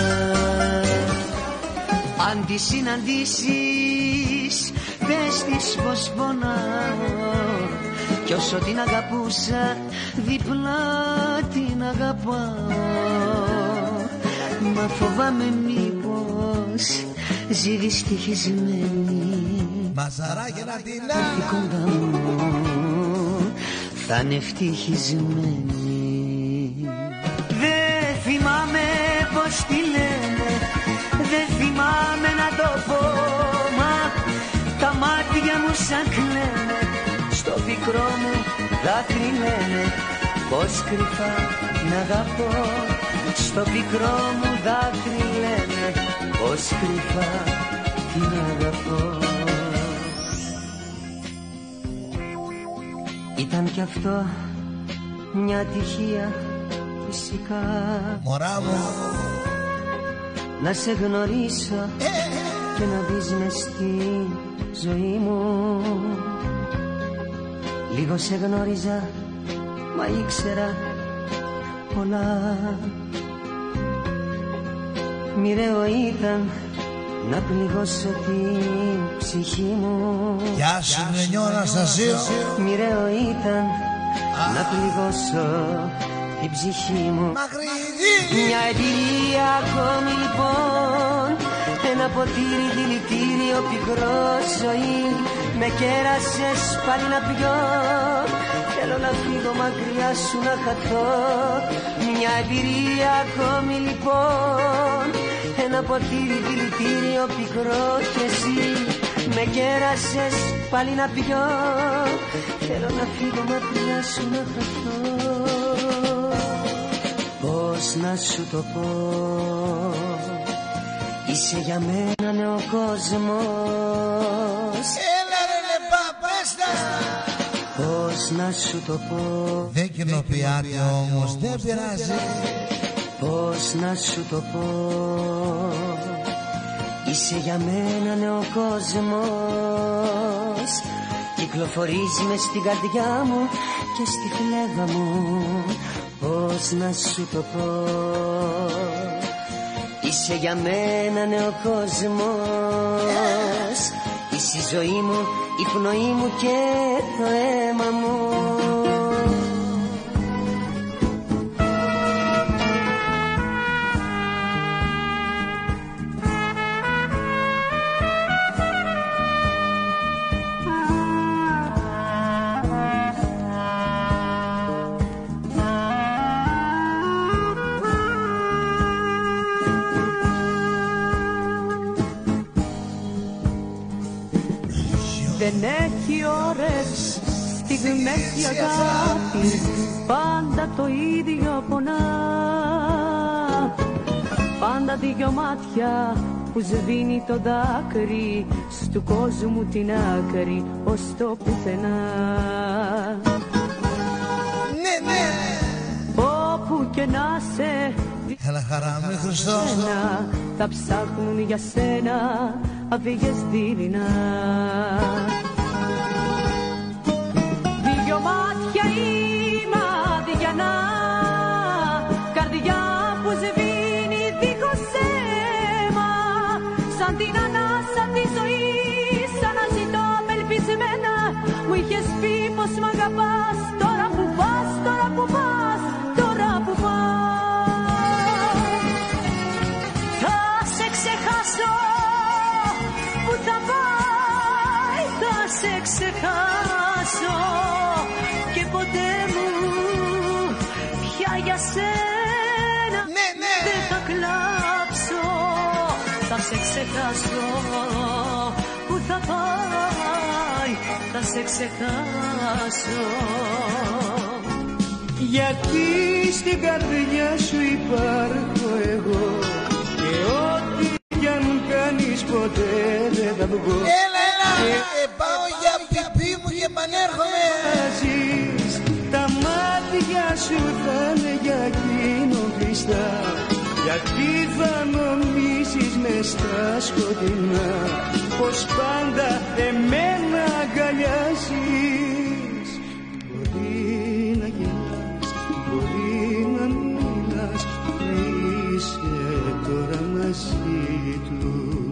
Αν τη συναντήσεις, πες της πως πονάω. Κι όσο την αγαπούσα, διπλά την αγαπάω. Μα φοβάμαι μήπως ζει δυστυχισμένη. Μαζαράκια να την έρθει κοντά μου, θα είναι ευτυχισμένη. Δεν θυμάμαι πως τη λένε, δεν θυμάμαι να το πω. Μα τα μάτια μου σαν κλαίνε, στο πικρό μου δάκρυ λένε πως κρυφά την αγαπώ. Στο πικρό μου δάκρυ λένε πως κρυφά την αγαπώ. Ήταν κι αυτό μια ατυχία φυσικά. Μωρά μου, να σε γνωρίσω και να μπεις μες στη ζωή μου. Λίγο σε γνώριζα, μα ήξερα πολλά. Μοιραίο ήταν να πληγώσω την ψυχή μου. Γεια σου Νενιό Αναστασίου. Μοιραίο ήταν να πληγώσω την ψυχή μου. Μακρύδι. Μια εμπειρία ακόμη λοιπόν, ένα ποτήρι δηλητήριο πικρό ζωή. Με κέρασες πάλι να πιω, θέλω να φύγω μακριά σου να χαθώ. Μια εμπειρία ακόμη λοιπόν, ένα ποτήρι δηλητήριο πικρό κι εσύ. Με κέρασες πάλι να πιω, θέλω να φύγω μακριά σου να χαθώ. Πώς να σου το πω, είσαι για μένα νέο κόσμος. Έλα ρε λεπά, πες τα. Πώς να σου το πω, δεν κοινοποιάται όμως, δεν πειράζει. Πώς να σου το πω, είσαι για μένα νέο κόσμος. Κυκλοφορείς μες στην καρδιά μου και στη φλέγα μου. Πώς να σου το πω, είσαι για μένα νέο κόσμος. Είσαι η ζωή μου, η πνοή μου και το αίμα μου. Δεν έχει ώρες, στιγμές η αγάπη, πάντα το ίδιο πονά. Πάντα δυο μάτια που σβήνει το δάκρυ, στου κόσμου την άκρη ως το πουθενά. Ναι, ναι. Όπου και να σε έλα χαρά μου Χριστός, θα ψάχνουν για σένα αυγές δειλινά. Δυο μάτια είμαι αδιανά, καρδιά που σβήνει δίχως αίμα. Σαν την ανάσα της ζωής αναζητώ απελπισμένα. Μου είχες πει πως μ' αγαπάς, τώρα που πας, τώρα που πας, τώρα που πας. σε ξεχάσω. Πού θα πάει, θα σε ξεχάσω. Γιατί στην καρδιά σου υπάρχω εγώ και ό,τι κι αν κάνεις ποτέ δεν θα βγω. Έλα, έλα, και πάω για πιπί μου και επανέρχομαι. Τα μάτια σου θα είναι για εκείνο κλειστά. Γιατί θα νομίζεις μες στα σκοτεινά πως πάντα εμένα αγκαλιάζεις. Μπορεί να γελάς, μπορεί να μιλάς, να είσαι τώρα μαζί του.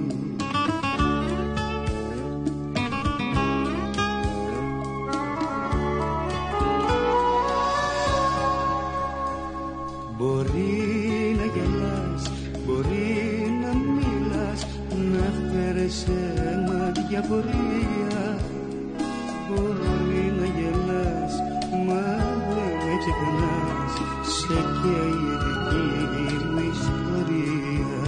Μπορεί να γελάς, μπορεί να μιλάς, να φέρεσαι μάτια πορεία. Μπορεί να γελάς, μα δεν με ξεχνάς, σε καίει η δική μου ιστορία.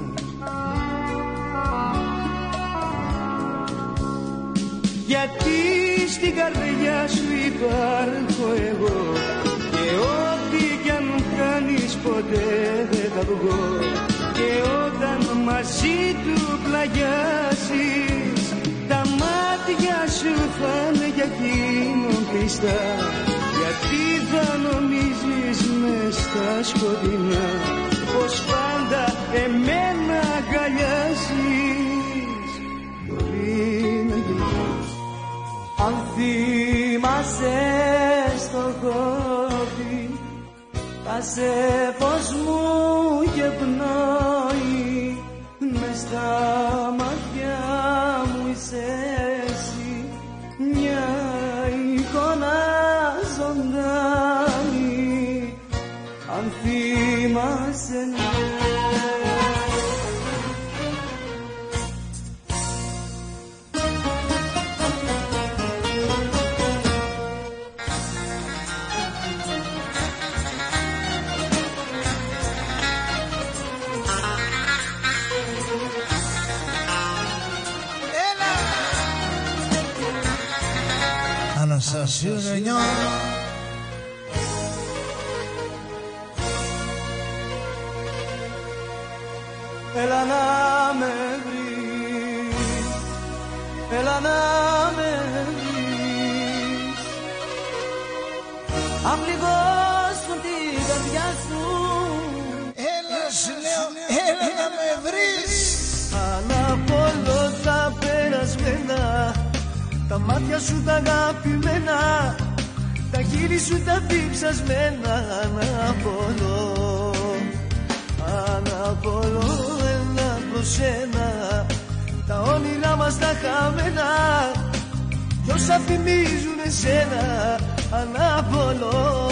Γιατί στην καρδιά σου υπάρχω εγώ και ό,τι κι αν κάνεις ποτέ δεν θα βγω. Και όταν μαζί του πλαγιάσεις, τα μάτια σου θα είναι για εκείνον κλειστά. Γιατί θα νομίζεις μες στα σκοτεινά πως πάντα εμένα αγκαλιάζεις. Μπορεί να γελάς. Αν θυμάσαι στο κόβι, άσε φως μου και πνοή, μες στα μάτια μου είσαι εσύ, μια εικόνα ζωντανή. Αν θυμάσαι, ναι. Αναστασίου Ρενιό. Έλα να με βρεις, έλα να με βρεις. Αν πληγώσουν την καρδιά σου, έλα σου λέω, έλα να με βρεις. αναπολώ τα περασμένα, τα μάτια σου τα αγαπημένα, τα χείλη σου τα διψασμένα. Αναπολώ, αναπολώ ένα προς ένα, τα όνειρά μας τα χαμένα κι όσα θυμίζουν εσένα. Αναπολώ,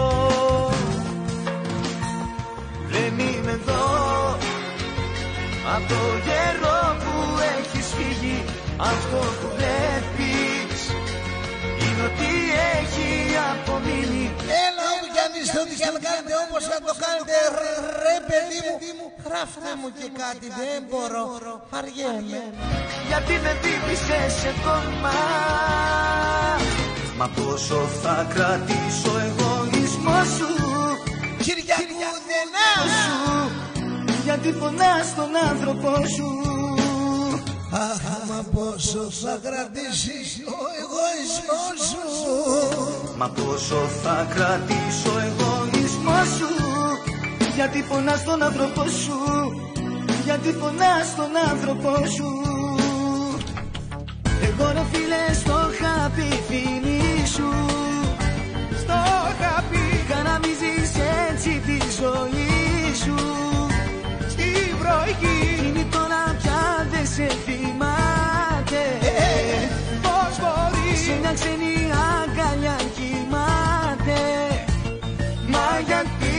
δεν είμαι εδώ απ' το καιρό που έχεις φύγει. Αυτό που βλέπεις είναι ότι έχει απομείνει. Έλα όπου κι αν είστε, ό,τι κι αν κάνετε, όπως θα το κάνετε, ρε παιδί μου, γράφτε μου και κάτι, δεν μπορώ, αργέμαι. Γιατί δεν δίπησες ακόμα, μα πόσο θα κρατήσω εγωισμό σου. Κυριακού δεν άσου, γιατί πονάς τον άνθρωπό σου. Αχ, μα πόσο θα κρατήσεις ο εγωισμός σου. Μα πόσο θα κρατήσω εγωισμό σου. Γιατί πονάς τον άνθρωπό σου, γιατί πονάς τον άνθρωπό σου. Εγώ ρε φίλε στο χάπι φίλη σου, στο χάπι καναμίζεις έτσι τη ζωή σου. Στην βροχή είναι τώρα πια δεν σε θυμάται, πώς μπορεί σε μια ξένη αγκαλιά κοιμάται. Μα γιατί,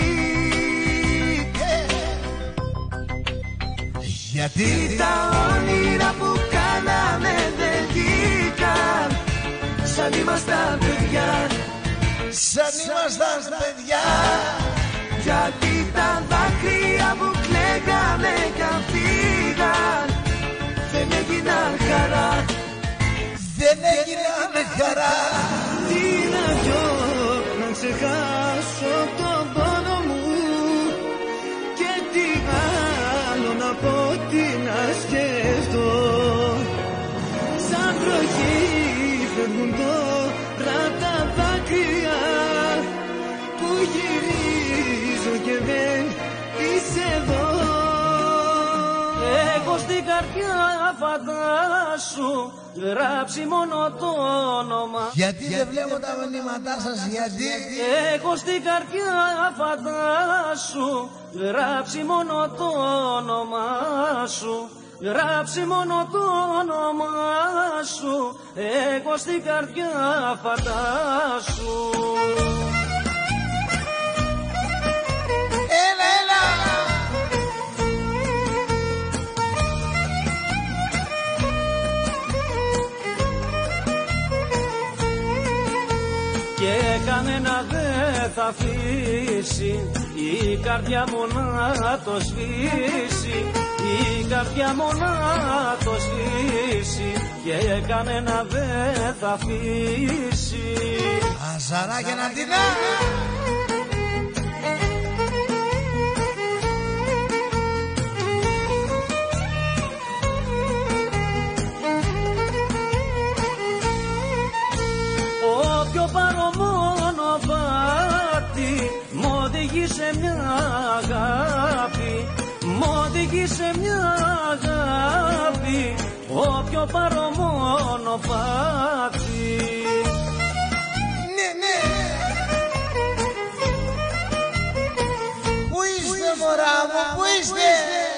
γιατί τα όνειρα που κάναμε δεν βγήκαν, σαν ήμασταν παιδιά, σαν ήμασταν παιδιά. Γιατί τα δάκρυα που κλαίγαμε κι αν φύγαν, χαρά. Δεν έγιναν χαρά. Τι να δυο να ξεχάσω τον πόνο μου, και τι άλλο να πω, τι να σκεφτώ. Σαν βροχή φεύγουν τώρα τα δάκρυα που γυρίζω και δεν είσαι εδώ. Έχω στην καρδιά φαντάσου γράψει μόνο το όνομα. Γιατί δεν βλέπω τα μηνύματά σας, γιατί? Έχω στην καρδιά φαντάσου γράψει μόνο το όνομα σου. Γράψει μόνο το όνομα σου. Έχω στην καρδιά φαντάσου. Έλα, έλα. Και κανένα δεν θα αφήσει η καρδιά μου να το σβήσει. Η καρδιά μου να το σβήσει και κανένα δεν θα αφήσει. Αζαράκια να την Όποιο παρομονοπάτι μ' οδηγεί σε μια αγάπη, μ' οδηγεί σε μια αγάπη, όποιο παρομονοπάτι. Ναι, ναι. Πού είστε μωρά μου, πού είστε?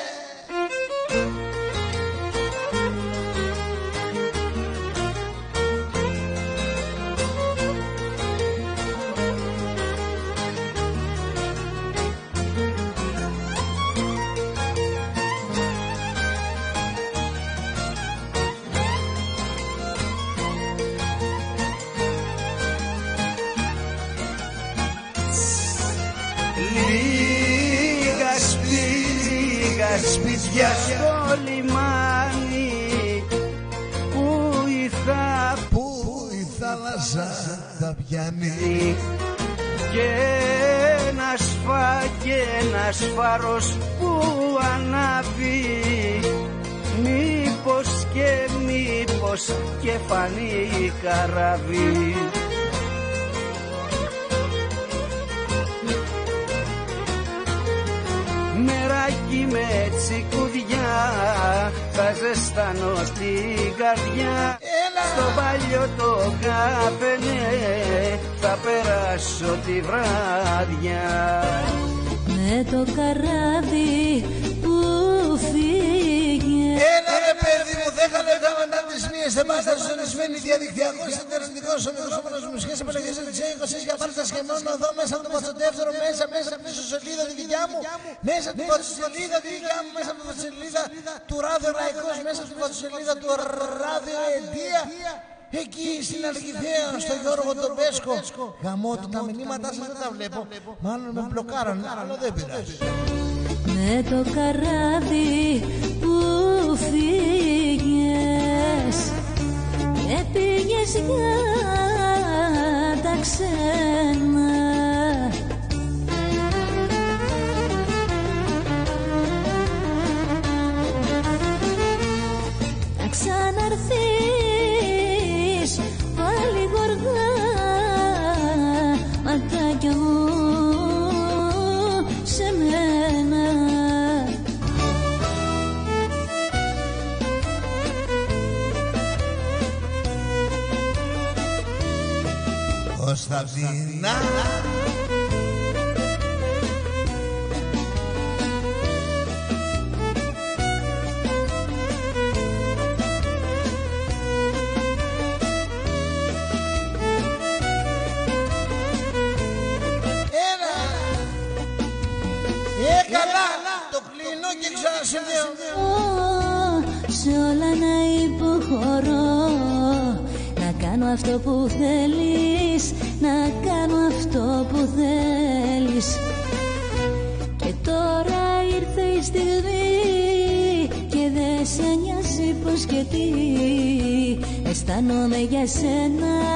Σπίτια στο λιμάνι, που η, θα... που η θάλασσα θα πιάνει, και ένας φα και ένας φάρος που ανάβει, μήπως και μήπως και φανεί καράβι. Μεράκι με τσικουδιά θα ζεστάνω στην καρδιά. Έλα. Στο παλιό το καφενέ θα περάσω τη βράδια. Με το καράβι που φύγε. Έλα ρε παιδί μου, δέκα λεπτά μετά τις μίες εμάς ζωνισμένη διαδικτυακός συντερνητικός ομιλοσόμενος μουσικές επιλογές της είκοσι για πάρτα σχεδόν εδώ μέσα από το δεύτερο, μέσα, μέσα από τη σελίδα τη δικιά μου, μέσα από τη σελίδα τη δικιά μου, μέσα από τη σελίδα του Ράδιο Λαϊκός, μέσα από τη σελίδα του Ράδιο Εντία. Εκεί στην Αλγηθέα, στο Γιώργο τον Πέσκο. Γαμώ του, τα μηνύματά σας δεν τα βλέπω. Μάλλον με μπλοκάραν, αλλά δεν πειράζει. Με το καράβι που φύγες και πήγες για τα ξένα, θα ξαναρθείς πάλι γοργά, ματάκια μου σε μένα. Κωνσταντίνα και ξανασυνδέω. Σε όλα να υποχωρώ, να κάνω αυτό που θέλεις, να κάνω αυτό που θέλεις. Και τώρα ήρθε η στιγμή και δεν σε νοιάζει πως και τι αισθάνομαι για σένα.